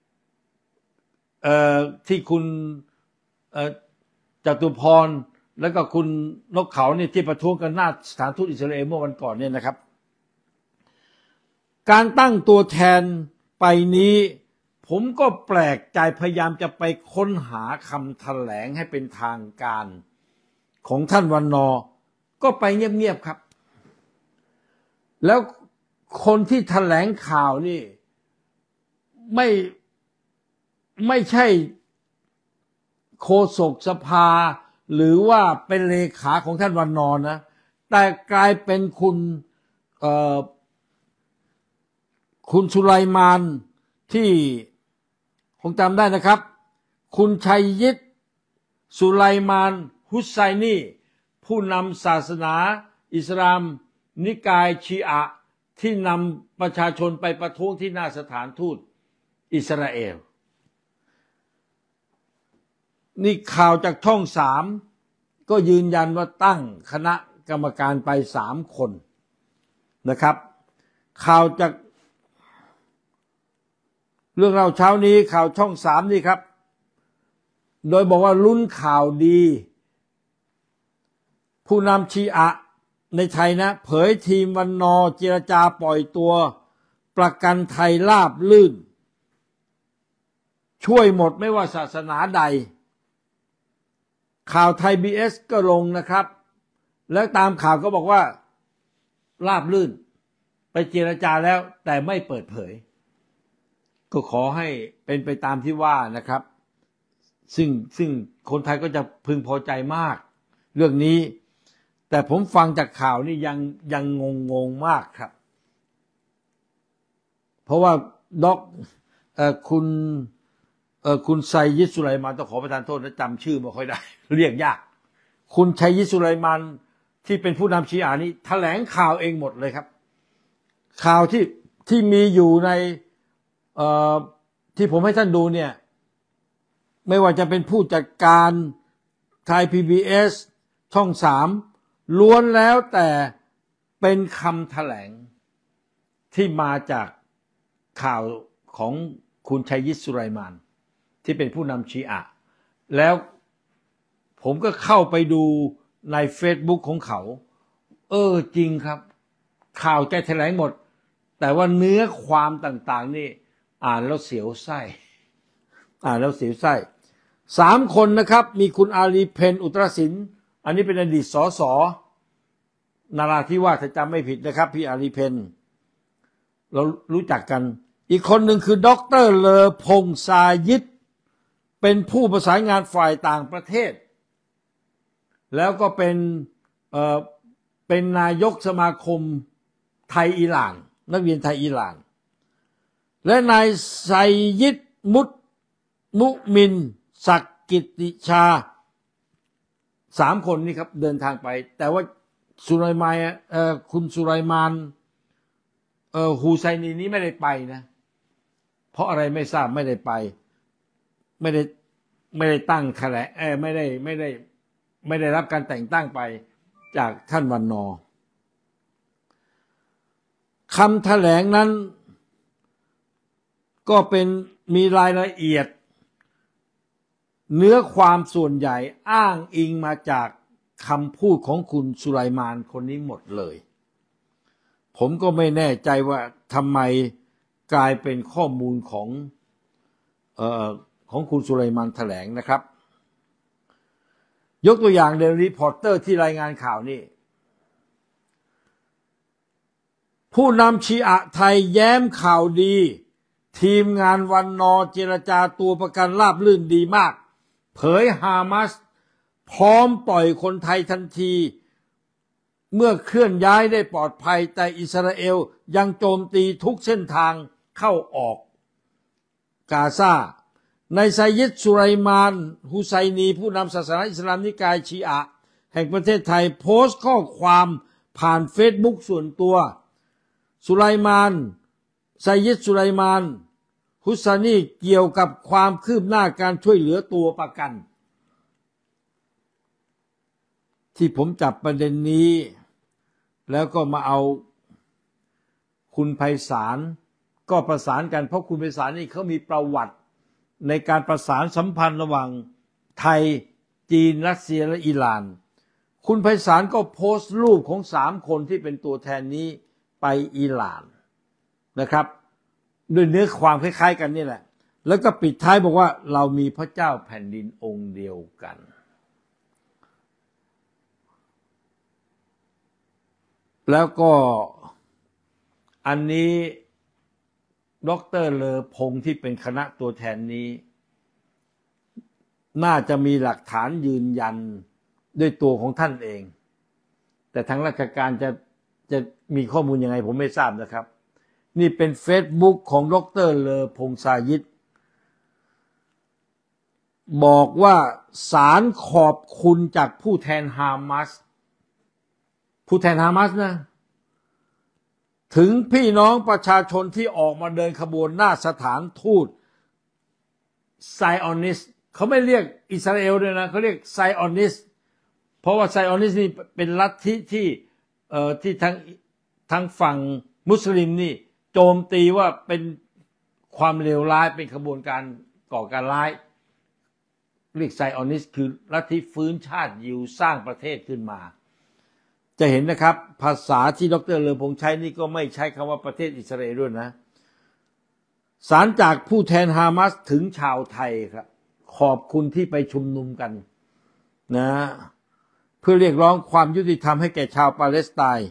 ที่คุณจตุพรแล้วก็คุณนกเขาเนี่ยที่ประท้วงกันหน้าสถานทูตอิสราเอลเมื่อวันก่อนเนี่ยนะครับการตั้งตัวแทนไปนี้ผมก็แปลกใจพยายามจะไปค้นหาคำแถลงให้เป็นทางการของท่านวันนอร์ก็ไปเงียบๆครับแล้วคนที่แถลงข่าวนี่ไม่ใช่โฆษกสภาหรือว่าเป็นเลขาของท่านวันนอร์นะแต่กลายเป็นคุณสุไลมานที่คงจำได้นะครับคุณชัยยิตสุไลมานฮุสไซนีผู้นำศาสนาอิสลามนิกายชีอะห์ที่นำประชาชนไปประท้วงที่หน้าสถานทูตอิสราเอลนี่ข่าวจากช่อง3ก็ยืนยันว่าตั้งคณะกรรมการไป3 คนนะครับข่าวจากเรื่องเราเช้านี้ข่าวช่อง3นี่ครับโดยบอกว่าลุ้นข่าวดีผู้นำชีอะห์ในไทยนะเผยทีมวันนอเจรจาปล่อยตัวประกันไทยราบลื่นช่วยหมดไม่ว่าศาสนาใดข่าวไทย BS ก็ลงนะครับแล้วตามข่าวก็บอกว่าราบลื่นไปเจรจาแล้วแต่ไม่เปิดเผยก็ขอให้เป็นไปตามที่ว่านะครับซึ่งคนไทยก็จะพึงพอใจมากเรื่องนี้แต่ผมฟังจากข่าวนี่ยังงงมากครับเพราะว่าคุณชัยยิตสุไลมานต้องขอประทานโทษนะจำชื่อไม่ค่อยได้เรียกยากคุณชัยยิตสุไลมานที่เป็นผู้นำชีอะห์นี้แถลงข่าวเองหมดเลยครับข่าวที่มีอยู่ในที่ผมให้ท่านดูเนี่ยไม่ว่าจะเป็นผู้จัดการไทย PBS ช่อง3ล้วนแล้วแต่เป็นคำแถลงที่มาจากข่าวของคุณชัยยิตสุไลมานที่เป็นผู้นำชีอะห์แล้วผมก็เข้าไปดูใน Facebook ของเขาจริงครับข่าวแกแถลงหมดแต่ว่าเนื้อความต่างๆนี่อ่านแล้วเสียวไส้3 คนนะครับมีคุณอาลีเพนอุตรศิลป์อันนี้เป็นอดีตสสนราธิวาสถ้าจำไม่ผิดนะครับพี่อาลีเพนเรารู้จักกันอีกคนหนึ่งคือดร.เลอพงษ์ซายิดเป็นผู้ประสานงานฝ่ายต่างประเทศแล้วก็เป็นนายกสมาคมไทยอิหร่านนักเรียนไทยอิหร่านและนายไซยิดมุมินศักกิติชา3 คนนี้ครับเดินทางไปแต่ว่าคุณสุไลมานฮูไซนีนี้ไม่ได้ไปนะเพราะอะไรไม่ทราบไม่ได้ไปไม่ได้ตั้งแถลงไม่ได้รับการแต่งตั้งไปจากท่านวันนอร์คำแถลงนั้นก็มีรายละเอียดเนื้อความส่วนใหญ่อ้างอิงมาจากคำพูดของคุณสุไลมานคนนี้หมดเลยผมก็ไม่แน่ใจว่าทำไมกลายเป็นข้อมูลของคุณสุไลมานแถลงนะครับยกตัวอย่างเดลิรีพอร์เตอร์ที่รายงานข่าวนี่ผู้นำชีอะห์ไทยแย้มข่าวดีทีมงานวันนอเจรจาตัวประกันราบลื่นดีมากเผยฮามาสพร้อมปล่อยคนไทยทันทีเมื่อเคลื่อนย้ายได้ปลอดภัยแต่อิสราเอลยังโจมตีทุกเส้นทางเข้าออกกาซาในไซยิดสุไลมานฮุไซนีผู้นำศาสนาอิสลามนิกายชีอะห์แห่งประเทศไทยโพสต์ข้อความผ่านเฟซบุ๊กส่วนตัวสุไลมานไซยิดสุไลมานฮุไซนีเกี่ยวกับความคืบหน้าการช่วยเหลือตัวประกันที่ผมจับประเด็นนี้แล้วก็มาเอาคุณไพศาลก็ประสานกันเพราะคุณไพศาลนี่เขามีประวัติในการประสานสัมพันธ์ระหว่างไทยจีนรัสเซียและอิหร่านคุณไพศาลก็โพสต์รูปของ3 คนที่เป็นตัวแทนนี้ไปอิหร่านนะครับด้วยเนื้อความคล้ายๆกันนี่แหละแล้วก็ปิดท้ายบอกว่าเรามีพระเจ้าแผ่นดินองค์เดียวกันแล้วก็อันนี้ดร.เลอพงษ์ที่เป็นคณะตัวแทนนี้น่าจะมีหลักฐานยืนยันด้วยตัวของท่านเองแต่ทางราชการจะมีข้อมูลยังไงผมไม่ทราบนะครับนี่เป็น Facebook ของดร.เลอพงษ์ซายิดบอกว่าศาลขอบคุณจากผู้แทนฮามาสนะถึงพี่น้องประชาชนที่ออกมาเดินขบวนหน้าสถานทูตไซออนิสต์เขาไม่เรียกอิสราเอลด้วยนะเขาเรียกไซออนิสต์เพราะว่าไซออนิสต์นี่เป็นลัทธิที่ทั้งฝั่งมุสลิมนี่โจมตีว่าเป็นความเลวร้ายเป็นขบวนการก่อการร้ายเรียกไซออนิสต์คือลัทธิฟื้นชาติยิวสร้างประเทศขึ้นมาจะเห็นนะครับภาษาที่ดร.เลอพงษ์ใช้นี่ก็ไม่ใช้คำว่าประเทศอิสราเอลด้วยนะศาลจากผู้แทนฮามาสถึงชาวไทยครับขอบคุณที่ไปชุมนุมกันนะเพื่อเรียกร้องความยุติธรรมให้แก่ชาวปาเลสไตน์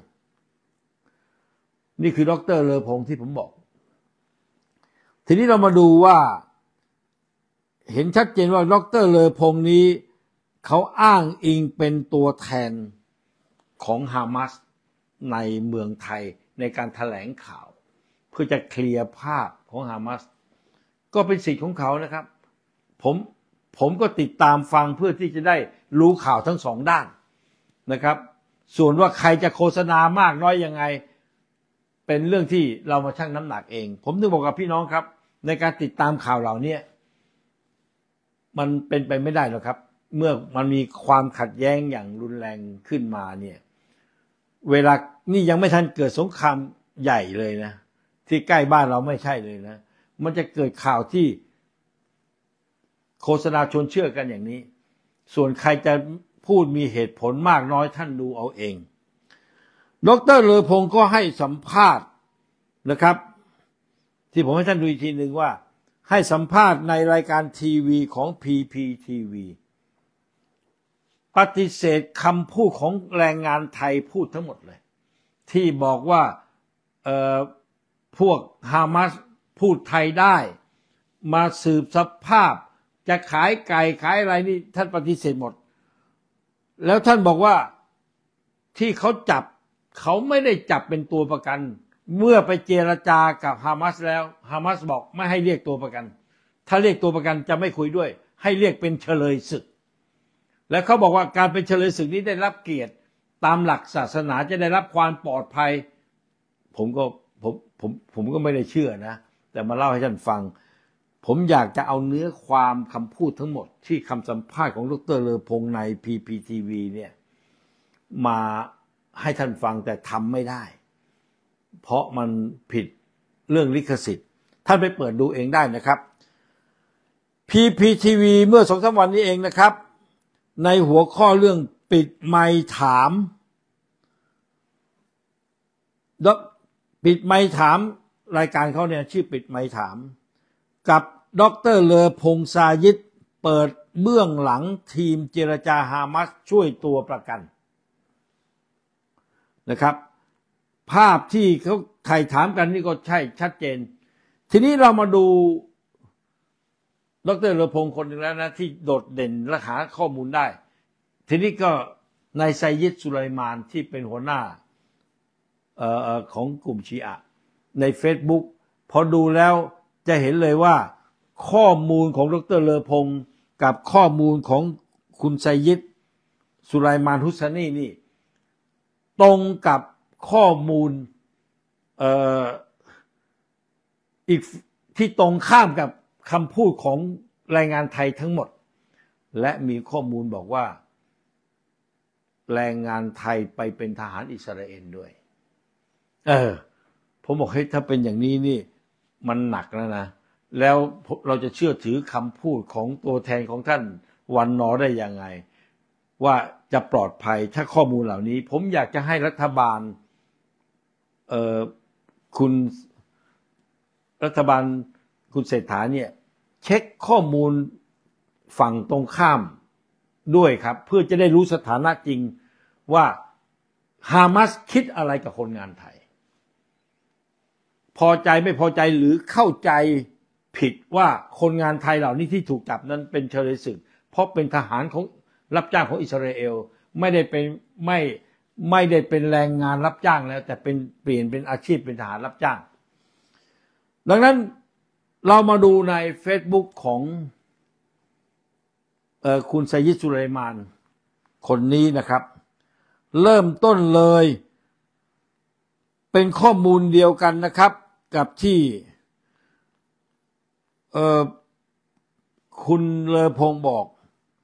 นี่คือดร.เลอพงษ์ที่ผมบอกทีนี้เรามาดูว่าเห็นชัดเจนว่าดร.เลอพงษ์นี้เขาอ้างอิงเป็นตัวแทนของฮามาสในเมืองไทยในการแถลงข่าวเพื่อจะเคลียร์ภาพของฮามาสก็เป็นสิทธิ์ของเขานะครับผมก็ติดตามฟังเพื่อที่จะได้รู้ข่าวทั้งสองด้านนะครับส่วนว่าใครจะโฆษณามากน้อยยังไงเป็นเรื่องที่เรามาชั่งน้ำหนักเองผมถึงบอกกับพี่น้องครับในการติดตามข่าวเหล่านี้มันเป็นไปไม่ได้หรอกครับเมื่อมันมีความขัดแย้งอย่างรุนแรงขึ้นมาเนี่ยเวลานี่ยังไม่ทันเกิดสงครามใหญ่เลยนะที่ใกล้บ้านเราไม่ใช่เลยนะมันจะเกิดข่าวที่โฆษณาชวนเชื่อกันอย่างนี้ส่วนใครจะพูดมีเหตุผลมากน้อยท่านดูเอาเองดร.เลอพงษ์ก็ให้สัมภาษณ์นะครับที่ผมให้ท่านดูอีกทีหนึ่งว่าให้สัมภาษณ์ในรายการทีวีของ PPTV ปฏิเสธคำพูดของแรงงานไทยพูดทั้งหมดเลยที่บอกว่าพวกฮามาสพูดไทยได้มาสืบสภาพจะขายไก่ขายอะไรนี่ท่านปฏิเสธหมดแล้วท่านบอกว่าที่เขาจับเขาไม่ได้จับเป็นตัวประกันเมื่อไปเจรจากับฮามาสแล้วฮามาสบอกไม่ให้เรียกตัวประกันถ้าเรียกตัวประกันจะไม่คุยด้วยให้เรียกเป็นเฉลยศึกและเขาบอกว่าการเป็นเฉลยศึกนี้ได้รับเกียรติตามหลักศาสนาจะได้รับความปลอดภัยผมก็ไม่ได้เชื่อนะแต่มาเล่าให้ท่านฟังผมอยากจะเอาเนื้อความคำพูดทั้งหมดที่คำสัมภาษณ์ของดร.เลอพงษ์ใน PPTV เนี่ยมาให้ท่านฟังแต่ทำไม่ได้เพราะมันผิดเรื่องลิขสิทธิ์ท่านไปเปิดดูเองได้นะครับ PPTV เมื่อ 2-3 วันนี้เองนะครับในหัวข้อเรื่องปิดไมค์ถามรายการเขาเนี่ยชื่อปิดไมค์ถามกับดร.เลอพงษ์ซายิดเปิดเบื้องหลังทีมเจรจาฮามาสช่วยตัวประกันนะครับภาพที่เขาไถ่ถามกันนี่ก็ใช่ชัดเจนทีนี้เรามาดูดร.เลอพงษ์คนหนึ่งแล้วนะที่โดดเด่นและหาข้อมูลได้ทีนี้ก็นายไซยิดสุไลมานที่เป็นหัวหน้าของกลุ่มชีอะห์ใน Facebook พอดูแล้วจะเห็นเลยว่าข้อมูลของดร.เลอพงษ์กับข้อมูลของคุณไซยิดสุไลมานฮุสซานีนี่ตรงกับข้อมูลอีกที่ตรงข้ามกับคำพูดของแรงงานไทยทั้งหมดและมีข้อมูลบอกว่าแรงงานไทยไปเป็นทหารอิสราเอลด้วยผมบอกให้ถ้าเป็นอย่างนี้นี่มันหนักแล้วนะแล้วเราจะเชื่อถือคำพูดของตัวแทนของท่านวันนอได้ยังไงว่าจะปลอดภัยถ้าข้อมูลเหล่านี้ผมอยากจะให้รัฐบาลคุณเศรษฐาเนี่ยเช็คข้อมูลฝั่งตรงข้ามด้วยครับเพื่อจะได้รู้สถานะจริงว่าฮามาสคิดอะไรกับคนงานไทยพอใจไม่พอใจหรือเข้าใจผิดว่าคนงานไทยเหล่านี้ที่ถูกจับนั้นเป็นเฉลยศึกเพราะเป็นทหารของรับจ้างของอิสราเอลไม่ได้เป็นแรงงานรับจ้างแล้วแต่เป็นเปลี่ยนเป็นอาชีพเป็นทหารรับจ้างดังนั้นเรามาดูใน Facebook ของคุณไซยิดสุไลมานคนนี้นะครับเริ่มต้นเลยเป็นข้อมูลเดียวกันนะครับกับที่คุณเลอพงษ์บอก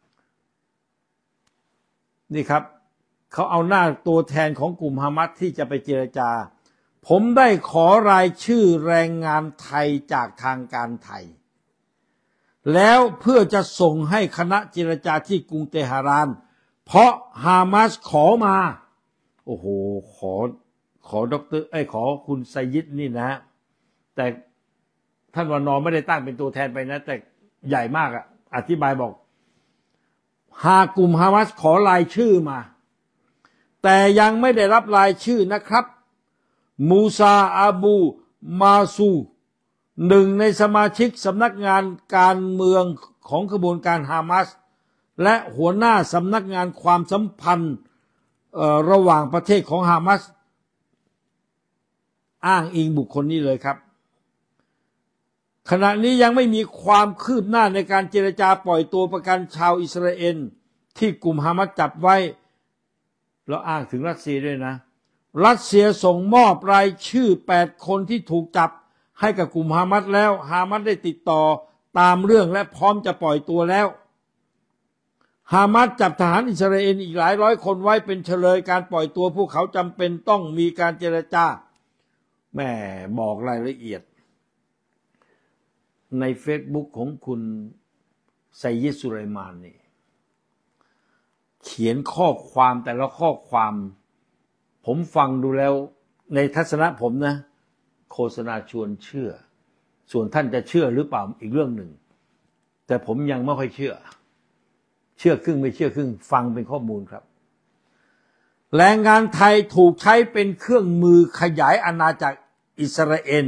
นี่ครับเขาเอาหน้าตัวแทนของกลุ่มฮามาสที่จะไปเจรจาผมได้ขอรายชื่อแรงงานไทยจากทางการไทยแล้วเพื่อจะส่งให้คณะเจรจาที่กรุงเตหะรานเพราะฮามาสขอมาโอ้โหขอขอคุณไซยิดนี่นะแต่ท่านวานอไม่ได้ตั้งเป็นตัวแทนไปนะแต่ใหญ่มากอ่ะอธิบายบอกหากกลุ่มฮามาสขอรายชื่อมาแต่ยังไม่ได้รับรายชื่อนะครับมูซาอาบูมาซูหนึ่งในสมาชิกสำนักงานการเมืองของขบวนการฮามาสและหัวหน้าสำนักงานความสัมพันธ์ระหว่างประเทศของฮามาสอ้างอิงบุคคลนี้เลยครับขณะนี้ยังไม่มีความคืบหน้าในการเจรจาปล่อยตัวประกันชาวอิสราเอลที่กลุ่มฮามาสจับไว้แล้วอ้างถึงรัสเซียด้วยนะรัสเซียส่งมอบรายชื่อ8คนที่ถูกจับให้กับกลุ่มฮามาสแล้วฮามาสได้ติดต่อตามเรื่องและพร้อมจะปล่อยตัวแล้วฮามาสจับทหารอิสราเอลอีกหลายร้อยคนไว้เป็นเฉลยการปล่อยตัวพวกเขาจำเป็นต้องมีการเจรจาแม่บอกรายละเอียดใน Facebook ของคุณไซยิดสุไลมานนี่เขียนข้อความแต่ละข้อความผมฟังดูแล้วในทัศนะผมนะโฆษณาชวนเชื่อส่วนท่านจะเชื่อหรือเปล่าอีกเรื่องหนึ่งแต่ผมยังไม่ค่อยเชื่อครึ่งไม่เชื่อครึ่งฟังเป็นข้อมูลครับแรงงานไทยถูกใช้เป็นเครื่องมือขยายอาณาจักรอิสราเอล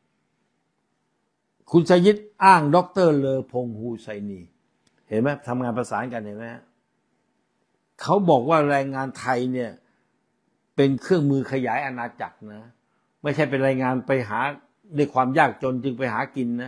คุณไซยิดอ้างดร.เลอพงษ์ฮูไซนีเห็นไหมทำงานประสานกันเห็นไหมเขาบอกว่าแรงงานไทยเนี่ยเป็นเครื่องมือขยายอาณาจักรนะไม่ใช่เป็นแรงงานไปหาด้วยความยากจนจึงไปหากินนะ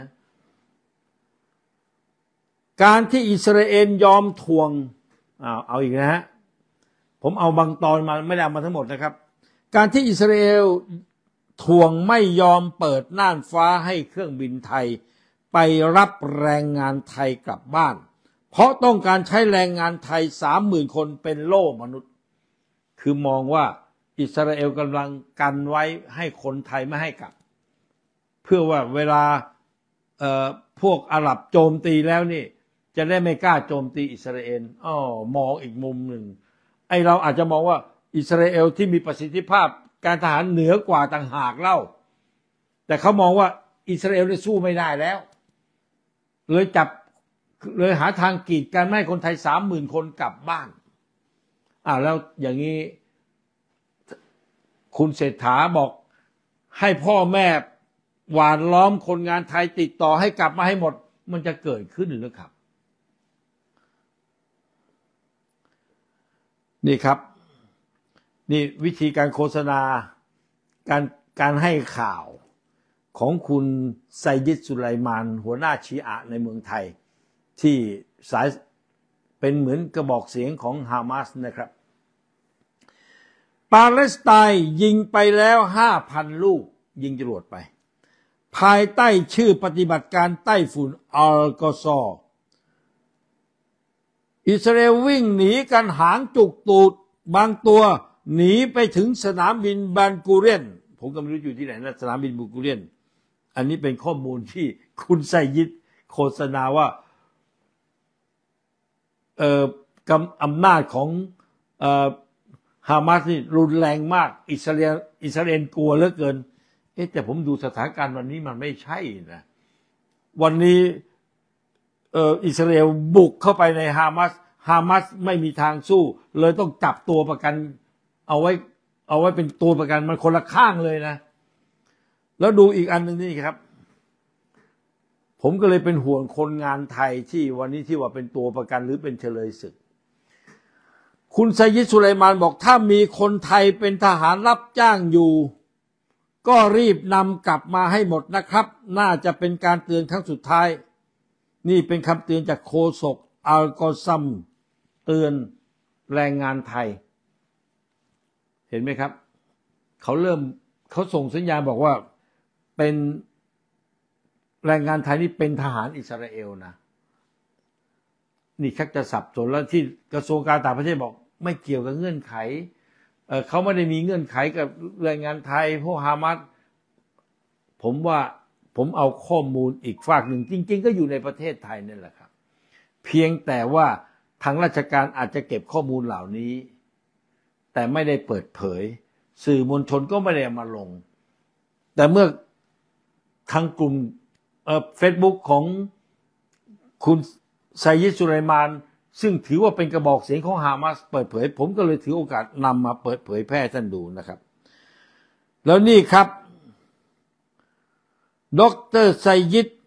การที่อิสราเอลยอมทวงเอาอีกนะฮะผมเอาบางตอนมาไม่ได้เอามาทั้งหมดนะครับการที่อิสราเอลทวงไม่ยอมเปิดน่านฟ้าให้เครื่องบินไทยไปรับแรงงานไทยกลับบ้านเพราะต้องการใช้แรงงานไทย 30,000 คนเป็นโล่มนุษย์คือมองว่าอิสราเอลกำลังกันไว้ให้คนไทยไม่ให้กลับเพื่อว่าเวลาพวกอาหรับโจมตีแล้วนี่จะได้ไม่กล้าโจมตีอิสราเอลมองอีกมุมหนึ่งไอเราอาจจะมองว่าอิสราเอลที่มีประสิทธิภาพการทหารเหนือกว่าต่างหากเล่าแต่เขามองว่าอิสราเอลได้สู้ไม่ได้แล้วเลยหาทางกีดกันไม่ให้คนไทย 30,000 คนกลับบ้านแล้วอย่างนี้คุณเศรษฐาบอกให้พ่อแม่หวานล้อมคนงานไทยติดต่อให้กลับมาให้หมดมันจะเกิดขึ้นหรือครับนี่ครับนี่วิธีการโฆษณาการให้ข่าวของคุณไซยิดสุไลมานหัวหน้าชีอะห์ในเมืองไทยที่สายเป็นเหมือนกระบอกเสียงของฮามาสนะครับปาเลสไตน์ยิงไปแล้ว 5,000 ลูกยิงจรวดไปภายใต้ชื่อปฏิบัติการไต้ฝุ่นอัลกอซออิสราเอลวิ่งหนีกันหางจุกตูดบางตัวหนีไปถึงสนามบินบันกูเรียนผมก็ไม่รู้อยู่ที่ไหนนะสนามบินบันกูเรียนอันนี้เป็นข้อมูลที่คุณไซยิดโฆษณาว่าอำนาจของฮามาสนี่รุนแรงมากอิสราเอลกลัวเหลือเกินแต่ผมดูสถานการณ์วันนี้มันไม่ใช่นะวันนี้อิสราเอลบุกเข้าไปในฮามาสไม่มีทางสู้เลยต้องจับตัวประกันเอาไว้เป็นตัวประกันมันคนละข้างเลยนะแล้วดูอีกอันหนึ่งนี่ครับผมก็เลยเป็นห่วงคนงานไทยที่วันนี้ที่ว่าเป็นตัวประกันหรือเป็นเฉลยศึกคุณไซยิดสุไลมานบอกถ้ามีคนไทยเป็นทหารรับจ้างอยู่ก็รีบนำกลับมาให้หมดนะครับน่าจะเป็นการเตือนครั้งสุดท้ายนี่เป็นคำเตือนจากโฆษกอัลกอซัมเตือนแรงงานไทยเห็นไหมครับเขาส่งสัญญาณบอกว่าเป็นแรงงานไทยนี่เป็นทหารอิสราเอลนะนี่ชักจะสับสนแล้วที่กระทรวงการต่างประเทศบอกไม่เกี่ยวกับเงื่อนไขเขาไม่ได้มีเงื่อนไขกับแรงงานไทยพวกฮามาสผมว่าผมเอาข้อมูลอีกฝากหนึ่งจริงๆก็อยู่ในประเทศไทยนั่นแหละครับเพียงแต่ว่าทางราชการอาจจะเก็บข้อมูลเหล่านี้แต่ไม่ได้เปิดเผยสื่อมวลชนก็ไม่ได้มาลงแต่เมื่อทางกลุ่มFacebook ของคุณไซยิดสุไลมานซึ่งถือว่าเป็นกระบอกเสียงของฮามาสเปิดเผยผมก็เลยถือโอกาสนำมาเปิดเผยแพร่ท่านดูนะครับแล้วนี่ครับดร.ไซยิด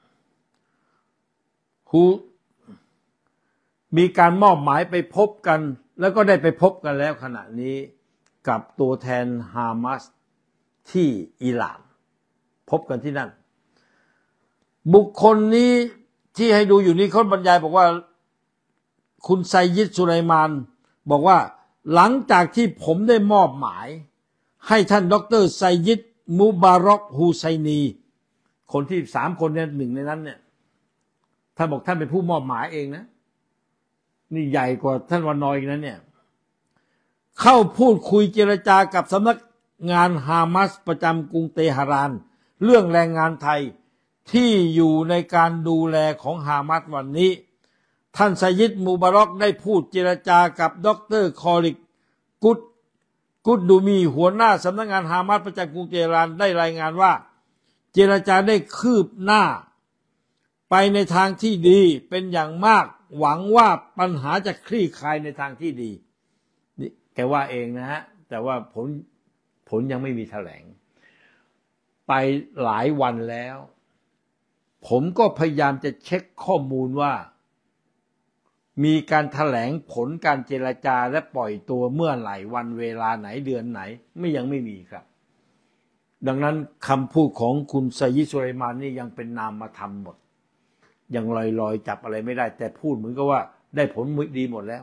มีการมอบหมายไปพบกันแล้วก็ได้ไปพบกันแล้วขณะนี้กับตัวแทนฮามาสที่อิหร่านพบกันที่นั่นบุคคลนี้ที่ให้ดูอยู่นี้เขาบรรยายบอกว่าคุณไซยิดสุไลมานบอกว่าหลังจากที่ผมได้มอบหมายให้ท่านดร.ไซยิดมุบารอกฮูไซนีคนที่3 คนเนี่ยหนึ่งในนั้นเนี่ยท่านบอกท่านเป็นผู้มอบหมายเองนะนี่ใหญ่กว่าท่านวันนอยอีกนั้นเนี่ยเข้าพูดคุยเจรจากับสำนักงานฮามาสประจำกรุงเตหะรานเรื่องแรงงานไทยที่อยู่ในการดูแลของฮามาสวันนี้ท่านไซยิดมูบารอกได้พูดเจรจากับดร.คอลิกกุดดูมีหัวหน้าสำนักงานฮามาสประจำกรุงเตหะรานได้รายงานว่าเจรจาได้คืบหน้าไปในทางที่ดีเป็นอย่างมากหวังว่าปัญหาจะคลี่คลายในทางที่ดีนี่แกว่าเองนะฮะแต่ว่าผลยังไม่มีแถลงไปหลายวันแล้วผมก็พยายามจะเช็คข้อมูลว่ามีการแถลงผลการเจรจาและปล่อยตัวเมื่อไหร่วันเวลาไหนเดือนไหนยังไม่มีครับดังนั้นคำพูดของคุณไซยิดสุไลมานนี่ยังเป็นนามธรรมหมดยังลอยๆจับอะไรไม่ได้แต่พูดเหมือนกับว่าได้ผลดีหมดแล้ว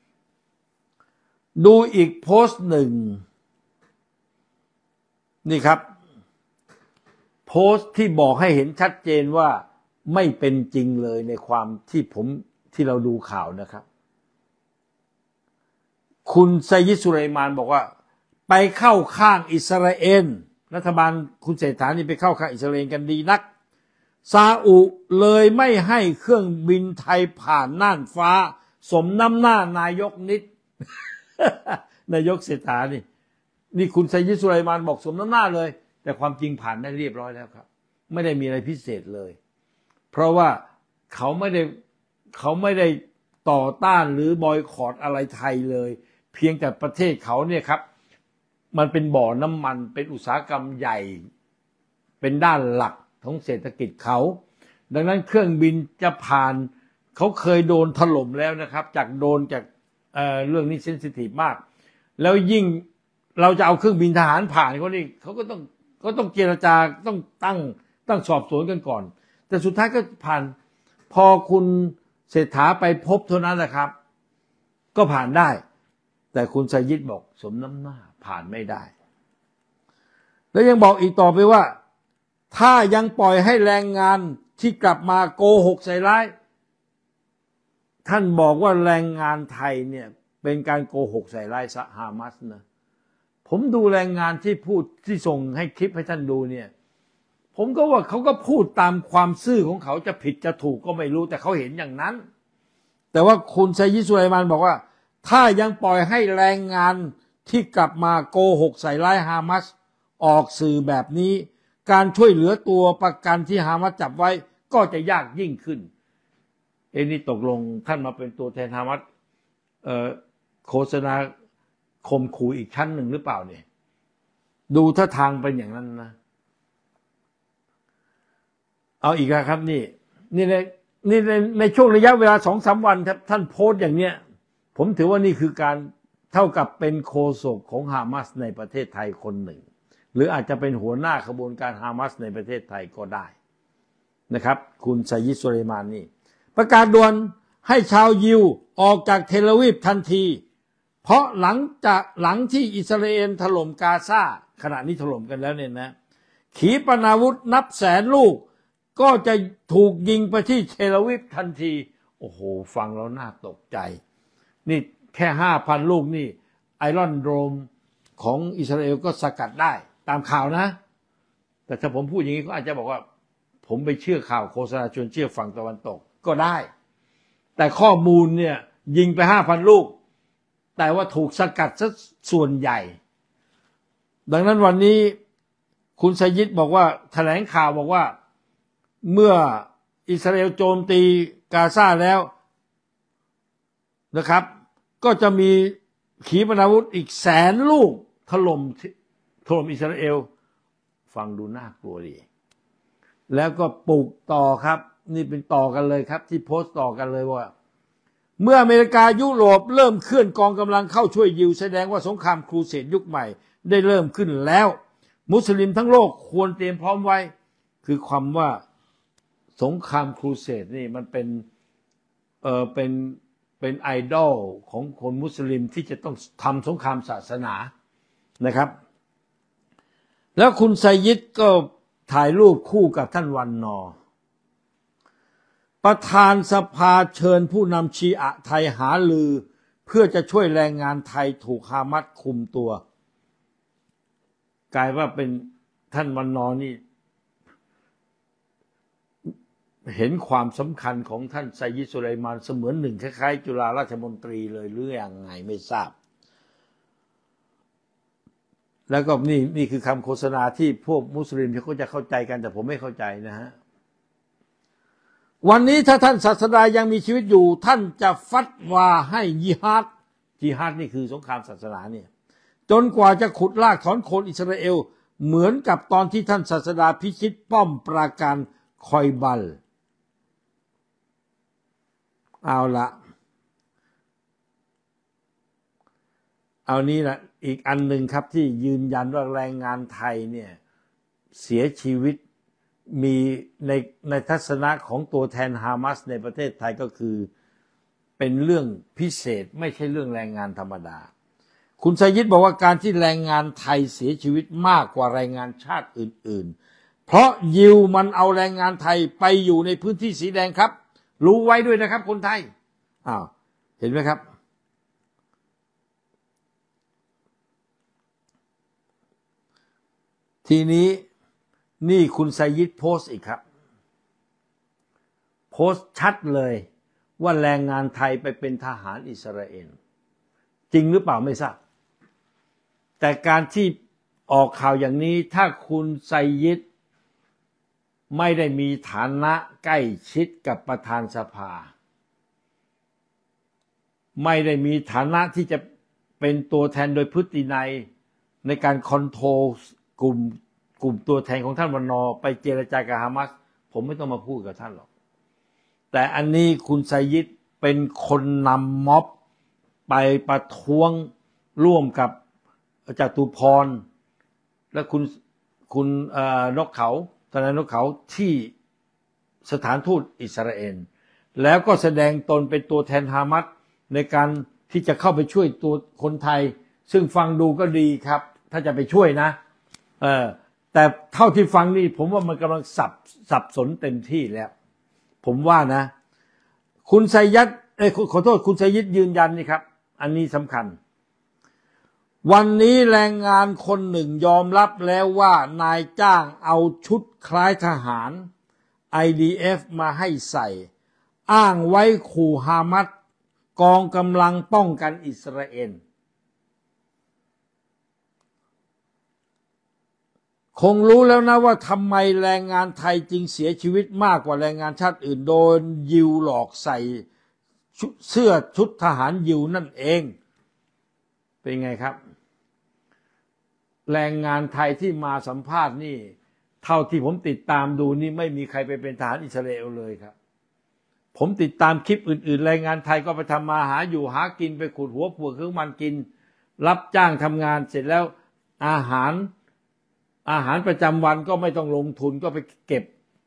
ดูอีกโพสต์หนึ่งนี่ครับโพสต์ที่บอกให้เห็นชัดเจนว่าไม่เป็นจริงเลยในความที่เราดูข่าวนะครับคุณไซยิดสุไลมานบอกว่าไปเข้าข้างอิสราเอลรัฐบาลคุณเศรษฐานี่ไปเข้าข้างอิสราเอลกันดีนักซาอุเลยไม่ให้เครื่องบินไทยผ่านน่านฟ้าสมน้ำหน้านายกนิด นายกเศรษฐานี่คุณไซยิดสุไลมานบอกสมน้ำหน้าเลยแต่ความจริงผ่านได้เรียบร้อยแล้วครับไม่ได้มีอะไรพิเศษเลยเพราะว่าเขาไม่ได้ต่อต้านหรือบอยคอตอะไรไทยเลยเพียงแต่ประเทศเขาเนี่ยครับมันเป็นบ่อน้ำมันเป็นอุตสาหกรรมใหญ่เป็นด้านหลักของเศรษฐกิจเขาดังนั้นเครื่องบินจะผ่านเขาเคยโดนถล่มแล้วนะครับจากเรื่องนี้เซนซิทีฟมากแล้วยิ่งเราจะเอาเครื่องบินทหารผ่านเขาก็ต้องเจรจาต้องตั้งสอบสวนกันก่อนแต่สุดท้ายก็ผ่านพอคุณเศรษฐาไปพบเท่านั้นแหละครับก็ผ่านได้แต่คุณไซยิดบอกสมน้ำหน้าผ่านไม่ได้แล้วยังบอกอีกต่อไปว่าถ้ายังปล่อยให้แรงงานที่กลับมาโกหกใส่ร้ายท่านบอกว่าแรงงานไทยเนี่ยเป็นการโกหกใส่ร้ายฮามาสนะผมดูแรงงานที่ส่งให้คลิปให้ท่านดูเนี่ยผมก็ว่าเขาก็พูดตามความซื่อของเขาจะผิดจะถูกก็ไม่รู้แต่เขาเห็นอย่างนั้นแต่ว่าคุณไซยิดสุไลมานบอกว่าถ้ายังปล่อยให้แรงงานที่กลับมาโกหกใส่ร้ายฮามาสออกสื่อแบบนี้การช่วยเหลือตัวประกันที่ฮามาสจับไว้ก็จะยากยิ่งขึ้นนี่ตกลงท่านมาเป็นตัวแทนฮามัสโฆษณาข่มขู่อีกชั้นหนึ่งหรือเปล่าเนี่ยดูท่าทางเป็นอย่างนั้นนะเอาอีกแล้วครับนี่ในช่วงระยะเวลา 2-3 วันครับท่านโพสต์อย่างเนี้ยผมถือว่านี่คือการเท่ากับเป็นโฆษกของฮามาสในประเทศไทยคนหนึ่งหรืออาจจะเป็นหัวหน้าขบวนการฮามาสในประเทศไทยก็ได้นะครับคุณไซยิด สุไลมานนี่ประกาศด่วนให้ชาวยิวออกจากเทลอาวีฟทันทีเพราะหลังที่อิสราเอลถล่มกาซาขณะนี้ถล่มกันแล้วเนี่ยนะขีปนาวุธนับแสนลูกก็จะถูกยิงไปที่เทลอาวีฟทันทีโอ้โหฟังแล้วน่าตกใจนี่แค่ 5,000 ลูกนี่ไอรอนโดมของอิสราเอลก็สกัดได้ตามข่าวนะแต่ถ้าผมพูดอย่างนี้ก็อาจจะบอกว่าผมไปเชื่อข่าวโฆษณาชวนเชื่อฝั่งตะวันตกก็ได้แต่ข้อมูลเนี่ยยิงไป 5,000 ลูกแต่ว่าถูกสกัดซะส่วนใหญ่ดังนั้นวันนี้คุณไซยิดบอกว่าแถลงข่าวบอกว่าเมื่ออิสราเอลโจมตีกาซาแล้วนะครับก็จะมีขีปนาวุธอีก100,000 ลูกถล่มอิสราเอลฟังดูน่ากลัวดีแล้วก็ปลุกต่อครับนี่เป็นต่อกันเลยครับที่โพสต์ต่อกันเลยว่าเมื่ออเมริกายุโรปเริ่มเคลื่อนกองกำลังเข้าช่วยยิวแสดงว่าสงครามครูเสดยุคใหม่ได้เริ่มขึ้นแล้วมุสลิมทั้งโลกควรเตรียมพร้อมไว้คือความว่าสงครามครูเสดนี่มันเป็นไอดอลของคนมุสลิมที่จะต้องทำสงครามศาสนานะครับแล้วคุณไซยิดก็ถ่ายรูปคู่กับท่านวันนอร์ประธานสภาเชิญผู้นำชีอะห์ไทยหาลือเพื่อจะช่วยแรงงานไทยถูกฮามัสคุมตัวกลายว่าเป็นท่านวันนอร์นี่เห็นความสำคัญของท่านไซยิด สุไลมานเสมือนหนึ่งคล้ายๆจุฬาราชมนตรีเลยหรือยังไงไม่ทราบแล้วก็นี่คือคำโฆษณาที่พวกมุสลิมเขาจะเข้าใจกันแต่ผมไม่เข้าใจนะฮะวันนี้ถ้าท่านศาสดายังมีชีวิตอยู่ท่านจะฟัตวาให้ญิฮาดนี่คือสงครามศาสนาเนี่ยจนกว่าจะขุดรากถอนโคนอิสราเอลเหมือนกับตอนที่ท่านศาสดาพิชิตป้อมปราการคอยบัลเอาละเอานี้ละอีกอันหนึ่งครับที่ยืนยันว่าแรงงานไทยเนี่ยเสียชีวิตมีในทัศนะของตัวแทนฮามาสในประเทศไทยก็คือเป็นเรื่องพิเศษไม่ใช่เรื่องแรงงานธรรมดาคุณไซยิดบอกว่าการที่แรงงานไทยเสียชีวิตมากกว่าแรงงานชาติอื่นๆเพราะยิวมันเอาแรงงานไทยไปอยู่ในพื้นที่สีแดงครับรู้ไว้ด้วยนะครับคนไทยเห็นไหมครับทีนี้นี่คุณไซยิดโพสต์อีกครับโพสต์ชัดเลยว่าแรงงานไทยไปเป็นทหารอิสราเอลจริงหรือเปล่าไม่ทราบแต่การที่ออกข่าวอย่างนี้ถ้าคุณไซยิดไม่ได้มีฐานะใกล้ชิดกับประธานสภาไม่ได้มีฐานะที่จะเป็นตัวแทนโดยพฤตินัยในการคอนโทรลกลุ่มตัวแทนของท่านวันนอร์ไปเจรจากับฮามาสผมไม่ต้องมาพูดกับท่านหรอกแต่อันนี้คุณไซยิดเป็นคนนำม็อบไปประท้วงร่วมกับจตุพรและคุณนกเขาทนายนกเขาที่สถานทูตอิสราเอลแล้วก็แสดงตนเป็นตัวแทนฮามัสในการที่จะเข้าไปช่วยตัวคนไทยซึ่งฟังดูก็ดีครับถ้าจะไปช่วยนะแต่เท่าที่ฟังนี่ผมว่ามันกำลังสับสนเต็มที่แล้วผมว่านะคุณไซยิดขอโทษคุณไซยิดยืนยันนี่ครับอันนี้สำคัญวันนี้แรงงานคนหนึ่งยอมรับแล้วว่านายจ้างเอาชุดคล้ายทหาร IDF มาให้ใส่อ้างไว้ขู่ฮามัสกองกำลังป้องกันอิสราเอลคงรู้แล้วนะว่าทำไมแรงงานไทยจึงเสียชีวิตมากกว่าแรงงานชาติอื่นโดนยิวหลอกใส่เสื้อชุดทหารยิวนั่นเองเป็นไงครับแรงงานไทยที่มาสัมภาษณ์นี่เท่าที่ผมติดตามดูนี่ไม่มีใครไปเป็นทหารอิสราเอลเลยครับผมติดตามคลิปอื่นๆแรงงานไทยก็ไปทำมาหาอยู่หากินไปขุดหัวปลูกเครื่องมันกินรับจ้างทำงานเสร็จแล้วอาหารประจำวันก็ไม่ต้องลงทุนก็ไปเก็บ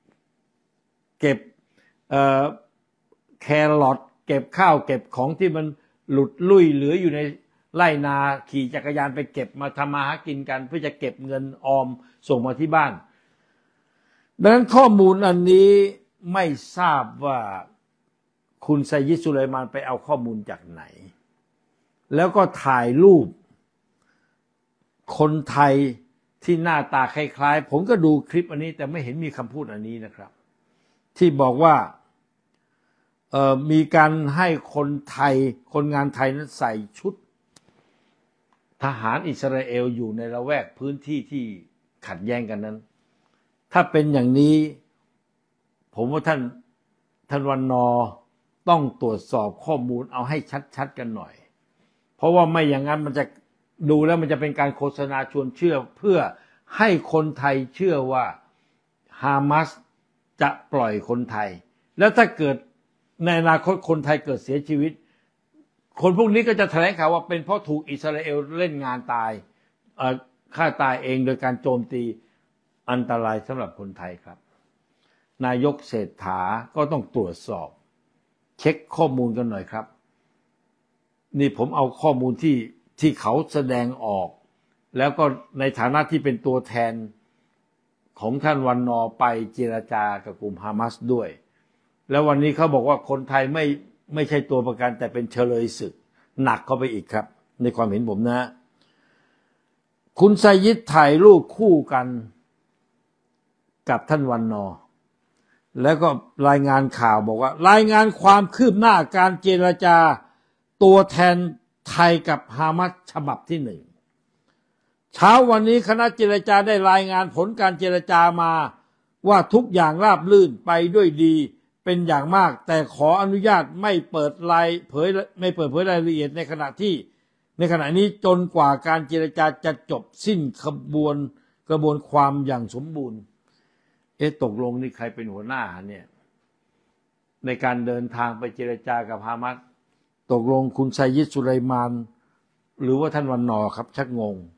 แครอทเก็บข้าวเก็บของที่มันหลุดลุ่ยเหลืออยู่ในไร่นาขี่จักรยานไปเก็บมาทำมาหากินกันเพื่อจะเก็บเงินออมส่งมาที่บ้านดังนั้นข้อมูลอันนี้ไม่ทราบว่าคุณไซยิดสุไลมานไปเอาข้อมูลจากไหนแล้วก็ถ่ายรูปคนไทยที่หน้าตาคล้ายๆผมก็ดูคลิปอันนี้แต่ไม่เห็นมีคำพูดอันนี้นะครับที่บอกว่ามีการให้คนไทยคนงานไทยนั้นใส่ชุดทหารอิสราเอลอยู่ในละแวกพื้นที่ที่ขัดแย้งกันนั้นถ้าเป็นอย่างนี้ผมว่าท่านวันนอต้องตรวจสอบข้อมูลเอาให้ชัดๆกันหน่อยเพราะว่าไม่อย่างนั้นมันจะดูแล้วมันจะเป็นการโฆษณาชวนเชื่อเพื่อให้คนไทยเชื่อว่าฮามาสจะปล่อยคนไทยแล้วถ้าเกิดในอนาคตคนไทยเกิดเสียชีวิตคนพวกนี้ก็จะแถลงข่าวว่าเป็นเพราะถูกอิสราเอลเล่นงานตายฆ่าตายเองโดยการโจมตีอันตรายสำหรับคนไทยครับนายกเศรษฐาก็ต้องตรวจสอบเช็คข้อมูลกันหน่อยครับนี่ผมเอาข้อมูลที่เขาแสดงออกแล้วก็ในฐานะที่เป็นตัวแทนของท่านวันนอไปเจรจากับกลุ่มฮามาสด้วยแล้ววันนี้เขาบอกว่าคนไทยไม่ใช่ตัวประกันแต่เป็นเฉลยศึกหนักเข้าไปอีกครับในความเห็นผมนะคุณไซยิดถ่ายรูปคู่กันกับท่านวันนอแล้วก็รายงานข่าวบอกว่ารายงานความคืบหน้าการเจรจาตัวแทนไทยกับฮามาสฉบับที่หนึ่งเช้าวันนี้คณะเจรจาได้รายงานผลการเจรจามาว่าทุกอย่างราบรื่นไปด้วยดีเป็นอย่างมากแต่ขออนุญาตไม่เปิดเผยรายละเอียดในขณะนี้จนกว่าการเจรจาจะจบสิ้นกระบวนความอย่างสมบูรณ์ตกลงนี่ใครเป็นหัวหน้าเนี่ยในการเดินทางไปเจรจากับฮามาสตกลงคุณไซยิดสุไลมานหรือว่าท่านวันนอครับชักงง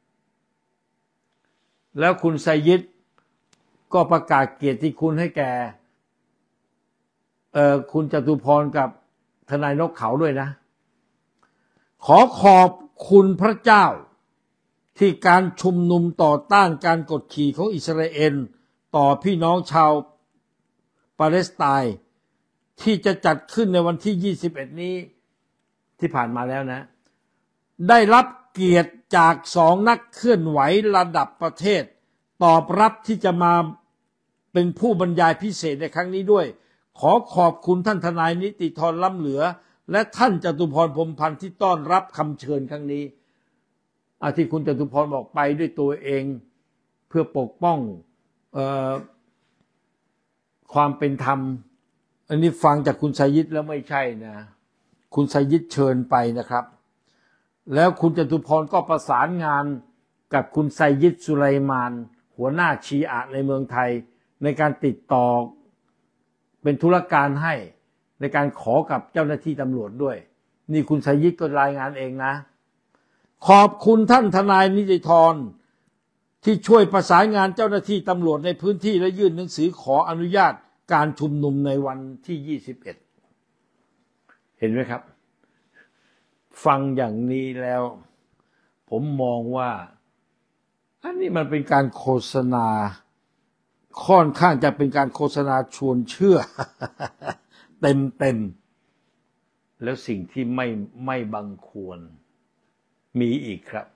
แล้วคุณไซยิดก็ประกาศเกียรติคุณให้แก่คุณจตุพรกับทนายนกเขาด้วยนะขอบคุณพระเจ้าที่การชุมนุมต่อต้านการกดขี่ของอิสราเอลต่อพี่น้องชาวปาเลสไตน์ที่จะจัดขึ้นในวันที่21นี้ที่ผ่านมาแล้วนะได้รับเกียรติจาก2 นักเคลื่อนไหวระดับประเทศตอบรับที่จะมาเป็นผู้บรรยายพิเศษในครั้งนี้ด้วยขอบคุณท่านทนายนิติธรล้ำเหลือและท่านจตุพรพรหมพันธ์ที่ต้อนรับคำเชิญครั้งนี้ที่คุณจตุพรบอกไปด้วยตัวเองเพื่อปกป้องความเป็นธรรมอันนี้ฟังจากคุณไซยิดแล้วไม่ใช่นะคุณไซยิดเชิญไปนะครับแล้วคุณจตุพรก็ประสานงานกับคุณไซยิดสุไลมานหัวหน้าชีอะห์ในเมืองไทยในการติดต่อเป็นธุรการให้ในการขอกับเจ้าหน้าที่ตำรวจด้วยนี่คุณไซยิดก็รายงานเองนะขอบคุณท่านทนายนิติธรที่ช่วยประสานงานเจ้าหน้าที่ตำรวจในพื้นที่และยื่นหนังสือขออนุญาตการชุมนุมในวันที่21เห็นไหมครับฟังอย่างนี้แล้วผมมองว่าอันนี้มันเป็นการโฆษณาค่อนข้างจะเป็นการโฆษณาชวนเชื่อ เต็มแล้วสิ่งที่ไม่บังควรมีอีกครับ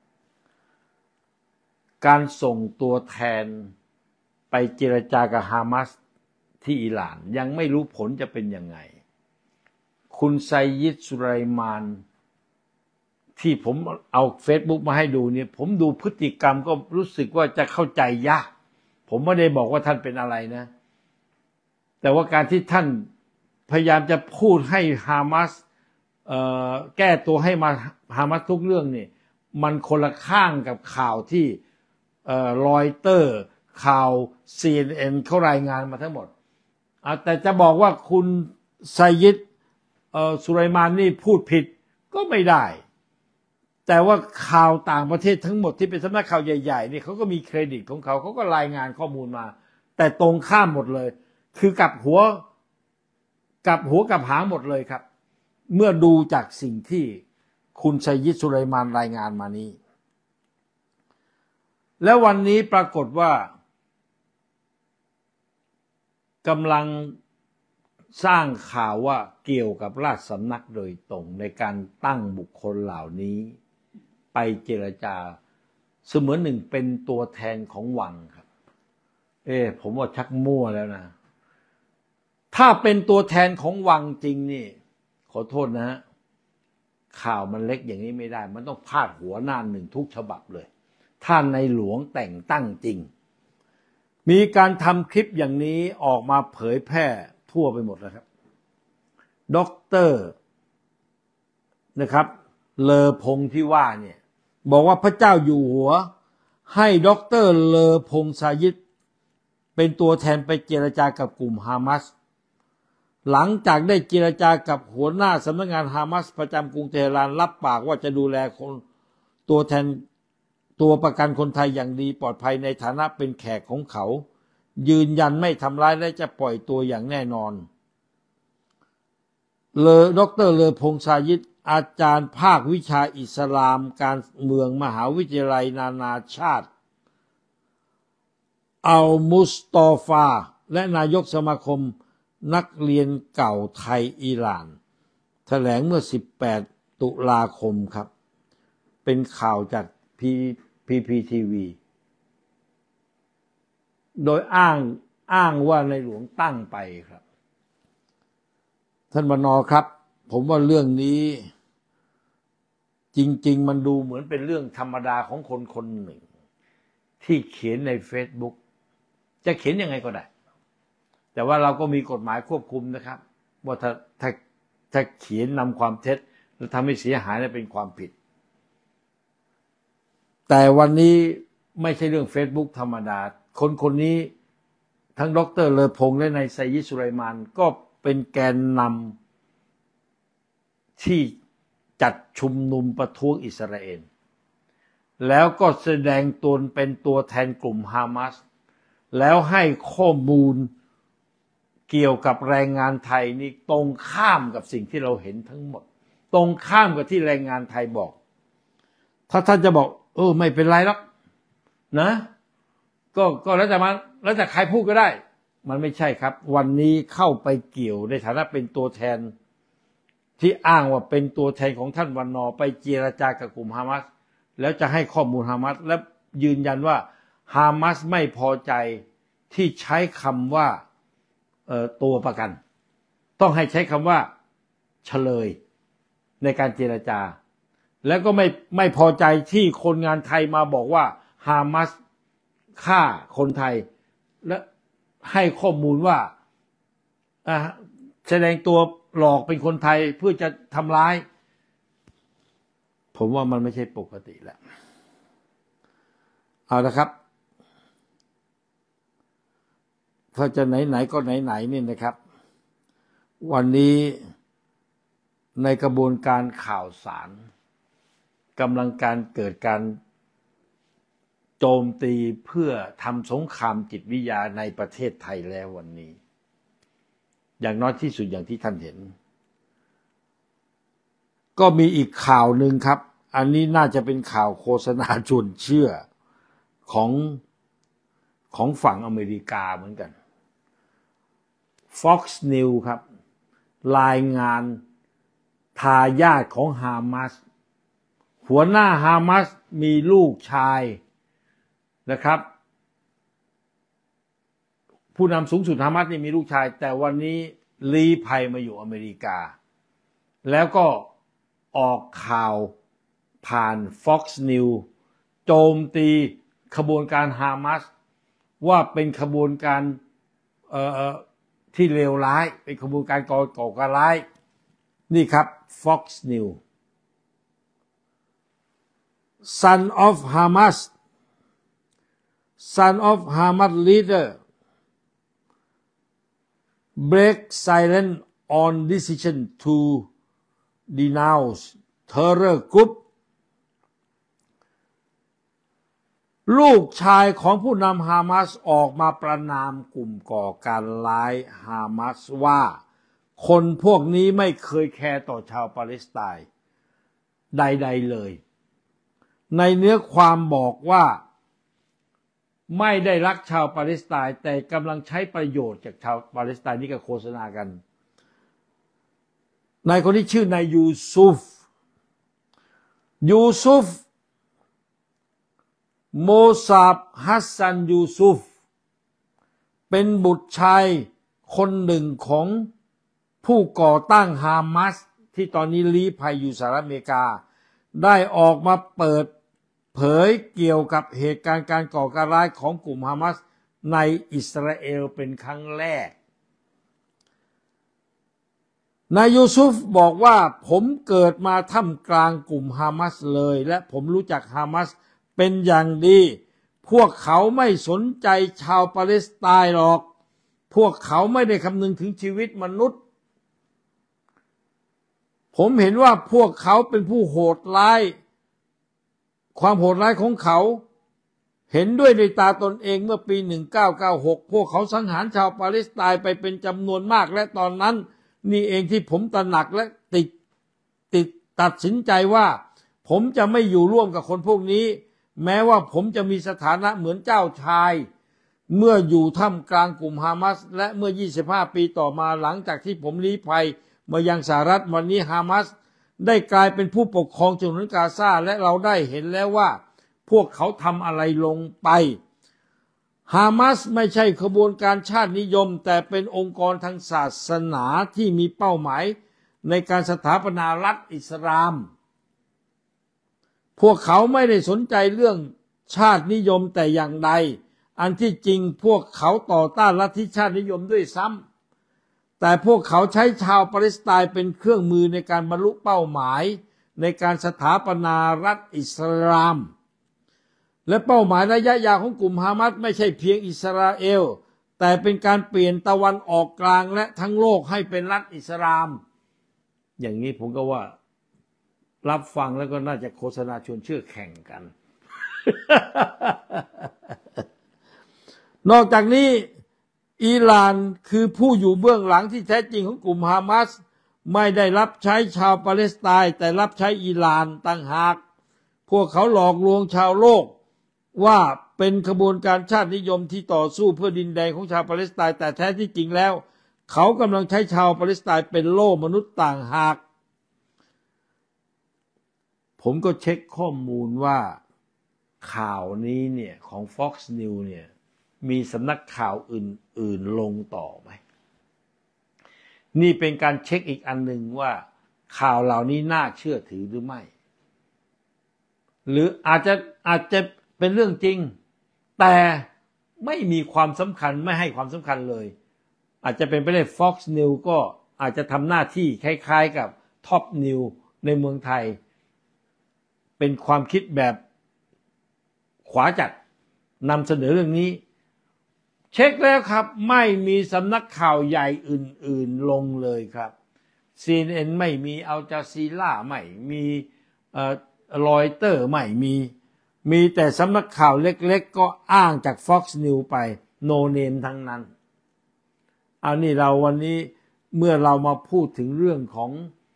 การส่งตัวแทนไปเจรจากับฮามาสที่อิหร่านยังไม่รู้ผลจะเป็นยังไงคุณไซยิดสุไลมานที่ผมเอา Facebook มาให้ดูเนี่ยผมดูพฤติกรรมก็รู้สึกว่าจะเข้าใจยากผมไม่ได้บอกว่าท่านเป็นอะไรนะแต่ว่าการที่ท่านพยายามจะพูดให้ฮามาสแก้ตัวให้มาฮามาสทุกเรื่องนี่มันคนละข้างกับข่าวที่รอยเตอร์ข่าว CNN เขารายงานมาทั้งหมดแต่จะบอกว่าคุณไซยิดสุไลมานนี่พูดผิดก็ไม่ได้แต่ว่าข่าวต่างประเทศทั้งหมดที่เป็นสำนักข่าวใหญ่ๆนี่เขาก็มีเครดิตของเขาก็รายงานข้อมูลมาแต่ตรงข้ามหมดเลยคือกลับหัวกับหางหมดเลยครับเมื่อดูจากสิ่งที่คุณไซยิดสุไลมานรายงานมานี้แล้ววันนี้ปรากฏว่ากำลังสร้างข่าวว่าเกี่ยวกับราชสำนักโดยตรงในการตั้งบุคคลเหล่านี้ไปเจรจาเสมือนหนึ่งเป็นตัวแทนของวังครับผมว่าชักมั่วแล้วนะถ้าเป็นตัวแทนของวังจริงนี่ขอโทษนะฮะข่าวมันเล็กอย่างนี้ไม่ได้มันต้องพาดหัวหน้าหนึ่งทุกฉบับเลยท่านในหลวงแต่งตั้งจริงมีการทำคลิปอย่างนี้ออกมาเผยแพร่ทั่วไปหมดแล้วครับด็อกเตอร์นะครับเลอพงที่ว่าเนี่ยบอกว่าพระเจ้าอยู่หัวให้ด็อกเตอร์เลอพงซายิดเป็นตัวแทนไปเจรจากับกลุ่มฮามาสหลังจากได้เจรจากับหัวหน้าสำนักงานฮามาสประจำกรุงเตหะรานรับปากว่าจะดูแลคนตัวแทนตัวประกันคนไทยอย่างดีปลอดภัยในฐานะเป็นแขกของเขายืนยันไม่ทำร้ายและจะปล่อยตัวอย่างแน่นอนดร.เลอพงซายิดอาจารย์ภาควิชาอิสลามการเมืองมหาวิทยาลัยนานาชาติอัลมุสตอฟาและนายกสมาคมนักเรียนเก่าไทยอิหร่านแถลงเมื่อ18ตุลาคมครับเป็นข่าวจากPPTV โดยอ้างว่าในหลวงตั้งไปครับท่านบรรณครับผมว่าเรื่องนี้จริงๆมันดูเหมือนเป็นเรื่องธรรมดาของคนคนหนึ่งที่เขียนใน Facebook จะเขียนยังไงก็ได้แต่ว่าเราก็มีกฎหมายควบคุมนะครับว่าถ้าเขียนนำความเท็จแล้วทำให้เสียหายนั้นเป็นความผิดแต่วันนี้ไม่ใช่เรื่อง Facebook ธรรมดาคนนี้ทั้งดร.เลอพงและนายไซยิดสุไลมานก็เป็นแกนนำที่จัดชุมนุมประท้วงอิสราเอลแล้วก็แสดงตนเป็นตัวแทนกลุ่มฮามาสแล้วให้ข้อมูลเกี่ยวกับแรงงานไทยนี่ตรงข้ามกับสิ่งที่เราเห็นทั้งหมดตรงข้ามกับที่แรงงานไทยบอกถ้าท่านจะบอกไม่เป็นไรหรอกนะก็แล้วแต่ใครพูดก็ได้มันไม่ใช่ครับวันนี้เข้าไปเกี่ยวในฐานะเป็นตัวแทนที่อ้างว่าเป็นตัวแทนของท่านวันนอไปเจรจากับกลุ่มฮามาสแล้วจะให้ข้อมูลฮามาสและยืนยันว่าฮามาสไม่พอใจที่ใช้คำว่าตัวประกันต้องให้ใช้คำว่าเฉลยในการเจรจาแล้วก็ไม่พอใจที่คนงานไทยมาบอกว่าฮามาสฆ่าคนไทยและให้ข้อมูลว่าแสดงตัวหลอกเป็นคนไทยเพื่อจะทำร้ายผมว่ามันไม่ใช่ปกติแล้วเอาละครับถ้าจะไหนๆก็ไหนๆนี่นะครับวันนี้ในกระบวนการข่าวสารกำลังเกิดการโจมตีเพื่อทำสงครามจิตวิทยาในประเทศไทยแล้ววันนี้อย่างน้อยที่สุดอย่างที่ท่านเห็นก็มีอีกข่าวหนึ่งครับอันนี้น่าจะเป็นข่าวโฆษณาชวนเชื่อของฝั่งอเมริกาเหมือนกัน Fox News ครับรายงานทายาทของฮามาสหัวหน้าฮามาสมีลูกชายนะครับผู้นำสูงสุดฮามาสนี่มีลูกชายแต่วันนี้ลี้ภัยมาอยู่อเมริกาแล้วก็ออกข่าวผ่าน Fox News โจมตีขบวนการฮามาสว่าเป็นขบวนการที่เลวร้ายเป็นขบวนการก่อการร้ายนี่ครับ Fox News Son of Hamas leader break silence on decision to denounce terror group ลูกชายของผู้นำฮามาสออกมาประณามกลุ่มก่อการร้ายฮามาสว่าคนพวกนี้ไม่เคยแคร์ต่อชาวปาเลสไตน์ใดๆเลยในเนื้อความบอกว่าไม่ได้รักชาวปาเลสไตน์แต่กำลังใช้ประโยชน์จากชาวปาเลสไตน์นี่ก็โฆษณากันนายคนที่ชื่อนายยูซุฟโมซาบฮัสซันยูซุฟเป็นบุตรชายคนหนึ่งของผู้ก่อตั้งฮามาสที่ตอนนี้ลี้ภัยอยู่สหรัฐอเมริกาได้ออกมาเปิดเผยเกี่ยวกับเหตุการณ์การก่อการร้ายของกลุ่มฮามาสในอิสราเอลเป็นครั้งแรกนายยูซุฟบอกว่าผมเกิดมาท่ามกลางกลุ่มฮามาสเลยและผมรู้จักฮามาสเป็นอย่างดีพวกเขาไม่สนใจชาวปาเลสไตน์หรอกพวกเขาไม่ได้คำนึงถึงชีวิตมนุษย์ผมเห็นว่าพวกเขาเป็นผู้โหดร้ายความโหดร้ายของเขาเห็นด้วยในตาตนเองเมื่อปี1996พวกเขาสังหารชาวปาเลสไตน์ไปเป็นจำนวนมากและตอนนั้นนี่เองที่ผมตระหนักและตัดสินใจว่าผมจะไม่อยู่ร่วมกับคนพวกนี้แม้ว่าผมจะมีสถานะเหมือนเจ้าชายเมื่ออยู่ท่ามกลางกลุ่มฮามาสและเมื่อ25ปีต่อมาหลังจากที่ผมลี้ภัยมายังสหรัฐวันนี้ฮามาสได้กลายเป็นผู้ปกครองฉนวนกาซาและเราได้เห็นแล้วว่าพวกเขาทำอะไรลงไปฮามาสไม่ใช่ขบวนการชาตินิยมแต่เป็นองค์กรทางศาสนาที่มีเป้าหมายในการสถาปนารัฐอิสลามพวกเขาไม่ได้สนใจเรื่องชาตินิยมแต่อย่างใดอันที่จริงพวกเขาต่อต้านลัทธิชาตินิยมด้วยซ้ำแต่พวกเขาใช้ชาวปาเลสไตน์เป็นเครื่องมือในการบรรลุเป้าหมายในการสถาปนารัฐอิสลามและเป้าหมายระยะยาวของกลุ่มฮามาสไม่ใช่เพียงอิสราเอลแต่เป็นการเปลี่ยนตะวันออกกลางและทั้งโลกให้เป็นรัฐอิสลามอย่างนี้ผมก็ว่ารับฟังแล้วก็น่าจะโฆษณาชวนเชื่อแข่งกัน นอกจากนี้อิหร่านคือผู้อยู่เบื้องหลังที่แท้จริงของกลุ่มฮามาสไม่ได้รับใช้ชาวปาเลสไตน์แต่รับใช้อิหร่านต่างหากพวกเขาหลอกลวงชาวโลกว่าเป็นขบวนการชาตินิยมที่ต่อสู้เพื่อดินแดนของชาวปาเลสไตน์แต่แท้ที่จริงแล้วเขากำลังใช้ชาวปาเลสไตน์เป็นโล่มนุษย์ต่างหากผมก็เช็คข้อมูลว่าข่าวนี้เนี่ยของ Fox News เนี่ยมีสำนักข่าวอื่นๆลงต่อไหมนี่เป็นการเช็คอีกอันหนึ่งว่าข่าวเหล่านี้น่าเชื่อถือหรือไม่หรืออาจจะเป็นเรื่องจริงแต่ไม่มีความสำคัญไม่ให้ความสำคัญเลยอาจจะเป็นไปได้ Fox News ก็อาจจะทำหน้าที่คล้ายๆกับ Top News ในเมืองไทยเป็นความคิดแบบขวาจัดนำเสนอเรื่องนี้เช็คแล้วครับไม่มีสำนักข่าวใหญ่อื่นๆลงเลยครับ CNN ไม่มีอัลจาซีราไม่มีรอยเตอร์ไม่มีแต่สำนักข่าวเล็กๆก็อ้างจาก Fox News ไปโนเนมทั้งนั้นเอานี่เราวันนี้เมื่อเรามาพูดถึงเรื่องของ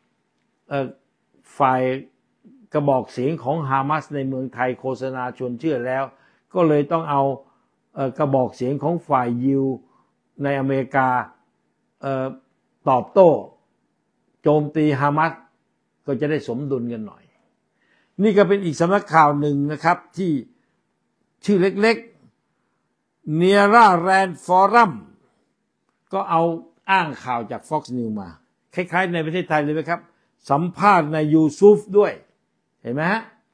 ฝ่ายกระบอกเสียงของฮามาสในเมืองไทยโฆษณาชวนเชื่อแล้วก็เลยต้องเอากระบอกเสียงของฝ่ายยิวในอเมริกาตอบโต้โจมตีฮามาสก็จะได้สมดุลกันหน่อยนี่ก็เป็นอีกสำนักข่าวหนึ่งนะครับที่ชื่อเล็กๆ Neera Rand Forum ก็เอาอ้างข่าวจาก Fox News มาคล้ายๆในประเทศไทยเลยไหมครับสัมภาษณ์ในยูซุฟด้วยเห็นไหมฮะ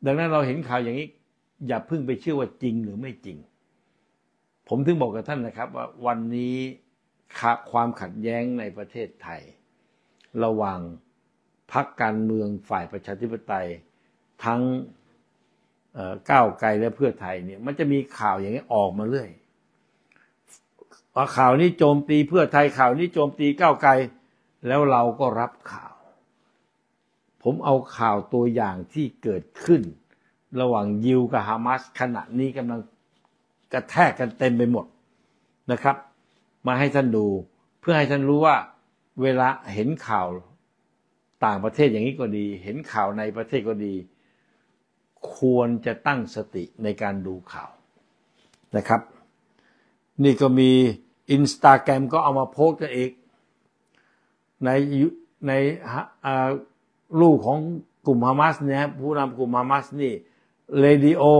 ดังนั้นเราเห็นข่าวอย่างนี้อย่าเพิ่งไปเชื่อว่าจริงหรือไม่จริงผมถึงบอกกับท่านนะครับว่าวันนี้ความขัดแย้งในประเทศไทยระหว่างพรรคการเมืองฝ่ายประชาธิปไตยทั้งก้าวไกลและเพื่อไทยเนี่ยมันจะมีข่าวอย่างนี้ออกมาเรื่อยข่าวนี้โจมตีเพื่อไทยข่าวนี้โจมตีก้าวไกลแล้วเราก็รับข่าวผมเอาข่าวตัวอย่างที่เกิดขึ้นระหว่างยิวกับฮามาสขณะนี้กำลังกระแทกกันเต็มไปหมดนะครับมาให้ท่านดูเพื่อให้ท่านรู้ว่าเวลาเห็นข่าวต่างประเทศอย่างนี้ก็ดีเห็นข่าวในประเทศก็ดีควรจะตั้งสติในการดูข่าวนะครับนี่ก็มีInstagramก็เอามาโพสต์กันอีกในลูกของกลุ่มฮามาสเนี่ยผู้นำกลุ่มฮามาสนี่เรดิโอ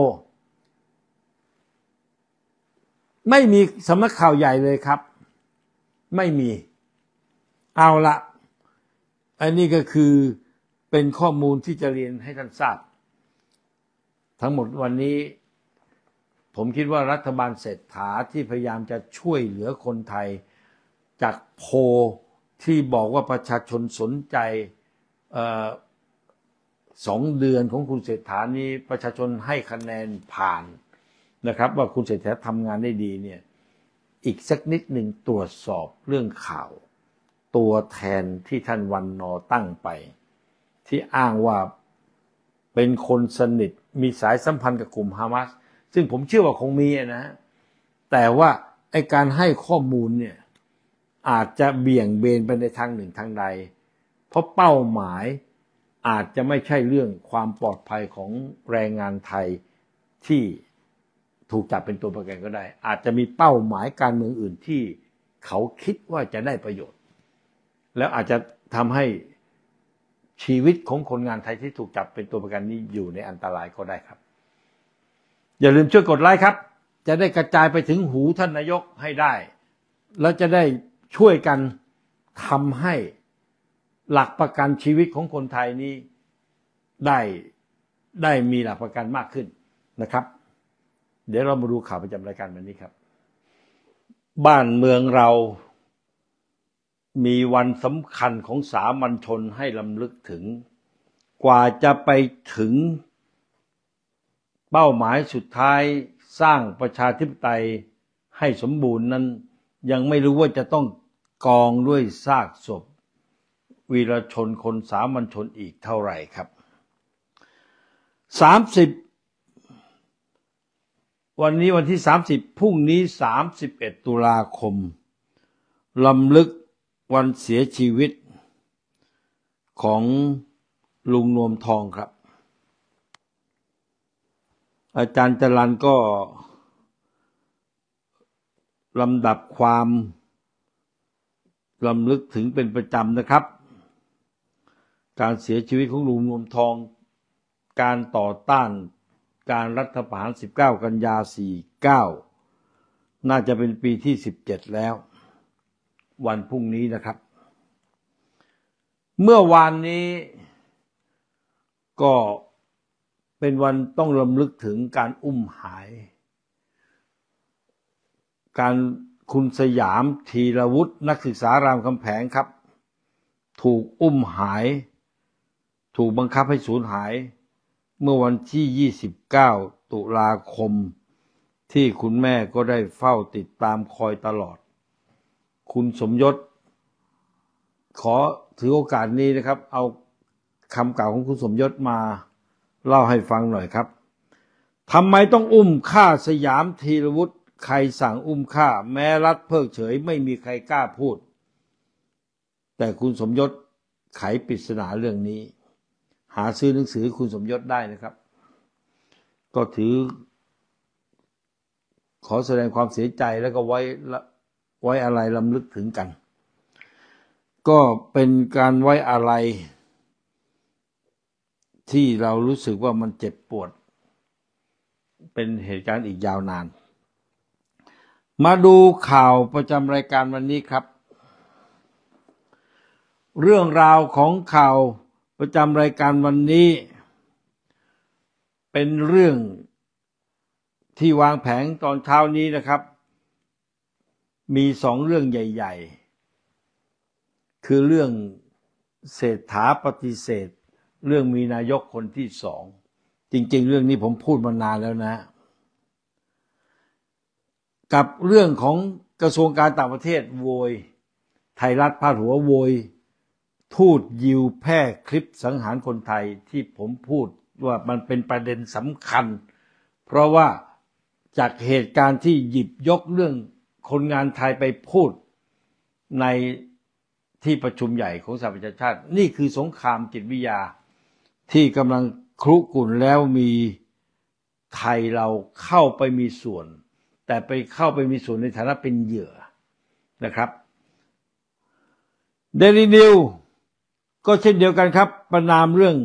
ไม่มีสำนักข่าวใหญ่เลยครับไม่มีเอาละอันนี้ก็คือเป็นข้อมูลที่จะเรียนให้ท่านทราบทั้งหมดวันนี้ผมคิดว่ารัฐบาลเศรษฐาที่พยายามจะช่วยเหลือคนไทยจากโพลที่บอกว่าประชาชนสนใจ2 เดือนของคุณเศรษฐานี้ประชาชนให้คะแนนผ่านนะครับว่าคุณเศรษฐาทำงานได้ดีเนี่ยอีกสักนิดหนึ่งตรวจสอบเรื่องข่าวตัวแทนที่ท่านวันนอตั้งไปที่อ้างว่าเป็นคนสนิทมีสายสัมพันธ์กับกลุ่มฮามาสซึ่งผมเชื่อว่าคงมีนะแต่ว่าไอ้การให้ข้อมูลเนี่ยอาจจะเบี่ยงเบนไปในทางหนึ่งทางใดเพราะเป้าหมายอาจจะไม่ใช่เรื่องความปลอดภัยของแรงงานไทยที่ถูกจับเป็นตัวประกันก็ได้อาจจะมีเป้าหมายการเมืองอื่นที่เขาคิดว่าจะได้ประโยชน์แล้วอาจจะทำให้ชีวิตของคนงานไทยที่ถูกจับเป็นตัวประกันนี้อยู่ในอันตรายก็ได้ครับอย่าลืมช่วยกดไลค์ครับจะได้กระจายไปถึงหูท่านนายกให้ได้แล้วจะได้ช่วยกันทำให้หลักประกันชีวิตของคนไทยนี้ได้มีหลักประกันมากขึ้นนะครับเดี๋ยวเรามาดูข่าวประจำรายการวันนี้ครับบ้านเมืองเรามีวันสำคัญของสามัญชนให้ลำลึกถึงกว่าจะไปถึงเป้าหมายสุดท้ายสร้างประชาธิปไตยให้สมบูรณ์นั้นยังไม่รู้ว่าจะต้องกองด้วยซากศพวีรชนคนสามัญชนอีกเท่าไหร่ครับวันนี้วันที่30พรุ่งนี้31ตุลาคมรำลึกวันเสียชีวิตของลุงนวมทองครับอาจารย์จรัญก็ลำดับความรำลึกถึงเป็นประจำนะครับการเสียชีวิตของลุงนวมทองการต่อต้านการรัฐประหาร19 กันยา 49น่าจะเป็นปีที่17แล้ววันพรุ่งนี้นะครับเมื่อวานนี้ก็เป็นวันต้องรำลึกถึงการอุ้มหายการคุณสยามธีรวุฒินักศึกษารามคำแหงครับถูกอุ้มหายถูกบังคับให้สูญหายเมื่อวันที่29 ตุลาคมที่คุณแม่ก็ได้เฝ้าติดตามคอยตลอดคุณสมยศขอถือโอกาสนี้นะครับเอาคำกล่าวของคุณสมยศมาเล่าให้ฟังหน่อยครับทำไมต้องอุ้มฆ่าสยามธีรวุฒิใครสั่งอุ้มฆ่าแม้รัฐเพิกเฉยไม่มีใครกล้าพูดแต่คุณสมยศไขปริศนาเรื่องนี้หาซื้อหนังสือคุณสมยศได้นะครับก็ถือขอแสดงความเสียใจแล้วก็ไว้อะไรรำลึกถึงกันก็เป็นการไว้อะไรที่เรารู้สึกว่ามันเจ็บปวดเป็นเหตุการณ์อีกยาวนานมาดูข่าวประจำรายการวันนี้ครับเรื่องราวของข่าวประจำรายการวันนี้เป็นเรื่องที่วางแผนตอนเช้านี้นะครับมี2 เรื่องใหญ่ๆคือเรื่องเศรษฐาปฏิเสธเรื่องมีนายกคนที่2จริงๆเรื่องนี้ผมพูดมานานแล้วนะกับเรื่องของกระทรวงการต่างประเทศโวยไทยรัฐพาดหัวโวยทูตยิวแพร่คลิปสังหารคนไทยที่ผมพูดว่ามันเป็นประเด็นสำคัญเพราะว่าจากเหตุการณ์ที่หยิบยกเรื่องคนงานไทยไปพูดในที่ประชุมใหญ่ของสหประชาชาตินี่คือสงครามจิตวิทยาที่กำลังครุกรุ่นแล้วมีไทยเราเข้าไปมีส่วนแต่ไปเข้าไปมีส่วนในฐานะเป็นเหยื่อนะครับเดลินิวก็เช่นเดียวกันครับประนามเรื่อง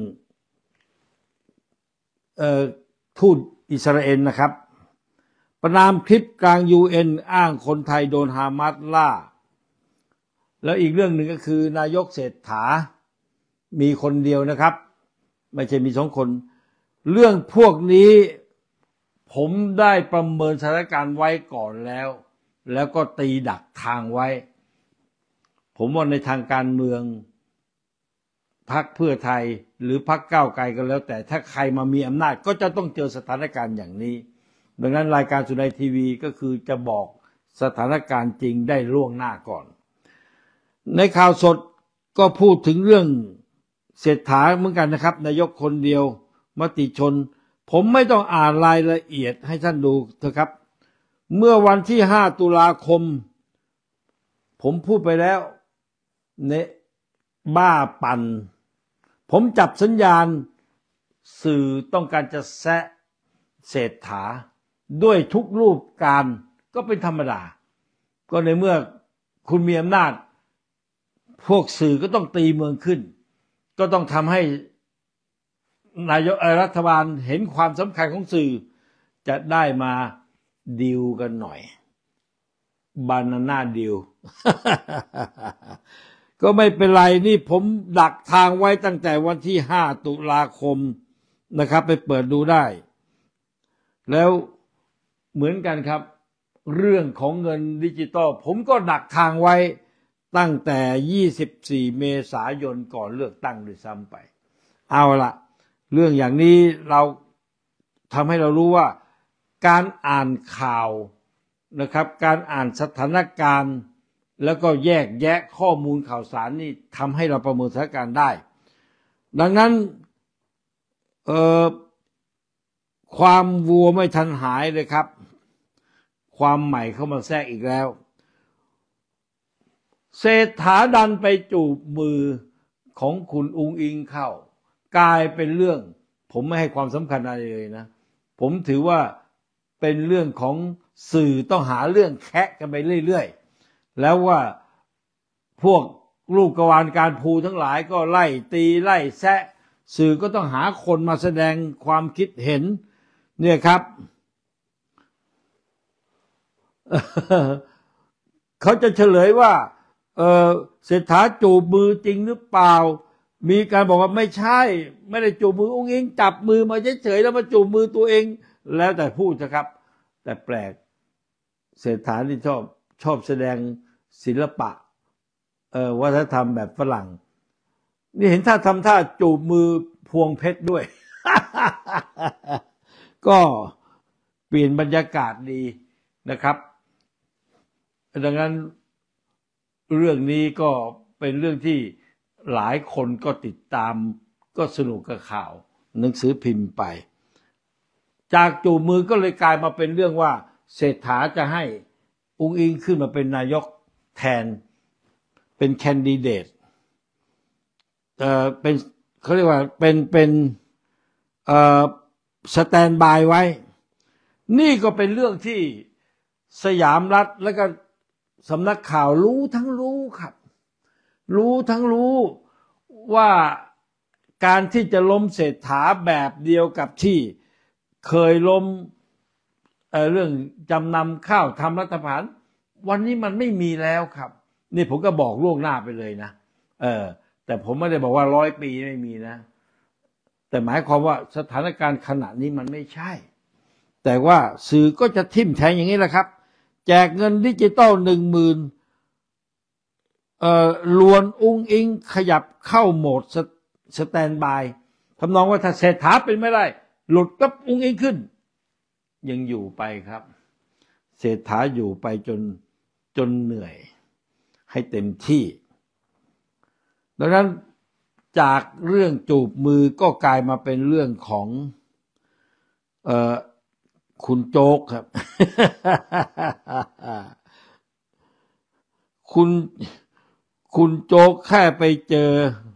ทูตอิสราเอลนะครับประนามคลิปกลาง UN อ้างคนไทยโดนฮามาสล่าแล้วอีกเรื่องหนึ่งก็คือนายกเศรษฐามีคนเดียวนะครับไม่ใช่มี2 คนเรื่องพวกนี้ผมได้ประเมินสถานการณ์ไว้ก่อนแล้วก็ตีดักทางไว้ผมว่าในทางการเมืองพรรคเพื่อไทยหรือพรรคก้าวไกลก็แล้วแต่ถ้าใครมามีอำนาจก็จะต้องเจอสถานการณ์อย่างนี้ดังนั้นรายการสุนัยทีวีก็คือจะบอกสถานการณ์จริงได้ล่วงหน้าก่อนในข่าวสดก็พูดถึงเรื่องเศรษฐาเหมือนกันนะครับนายกคนเดียวมติชนผมไม่ต้องอ่านรายละเอียดให้ท่านดูเถอะครับเมื่อวันที่5 ตุลาคมผมพูดไปแล้วเนี่ยบ้าปั่นผมจับสัญญาณสื่อต้องการจะแซะเศรษฐาด้วยทุกรูปการก็เป็นธรรมดาก็ในเมื่อคุณมีอำนาจพวกสื่อก็ต้องตีเมืองขึ้นก็ต้องทำให้นายกรัฐบาลเห็นความสำคัญของสื่อจะได้มาดีลกันหน่อยบานาน่าดีล ก็ไม่เป็นไรนี่ผมดักทางไว้ตั้งแต่วันที่5 ตุลาคมนะครับไปเปิดดูได้แล้วเหมือนกันครับเรื่องของเงินดิจิตอลผมก็ดักทางไว้ตั้งแต่24 เมษายนก่อนเลือกตั้งด้วยซ้ำไปเอาละเรื่องอย่างนี้เราทำให้เรารู้ว่าการอ่านข่าวนะครับการอ่านสถานการณ์แล้วก็แยกแยะข้อมูลข่าวสารนี่ทำให้เราประเมินสถานการณ์ได้ดังนั้นความวัวไม่ทันหายเลยครับความใหม่เข้ามาแทรกอีกแล้วเศรษฐาดันไปจูบมือของคุณอุงอิงเข้ากลายเป็นเรื่องผมไม่ให้ความสำคัญอะไรเลยนะผมถือว่าเป็นเรื่องของสื่อต้องหาเรื่องแคะกันไปเรื่อยๆแล้วว่าพวกลูกกวานการพูทั้งหลายก็ไล่ตีไล่แซะสื่อก็ต้องหาคนมาแสดงความคิดเห็นเนี่ยครับ เขาจะเฉลยว่าเศรษฐาจูบมือจริงหรือเปล่ามีการบอกว่าไม่ใช่ไม่ได้จูบมืออุ้งอิงจับมือมาเฉยๆแล้วมาจูบมือตัวเองแล้วแต่พูดนะครับแต่แปลกเศรษฐาที่ชอบแสดงศิลปะวัฒนธรรมแบบฝรั่งนี่เห็นท่าทำท่าจูบมือพวงเพชรด้วย ก็เปลี่ยนบรรยากาศดีนะครับดังนั้นเรื่องนี้ก็เป็นเรื่องที่หลายคนก็ติดตามก็สนุกกับข่าวหนังสือพิมพ์ไปจากจูบมือก็เลยกลายมาเป็นเรื่องว่าเศรษฐาจะให้อุ๊งอิงขึ้นมาเป็นนายกแทนเป็นแคนดิเดตเป็นเขาเรียกว่าเป็นสแตนบายไว้นี่ก็เป็นเรื่องที่สยามรัฐและก็สำนักข่าวรู้ทั้งรู้ครับรู้ทั้งรู้ว่าการที่จะล้มเศรษฐาแบบเดียวกับที่เคยล้มเรื่องจำนำข้าวทำรัฐประหารวันนี้มันไม่มีแล้วครับนี่ผมก็บอกล่วงหน้าไปเลยนะแต่ผมไม่ได้บอกว่า100 ปีไม่มีนะแต่หมายความว่าสถานการณ์ขณะนี้มันไม่ใช่ แต่ว่าสื่อก็จะทิ่มแทงอย่างนี้แหละครับ แจกเงินดิจิตอล10,000ลวนอุ้งอิงขยับเข้าโหมดสแตนบายทำนองว่าถ้าเศรษฐาเป็นไม่ได้หลุดกับอุ้งอิงขึ้นยังอยู่ไปครับเศรษฐาอยู่ไปจนเหนื่อยให้เต็มที่ดังนั้นจากเรื่องจูบมือก็กลายมาเป็นเรื่องของคุณโจ๊กครับ คุณโจ๊กแค่ไปเจอ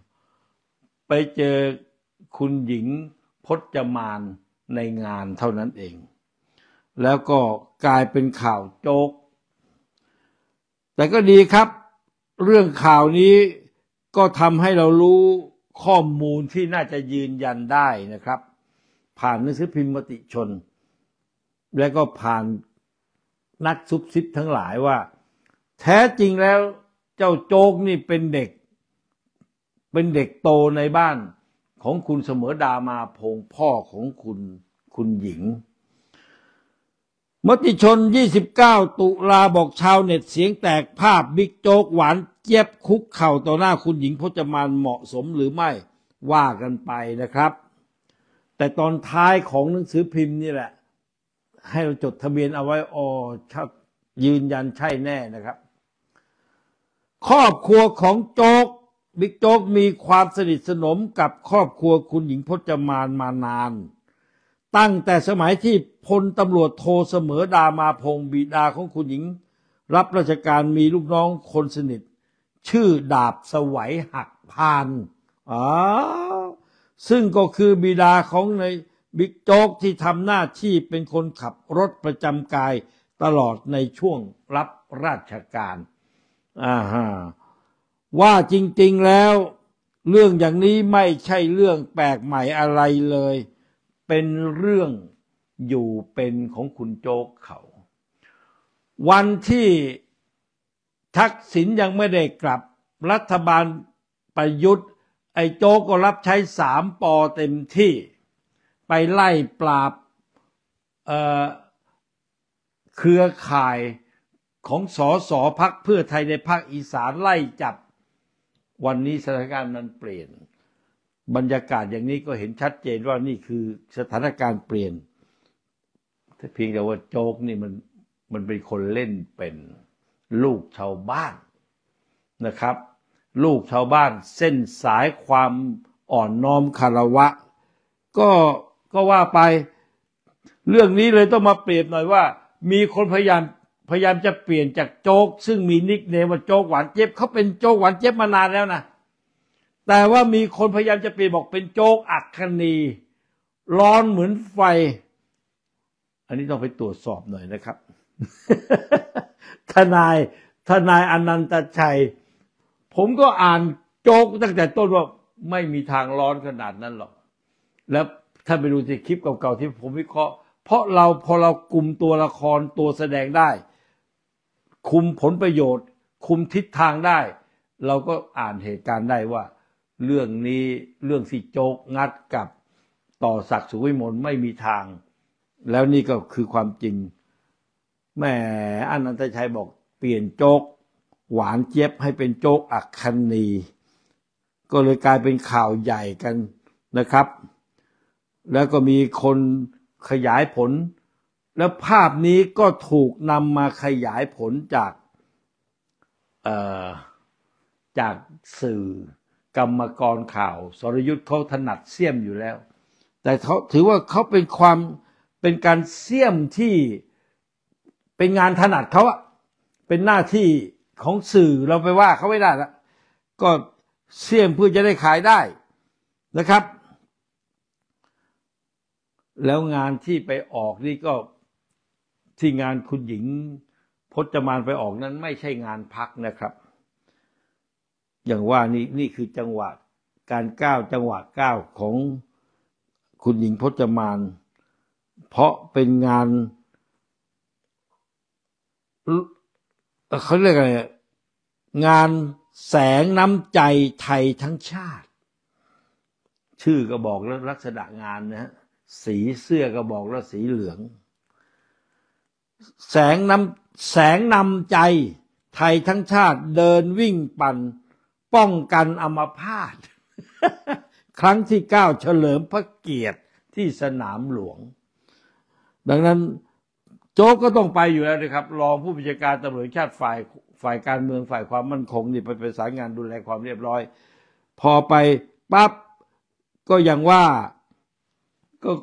คุณหญิงพจมานในงานเท่านั้นเองแล้วก็กลายเป็นข่าวโจ๊กแต่ก็ดีครับเรื่องข่าวนี้ก็ทำให้เรารู้ข้อมูลที่น่าจะยืนยันได้นะครับผ่านหนังสือพิมพ์มติชนและก็ผ่านนักซุบซิบทั้งหลายว่าแท้จริงแล้วเจ้าโจ๊กนี่เป็นเด็กโตในบ้านของคุณเสมอดามาพงษ์พ่อของคุณหญิงมติชน29ตุลาบอกชาวเน็ตเสียงแตกภาพบิ๊กโจ๊กหวานเจี๊ยบคุกเข่าต่อหน้าคุณหญิงพจมานเหมาะสมหรือไม่ว่ากันไปนะครับแต่ตอนท้ายของหนังสือพิมพ์นี่แหละให้เราจดทะเบียนเอาไว้ยืนยันใช่แน่นะครับครอบครัวของโจ๊กบิ๊กโจ๊กมีความสนิทสนมกับครอบครัวคุณหญิงพจมานมานานตั้งแต่สมัยที่พลตำรวจโทเสมอดามาพงษ์บิดาของคุณหญิงรับราชการมีลูกน้องคนสนิทชื่อดาบสวัยหักพานซึ่งก็คือบิดาของในบิ๊กโจ๊กที่ทำหน้าที่เป็นคนขับรถประจำกายตลอดในช่วงรับราชการว่าจริงๆแล้วเรื่องอย่างนี้ไม่ใช่เรื่องแปลกใหม่อะไรเลยเป็นเรื่องอยู่เป็นของคุณโจ๊กเขาวันที่ทักษิณยังไม่ได้กลับรัฐบาลประยุทธ์ไอ้โจ๊กก็รับใช้3 ป.เต็มที่ไปไล่ปราบเครือข่ายของสสพรรคเพื่อไทยในภาคอีสานไล่จับวันนี้สถานการณ์มันเปลี่ยนบรรยากาศอย่างนี้ก็เห็นชัดเจนว่านี่คือสถานการณ์เปลี่ยนเพียงแต่ว่าโจ๊กนี่มันเป็นคนเล่นเป็นลูกชาวบ้านนะครับลูกชาวบ้านเส้นสายความอ่อนน้อมคารวะก็ว่าไปเรื่องนี้เลยต้องมาเปรียบหน่อยว่ามีคนพยายามจะเปลี่ยนจากโจ๊กซึ่งมีนิกเนมว่าโจ๊กหวานเจี๊ยบเขาเป็นโจ๊กหวานเจี๊ยบมานานแล้วนะแต่ว่ามีคนพยายามจะเปลี่ยนบอกเป็นโจ๊กอัคคณีร้อนเหมือนไฟอันนี้ต้องไปตรวจสอบหน่อยนะครับ ทนายอนันตชัยผมก็อ่านโจ๊กตั้งแต่ต้นว่าไม่มีทางร้อนขนาดนั้นหรอกแล้วถ้าไปดูที่คลิปเก่าๆที่ผมวิเคราะห์เพราะพอเราคุมตัวละครตัวแสดงได้คุมผลประโยชน์คุมทิศทางได้เราก็อ่านเหตุการณ์ได้ว่าเรื่องนี้เรื่องที่โจ๊กงัดกับต่อศักดิ์สุวิมลไม่มีทางแล้วนี่ก็คือความจริงแม่อนันตชัยบอกเปลี่ยนโจ๊กหวานเจี๊ยบให้เป็นโจ๊กอัคคณีก็เลยกลายเป็นข่าวใหญ่กันนะครับแล้วก็มีคนขยายผลแล้วภาพนี้ก็ถูกนำมาขยายผลจากสื่อกรรมกรข่าวสรยุทธ์เขาถนัดเสี่ยมอยู่แล้วแต่เขาถือว่าเขาเป็นการเสี่ยมที่เป็นงานถนัดเขาอะเป็นหน้าที่ของสื่อเราไปว่าเขาไม่ได้ละก็เสี่ยมเพื่อจะได้ขายได้นะครับแล้วงานที่ไปออกนี่ก็ที่งานคุณหญิงพจมานไปออกนั้นไม่ใช่งานพักนะครับอย่างว่านี่คือจังหวะการก้าวจังหวะก้าวของคุณหญิงพจมานเพราะเป็นงานเขาเรียกอะไรงานแสงน้ำใจไทยทั้งชาติชื่อก็บอกแล้วลักษณะงานนะฮะสีเสื้อก็บอกแล้วสีเหลืองแสงนำใจไทยทั้งชาติเดินวิ่งปั่นป้องกันอัมพาต ครั้งที่ 9เฉลิมพระเกียรติที่สนามหลวงดังนั้นโจ๊กก็ต้องไปอยู่แล้วนะครับรองผู้บัญชาการตำรวจแห่งชาติฝ่ายการเมืองฝ่ายความมั่นคงนี่ไปประสานงานดูแลความเรียบร้อยพอไปปั๊บก็อย่างว่าก็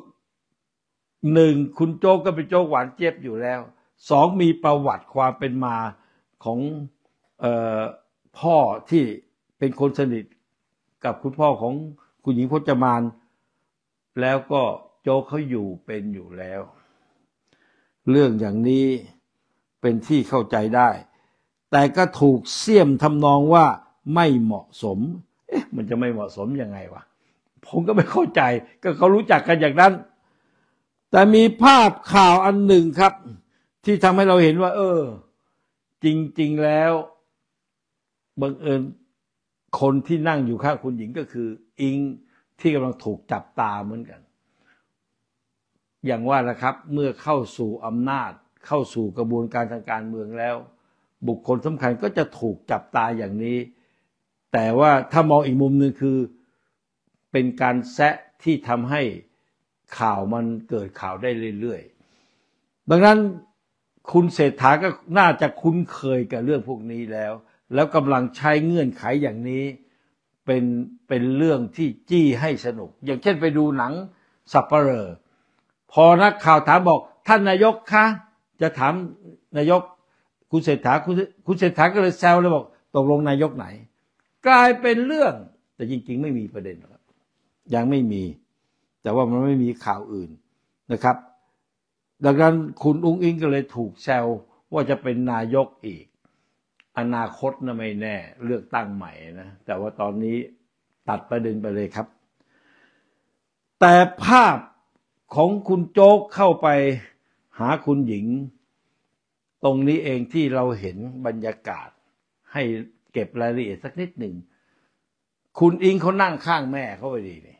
1คุณโจ๊กก็เป็นโจ๊กหวานเจี๊ยบอยู่แล้ว2มีประวัติความเป็นมาของพ่อที่เป็นคนสนิทกับคุณพ่อของคุณหญิงพจมานแล้วก็โจ๊กเขาอยู่เป็นอยู่แล้วเรื่องอย่างนี้เป็นที่เข้าใจได้แต่ก็ถูกเสี่ยมทำนองว่าไม่เหมาะสมมันจะไม่เหมาะสมยังไงวะผมก็ไม่เข้าใจก็เขารู้จักกันอย่างนั้นแต่มีภาพข่าวอันหนึ่งครับที่ทำให้เราเห็นว่าจริงๆแล้วบังเอิญคนที่นั่งอยู่ข้างคุณหญิงก็คืออิงที่กำลังถูกจับตาเหมือนกันอย่างว่านะครับเมื่อเข้าสู่อำนาจเข้าสู่กระบวนการทางการเมืองแล้วบุคคลสำคัญก็จะถูกจับตาอย่างนี้แต่ว่าถ้ามองอีกมุมหนึ่งคือเป็นการแซะที่ทำให้ข่าวมันเกิดข่าวได้เรื่อยๆดังนั้นคุณเศรษฐาก็น่าจะคุ้นเคยกับเรื่องพวกนี้แล้วกำลังใช้เงื่อนไขอย่างนี้เป็นเรื่องที่จี้ให้สนุกอย่างเช่นไปดูหนังสัปเหร่อพอนักข่าวถามบอกท่านนายกคะจะถามนายกคุณเศรษฐาคุณเศรษฐาก็เลยแซวเลยบอกตกลงนายกไหนกลายเป็นเรื่องแต่จริงๆไม่มีประเด็นครับยังไม่มีแต่ว่ามันไม่มีข่าวอื่นนะครับดังนั้นคุณอุ้งอิงก็เลยถูกแซวว่าจะเป็นนายกอีกอนาคตนะไม่แน่เลือกตั้งใหม่นะแต่ว่าตอนนี้ตัดประเด็นไปเลยครับแต่ภาพของคุณโจ๊กเข้าไปหาคุณหญิงตรงนี้เองที่เราเห็นบรรยากาศให้เก็บรายละเอียดสักนิดหนึ่งคุณอิงเขานั่งข้างแม่เขาไปดีนี่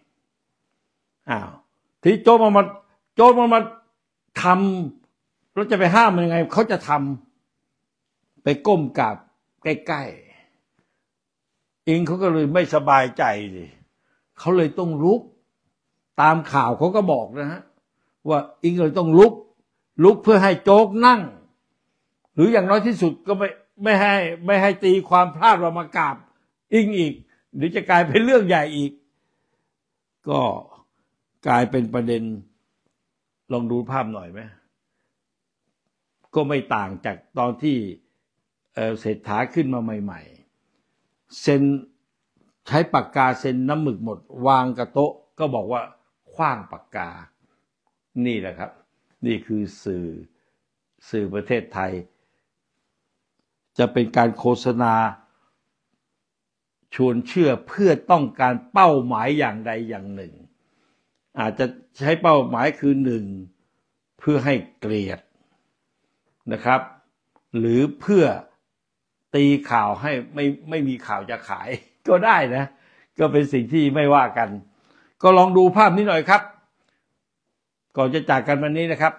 ที่โจ๊กมันมาทำแล้วจะไปห้ามมันยังไงเขาจะทำไปก้มกราบใกล้ๆอิงเขาก็เลยไม่สบายใจสิเขาเลยต้องลุกตามข่าวเขาก็บอกนะฮะว่าอิงเลยต้องลุกเพื่อให้โจ๊กนั่งหรืออย่างน้อยที่สุดก็ไม่ให้ตีความพลาดว่ามากราบอิงอีกหรือจะกลายเป็นเรื่องใหญ่อีกก็กลายเป็นประเด็นลองดูภาพหน่อยไหมก็ไม่ต่างจากตอนที่เศรษฐาขึ้นมาใหม่ๆเซ็นใช้ปากกาเซ็นน้ำหมึกหมดวางกับโต๊ะก็บอกว่าขว้างปากกานี่แหละครับนี่คือสื่อประเทศไทยจะเป็นการโฆษณาชวนเชื่อเพื่อต้องการเป้าหมายอย่างใดอย่างหนึ่งอาจจะใช้เป้าหมายคือ1เพื่อให้เกลียดนะครับหรือเพื่อตีข่าวให้ไม่มีข่าวจะขายก็ได้นะก็เป็นสิ่งที่ไม่ว่ากันก็ลองดูภาพนี้หน่อยครับก่อนจะจากกันวันนี้นะครับ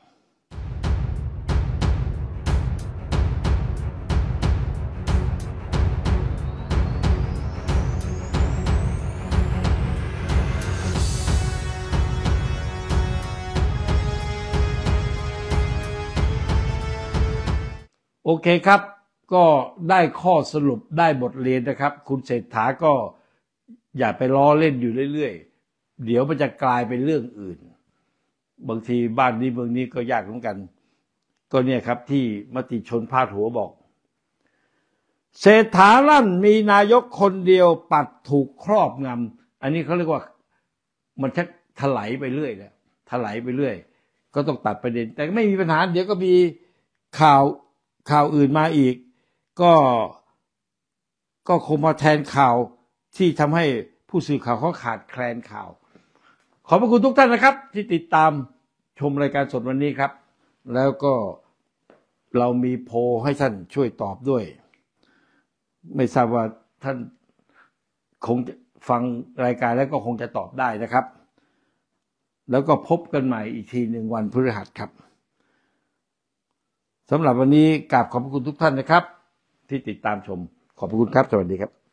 โอเคครับก็ได้ข้อสรุปได้บทเรียนนะครับคุณเศรษฐาก็อย่าไปล้อเล่นอยู่เรื่อยๆเดี๋ยวมันจะกลายเป็นเรื่องอื่นบางทีบ้านนี้เมืองนี้ก็ยากเหมือนกันก็เนี่ยครับที่มติชนพาดหัวบอกเศรษฐาลั่นมีนายกคนเดียวปัดถูกครอบงำอันนี้เขาเรียกว่ามันชักถลายไปเรื่อยแล้วถลายไปเรื่อยก็ต้องตัดประเด็นแต่ไม่มีปัญหาเดี๋ยวก็มีข่าวอื่นมาอีกก็คงมาแทนข่าวที่ทำให้ผู้สื่อข่าวเขาขาดแคลนข่าวขอบพระคุณทุกท่านนะครับที่ติดตามชมรายการสดวันนี้ครับแล้วก็เรามีโพลให้ท่านช่วยตอบด้วยไม่ทราบว่าท่านคงฟังรายการแล้วก็คงจะตอบได้นะครับ แล้วก็พบกันใหม่อีกทีหนึ่งวันพฤหัสครับสำหรับวันนี้กราบขอบพระคุณทุกท่านนะครับที่ติดตามชมขอบพระคุณครับสวัสดีครับ